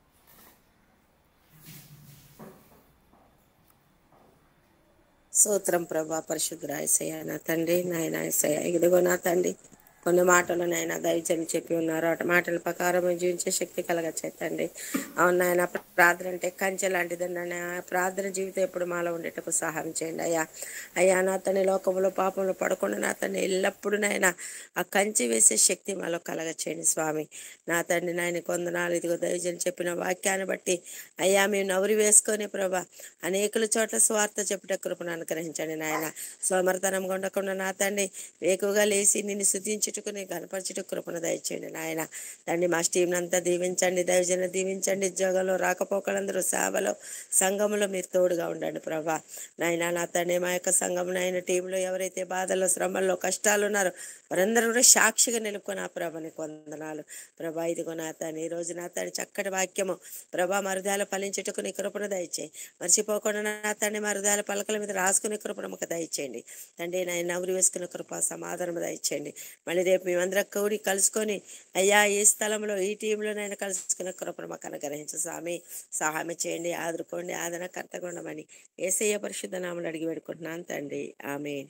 Speaker 5: స్తోత్రం ప్రభా, పరిశుద్ధ యేసయ్య, నా తండ్రి, నాయన యేసయ్య, ఇదిగో నా తండ్రి కొన్ని మాటలు నాయన దైవజనులు చెప్పి ఉన్నారు. అటు మాటల ప్రకారం జీవించే శక్తి కలగచేతండి. అవును నాయన, ప్రార్థన అంటే కంచె లాంటిదండి. ప్రార్థన జీవితం ఎప్పుడు మాలో ఉండేటకు సహాయం చేయండి అయ్యా. నా తండ్రి లోకంలో పాపంలో పడకుండా నా తండ్రి ఎల్లప్పుడూ నాయన ఆ కంచె వేసే శక్తి మాలో కలగచేయండి స్వామి. నా తండ్రి నాయన కొందనాలు ఇదిగో దైవజనులు చెప్పిన వాక్యాన్ని బట్టి అయ్యా మేము నవ్వురి వేసుకొని ప్రభా అనేకుల చోట్ల స్వార్థ చెప్పుట కృపను అనుగ్రహించండి నాయన. సోమరితనంగా ఉండకుండా నా తండ్రి వేకువగా లేచి నిన్ను స్తుతించుటకు కనపరచుటకు కృపను దయచేయండి నాయన. తండ్రి మా టీంని అంతా దీవించండి, దైవజన దీవించండి. ఉద్యోగంలో రాకపోకలందరూ సేవలో సంఘంలో మీరు తోడుగా ఉండండి ప్రభా నాయన. నా తండ్రి మా యొక్క సంఘం నాయన టీంలో ఎవరైతే బాధల్లో శ్రమల్లో కష్టాలు ఉన్నారో వారందరూ కూడా సాక్షిగా నిలుపుకొని ఆ ప్రభని వందనాలు ప్రభా. ఇదిగో నా తండ్రి ఈరోజు నా తండ్రి చక్కటి వాక్యము ప్రభా మా హృదయాలు ఫలించుటకు నీ కృపను దయచేయి. మర్చిపోకుండా నా తండ్రి మా హృదయాల పలకల మీద రాసుకునే కృపను మాకు దయచేయండి తండ్రి. నాయన నవ్వులు వేసుకునే కృప, సమాధానం దయచేయండి. మళ్ళీ మరి రేపు మేమందరం కూడి కలుసుకొని అయ్యా ఈ స్థలంలో ఈ టీంలో నేను కలుసుకున్న కృపను మాకు అనుగ్రహించు స్వామి. సహాయం చేయండి, ఆదుకోండి, ఆదరణకర్తగా ఉండమని యేసయ్య పరిశుద్ధ నామములో అడిగి పెడుకుంటున్నాను తండ్రి. ఆమేన్.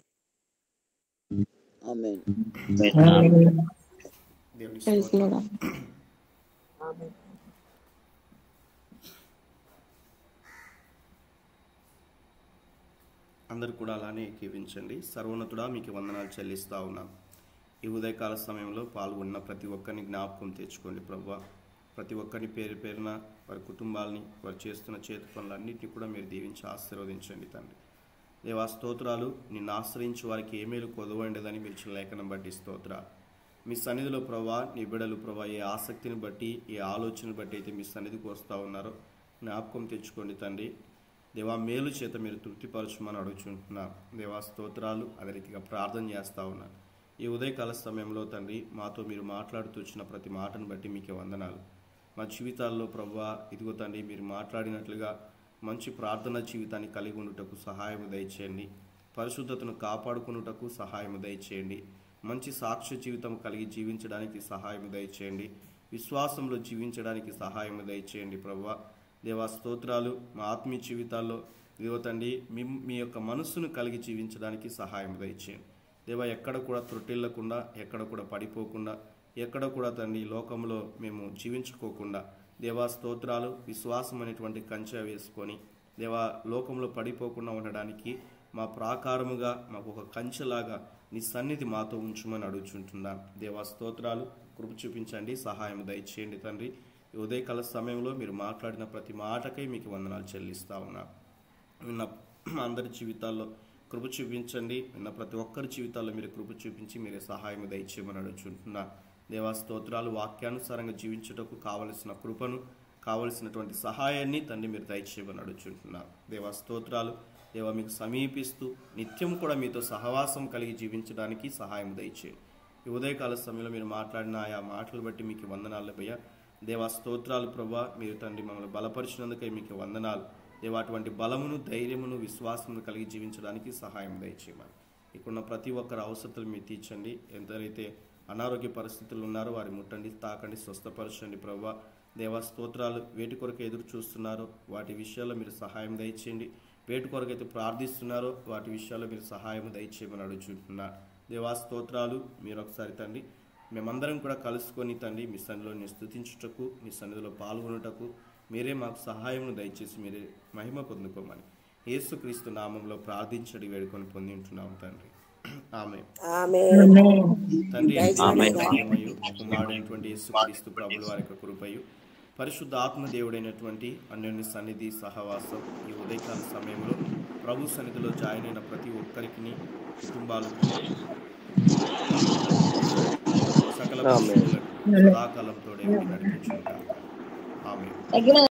Speaker 4: ఆమేన్.
Speaker 1: దేవుని
Speaker 3: ప్రైజ్
Speaker 1: స్తోత్రం.
Speaker 3: లార్డ్.
Speaker 1: అందరూ కూడా అలానే ఏకీవించండి. సర్వోన్నతుడా మీకు వందనాలు చెల్లిస్తా ఉన్నాను. ఈ ఉదయకాల సమయంలో పాల్గొన్న ప్రతి ఒక్కరిని జ్ఞాపకం తెచ్చుకోండి ప్రభువా. ప్రతి ఒక్కరిని పేరు పేరున వారి కుటుంబాలని వారు చేస్తున్న చేతి పనులన్నింటినీ కూడా మీరు దీవించి ఆశీర్వదించండి తండ్రి. దేవా స్తోత్రాలు. నిన్ను ఆశ్రయించి వారికి ఏ మేలు కొదవండదని మీరు ఇచ్చిన లేఖనం బట్టి స్తోత్రాలు. మీ సన్నిధిలో ప్రభా నీ బిడ్డలు ప్రభా ఏ ఆసక్తిని బట్టి ఏ ఆలోచనను బట్టి అయితే మీ సన్నిధికి వస్తూ ఉన్నారో జ్ఞాపకం తెచ్చుకోండి తండ్రి. దేవా మేలు చేత మీరు తృప్తిపరచమని అడుగుచుంటున్నాను. దేవా స్తోత్రాలు. అదే రీతిగా ప్రార్థన చేస్తూ ఉన్నాను. ఈ ఉదయకాల సమయంలో తండ్రి మాతో మీరు మాట్లాడుతూ వచ్చిన ప్రతి మాటను బట్టి మీకే వందనాలు. మా జీవితాల్లో ప్రభువా ఇదిగో తండ్రి మీరు మాట్లాడినట్లుగా మంచి ప్రార్థన జీవితాన్ని కలిగి ఉండుటకు సహాయం దయచేయండి. పరిశుద్ధతను కాపాడుకున్నటకు సహాయం దయచేయండి. మంచి సాక్ష్య జీవితం కలిగి జీవించడానికి సహాయం దయచేయండి. విశ్వాసంలో జీవించడానికి సహాయం దయచేయండి ప్రభువా. దేవా స్తోత్రాలు. మా ఆత్మీయ జీవితాల్లో ఇదిగో తండ్రి మీ యొక్క మనస్సును కలిగి జీవించడానికి సహాయం దయచేయండి. దేవా ఎక్కడ కూడా త్రొట్టిల్లకుండా, ఎక్కడ కూడా పడిపోకుండా, ఎక్కడ కూడా తండ్రి లోకంలో మేము జీవించుకోకుండా దేవా స్తోత్రాలు విశ్వాసం అనేటువంటి కంచె వేసుకొని దేవా లోకంలో పడిపోకుండా ఉండడానికి మా ప్రాకారముగా మాకు ఒక కంచెలాగా నీ సన్నిధి మాతో ఉంచుమని అడుగుచుంటున్నాను. దేవా స్తోత్రాలు. కృప చూపించండి, సహాయం దయచేయండి తండ్రి. ఈ ఉదయకాల సమయంలో మీరు మాట్లాడిన ప్రతి మాటకై మీకు వందనాలు చెల్లిస్తా ఉన్నాను. విన్న అందరి జీవితాల్లో కృప చూపించండి. విన్న ప్రతి ఒక్కరి జీవితాల్లో మీరు కృప చూపించి మీరే సహాయం దయచేయమని అడుగుచుంటున్నాను. దేవా స్తోత్రాలు. వాక్యానుసారంగా జీవించుటకు కావలసిన కృపను కావలసినటువంటి సహాయాన్ని తండ్రి మీరు దయచేయమని అడుగుచుంటున్నారు. దేవా స్తోత్రాలు. దేవా మీకు సమీపిస్తూ నిత్యం కూడా మీతో సహవాసం కలిగి జీవించడానికి సహాయం దయచేయండి. ఈ ఉదయకాల సమయంలో మీరు మాట్లాడిన ఆయా మాటలు బట్టి మీకు వందనాలు భయ్యా. దేవా స్తోత్రాలు ప్రభా. మీరు తండ్రి మమ్మల్ని బలపరిచినందుకై మీకు వందనాలు. దేవా అటువంటి బలమును ధైర్యమును విశ్వాసమును కలిగి జీవించడానికి సహాయం దయచేయమని ఇక్కడున్న ప్రతి ఒక్కరి అవసరతలు మీరు తీర్చండి. ఎంతైతే అనారోగ్య పరిస్థితులు ఉన్నారో వారి ముట్టండి, తాకండి, స్వస్థపరచండి ప్రభా. దేవా స్తోత్రాలు. వేటి కొరకు ఎదురు చూస్తున్నారో వాటి విషయాల్లో మీరు సహాయం దయచేయండి. వేటి కొరకు అయితే ప్రార్థిస్తున్నారో వాటి విషయాల్లో మీరు సహాయం దయచేయమని అడుగుచుంటున్నారు. దేవా స్తోత్రాలు. మీరు ఒకసారి తండ్రి మేమందరం కూడా కలుసుకొని తండ్రి మీ సన్నిధిలో స్తుతించుటకు, మీ సన్నిధిలో పాల్గొనుటకు మీరే మాకు సహాయమును దయచేసి మీరే మహిమ పొందుకోమని యేసుక్రీస్తు నామంలో ప్రార్థించడి వేడుకొని పొంది ఉంటున్నాము తండ్రి. ఆమేన్. తండ్రి ప్రేమయు కుమారుడైనటువంటి యేసుక్రీస్తు ప్రభుల వారి యొక్క కృపయు పరిశుద్ధ ఆత్మ దేవుడైనటువంటి అన్యోన్య సన్నిధి సహవాసం ఈ ఉదయకాల సమయంలో ప్రభు సన్నిధిలో జాయిన్ అయిన ప్రతి ఒక్కరికి కుటుంబాలకు సకల సదాకాలంతో నడిపించుకుంటారు. ఆమేన్.